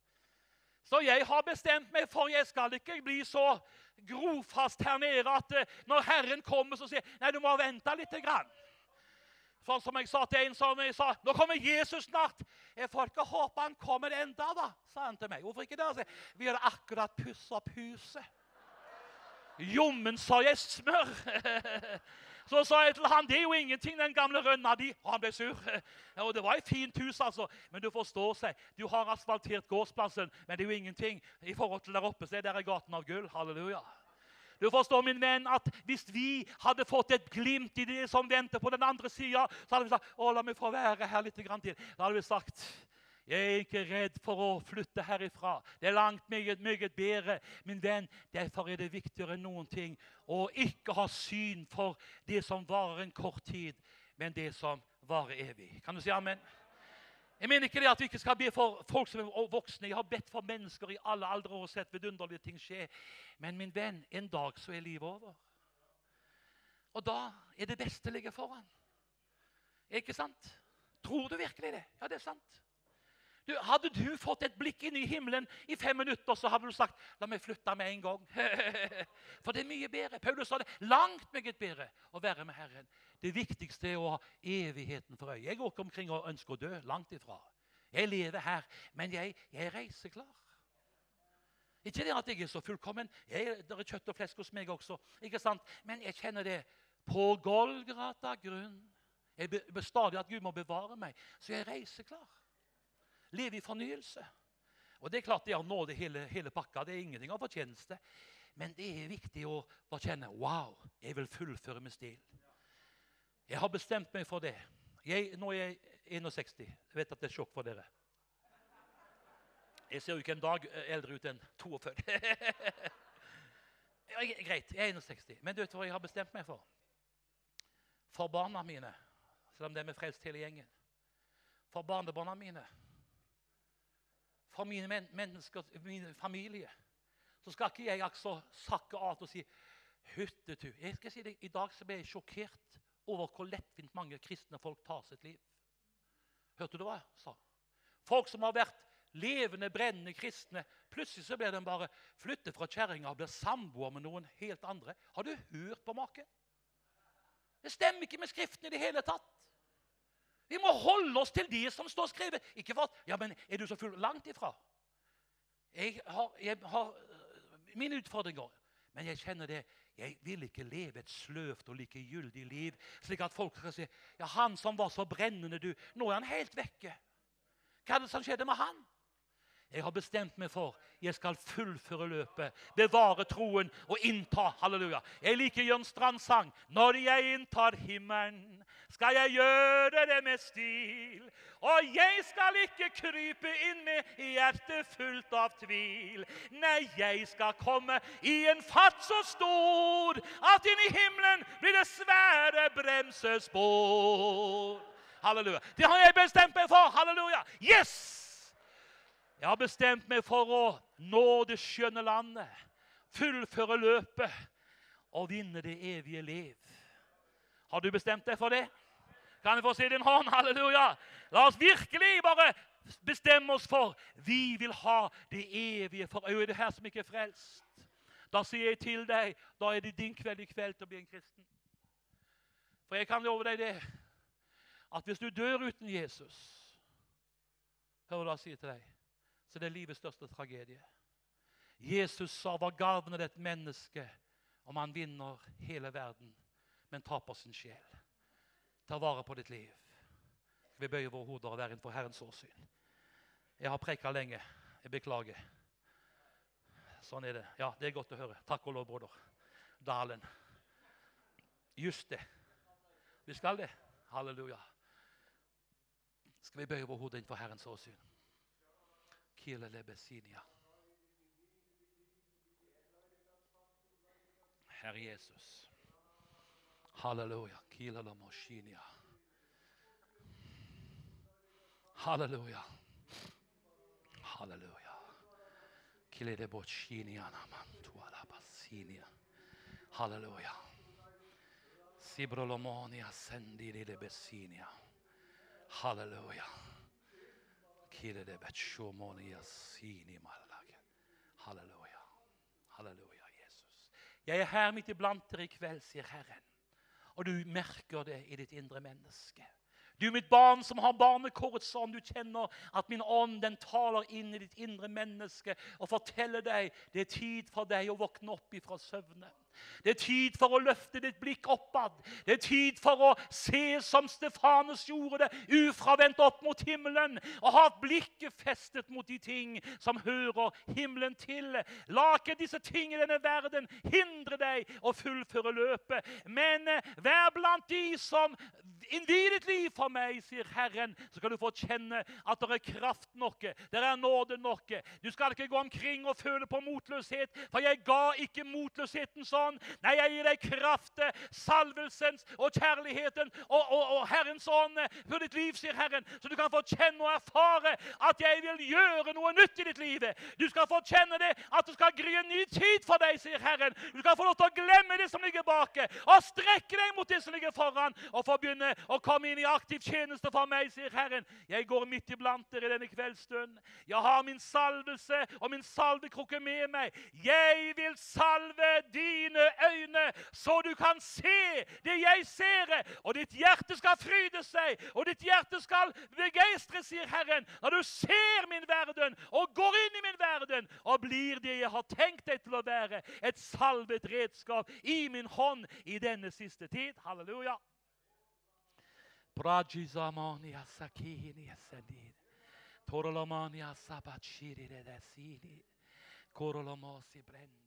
Så jeg har bestemt meg for, jeg skal ikke bli så grofast her nede, at når Herren kommer, så sier jeg, nei, du må vente litt grann. Sånn som jeg sa til en som jeg sa, nå kommer Jesus snart. Jeg får ikke håpe han kommer enda da, sa han til meg. Hvorfor ikke det? Vi har akkurat pusset opp huset. Jommen sa jeg smør. Så sa jeg til han, det er jo ingenting den gamle rønna di. Og han ble sur. Og det var et fint hus altså. Men du forstår seg, du har asfaltert gårdsplassen, men det er jo ingenting i forhold til der oppe, så er det der gaten av gull. Halleluja. Du forstår, min venn, at hvis vi hadde fått et glimt i det som venter på den andre siden, så hadde vi sagt, å, la meg få være her litt grann til. Da hadde vi sagt, jeg er ikke redd for å flytte herifra. Det er langt meget, meget bedre, min venn. Derfor er det viktigere enn noen ting å ikke ha syn for det som varer en kort tid, men det som varer evig. Kan du si amen? Jeg mener ikke det at vi ikke skal be for folk som er voksne. Jeg har bedt for mennesker i alle aldre og sett vidunderlige ting skje. Men min venn, en dag så er livet over. Og da er det beste ligger foran. Ikke sant? Tror du virkelig det? Ja, det er sant. Du, hadde du fått et blikk inn i himmelen i fem minutter, så hadde du sagt, la meg flytte med en gang. For det er mye bedre. Paulus sa det, langt meget bedre å være med Herren. Det viktigste er å ha evigheten for øye. Jeg går ikke omkring og ønsker å dø, langt ifra. Jeg lever her, men jeg, jeg er reiseklar. Ikke det at jeg er så fullkommen. Jeg, det er kjøtt og flesk hos meg også, ikke sant? Men jeg kjenner det på Golgata grunn. Jeg bestadig at Gud må bevare meg, så jeg er reiseklar. Leve i fornyelse. Og det er klart det er å nå det hele, hele pakka. Det er ingenting av fortjeneste. Men det er viktig å bare kjenne, wow, jeg vil fullføre med stil. Jeg har bestemt meg for det. Jeg, nå er jeg seksogen. Jeg vet at det er sjokk for dere. Jeg ser jo ikke en dag eldre ut enn førti. Greit, jeg er seksogen. Men du vet hva jeg har bestemt meg for? For barna mine, selv om det er med frelst hele gjengen. For barnebarna mine. For mine men mennesker, min familie. Så skal ikke jeg altså sakke av og si, hyttetu. Jeg skal si det, i dag så ble jeg sjokkert over hvor lettvint mange kristne folk tar sitt liv. Hørte du hva jeg sa? Folk som har vært levende, brennende kristne, plutselig så blir de bare flyttet fra kjerringa og blir samboer med noen helt andre. Har du hørt på maken? Det stemmer ikke med skriften i det hele tatt. Vi må holde oss til det som står skrevet. Ikke for at, ja, men er du så full langt ifra? Jeg har, jeg har mine utfordringer, men jeg kjenner det. Jeg vil ikke leve et sløvt og likegyldig liv, slik at folk skal si, ja, han som var så brennende du, nå er han helt vekke. Hva er det som skjedde med han? Jeg har bestemt meg for jeg skal fullføre løpet, bevare troen og innta, halleluja. Jeg liker Jørn Strands sang. Når jeg inntar himmelen, skal jeg gjøre det med stil. Og jeg skal ikke krype inn med hjertet fullt av tvil. Nei, jeg skal komme i en fart så stor, at inn i himmelen blir det svære bremsespor. Halleluja. Det har jeg bestemt meg for, halleluja. Yes! Jeg har bestemt meg for å nå det skjønne landet, fullføre løpet og vinne det evige liv. Har du bestemt deg for det? Kan jeg få se din hånd? Halleluja! La oss virkelig bare bestemme oss for vi vil ha det evige for øye. Er det her som ikke er frelst? Da sier jeg til deg, da er det din kveld i kveld til å bli en kristen. For jeg kan love deg det, at hvis du dør uten Jesus, hør hva jeg sier til deg, så det er livets største tragedie. Jesus sa, hva gavner det et menneske om han vinner hele verden, men taper sin sjel. Ta vare på ditt liv. Vi bøyer våre hoder og være innenfor Herrens åsyn. Jeg har preket lenge. Jeg beklager. Sånn er det. Ja, det er godt å høre. Takk og lov, broder. Dalen. Just det. Vi skal det. Halleluja. Skal vi bøye våre hoder innenfor Herrens åsyn? Kile lebesinia. Herre Jesus. Halleluja. Kile lamoshinia. Halleluja. Halleluja. Kile de bochinia namantua basinia. Halleluja. Sibrolomonia sendi de besinia. Halleluja. Halleluja. Halleluja, Jesus. Jeg er her midt iblant dere i kveld, sier Herren. Og du merker det i ditt indre menneske. Du mitt barn som har barnekårets ånd, du kjenner at min ånd den taler inn i ditt indre menneske og forteller deg det er tid for deg å våkne opp ifra søvne. Det er tid for å løfte ditt blikk oppad. Det er tid for å se som Stefanus gjorde det, ufravendt opp mot himmelen, og ha blikket festet mot de ting som hører himmelen til. La ikke disse ting i denne verden hindre deg å fullføre løpet, men vær blant de som innvier ditt liv for meg, sier Herren, så kan du få kjenne at det er kraft nok, det er nåde nok. Du skal ikke gå omkring og føle på motløshet, for jeg ga ikke motløsheten sånn. Nei, jeg gir deg kraft, salvelsens og kjærligheten og, og, og Herrens ånd for ditt liv, sier Herren, så du kan få kjenne og erfare at jeg vil gjøre noe nytt i ditt liv. Du skal få kjenne det, at det skal gry en ny tid for deg, sier Herren. Du skal få lov til å glemme det som ligger bak, og strekke deg mot det som ligger foran, og få begynne å komme inn i aktiv tjeneste for meg, sier Herren. Jeg går midt iblant dere i denne kveldsstund. Jeg har min salvelse og min salvekrukke med meg. Jeg vil salve dine øyne, så du kan se det jeg ser, og ditt hjerte skal fryde seg, og ditt hjerte skal begeistre, sier Herren, når du ser min verden, og går inn i min verden, og blir det jeg har tenkt deg til å være, et salvet redskap i min hånd i denne siste tid. Halleluja. Brajizamania sakini esedid. Torolomania sabachiri redesini. Korolomosi brend.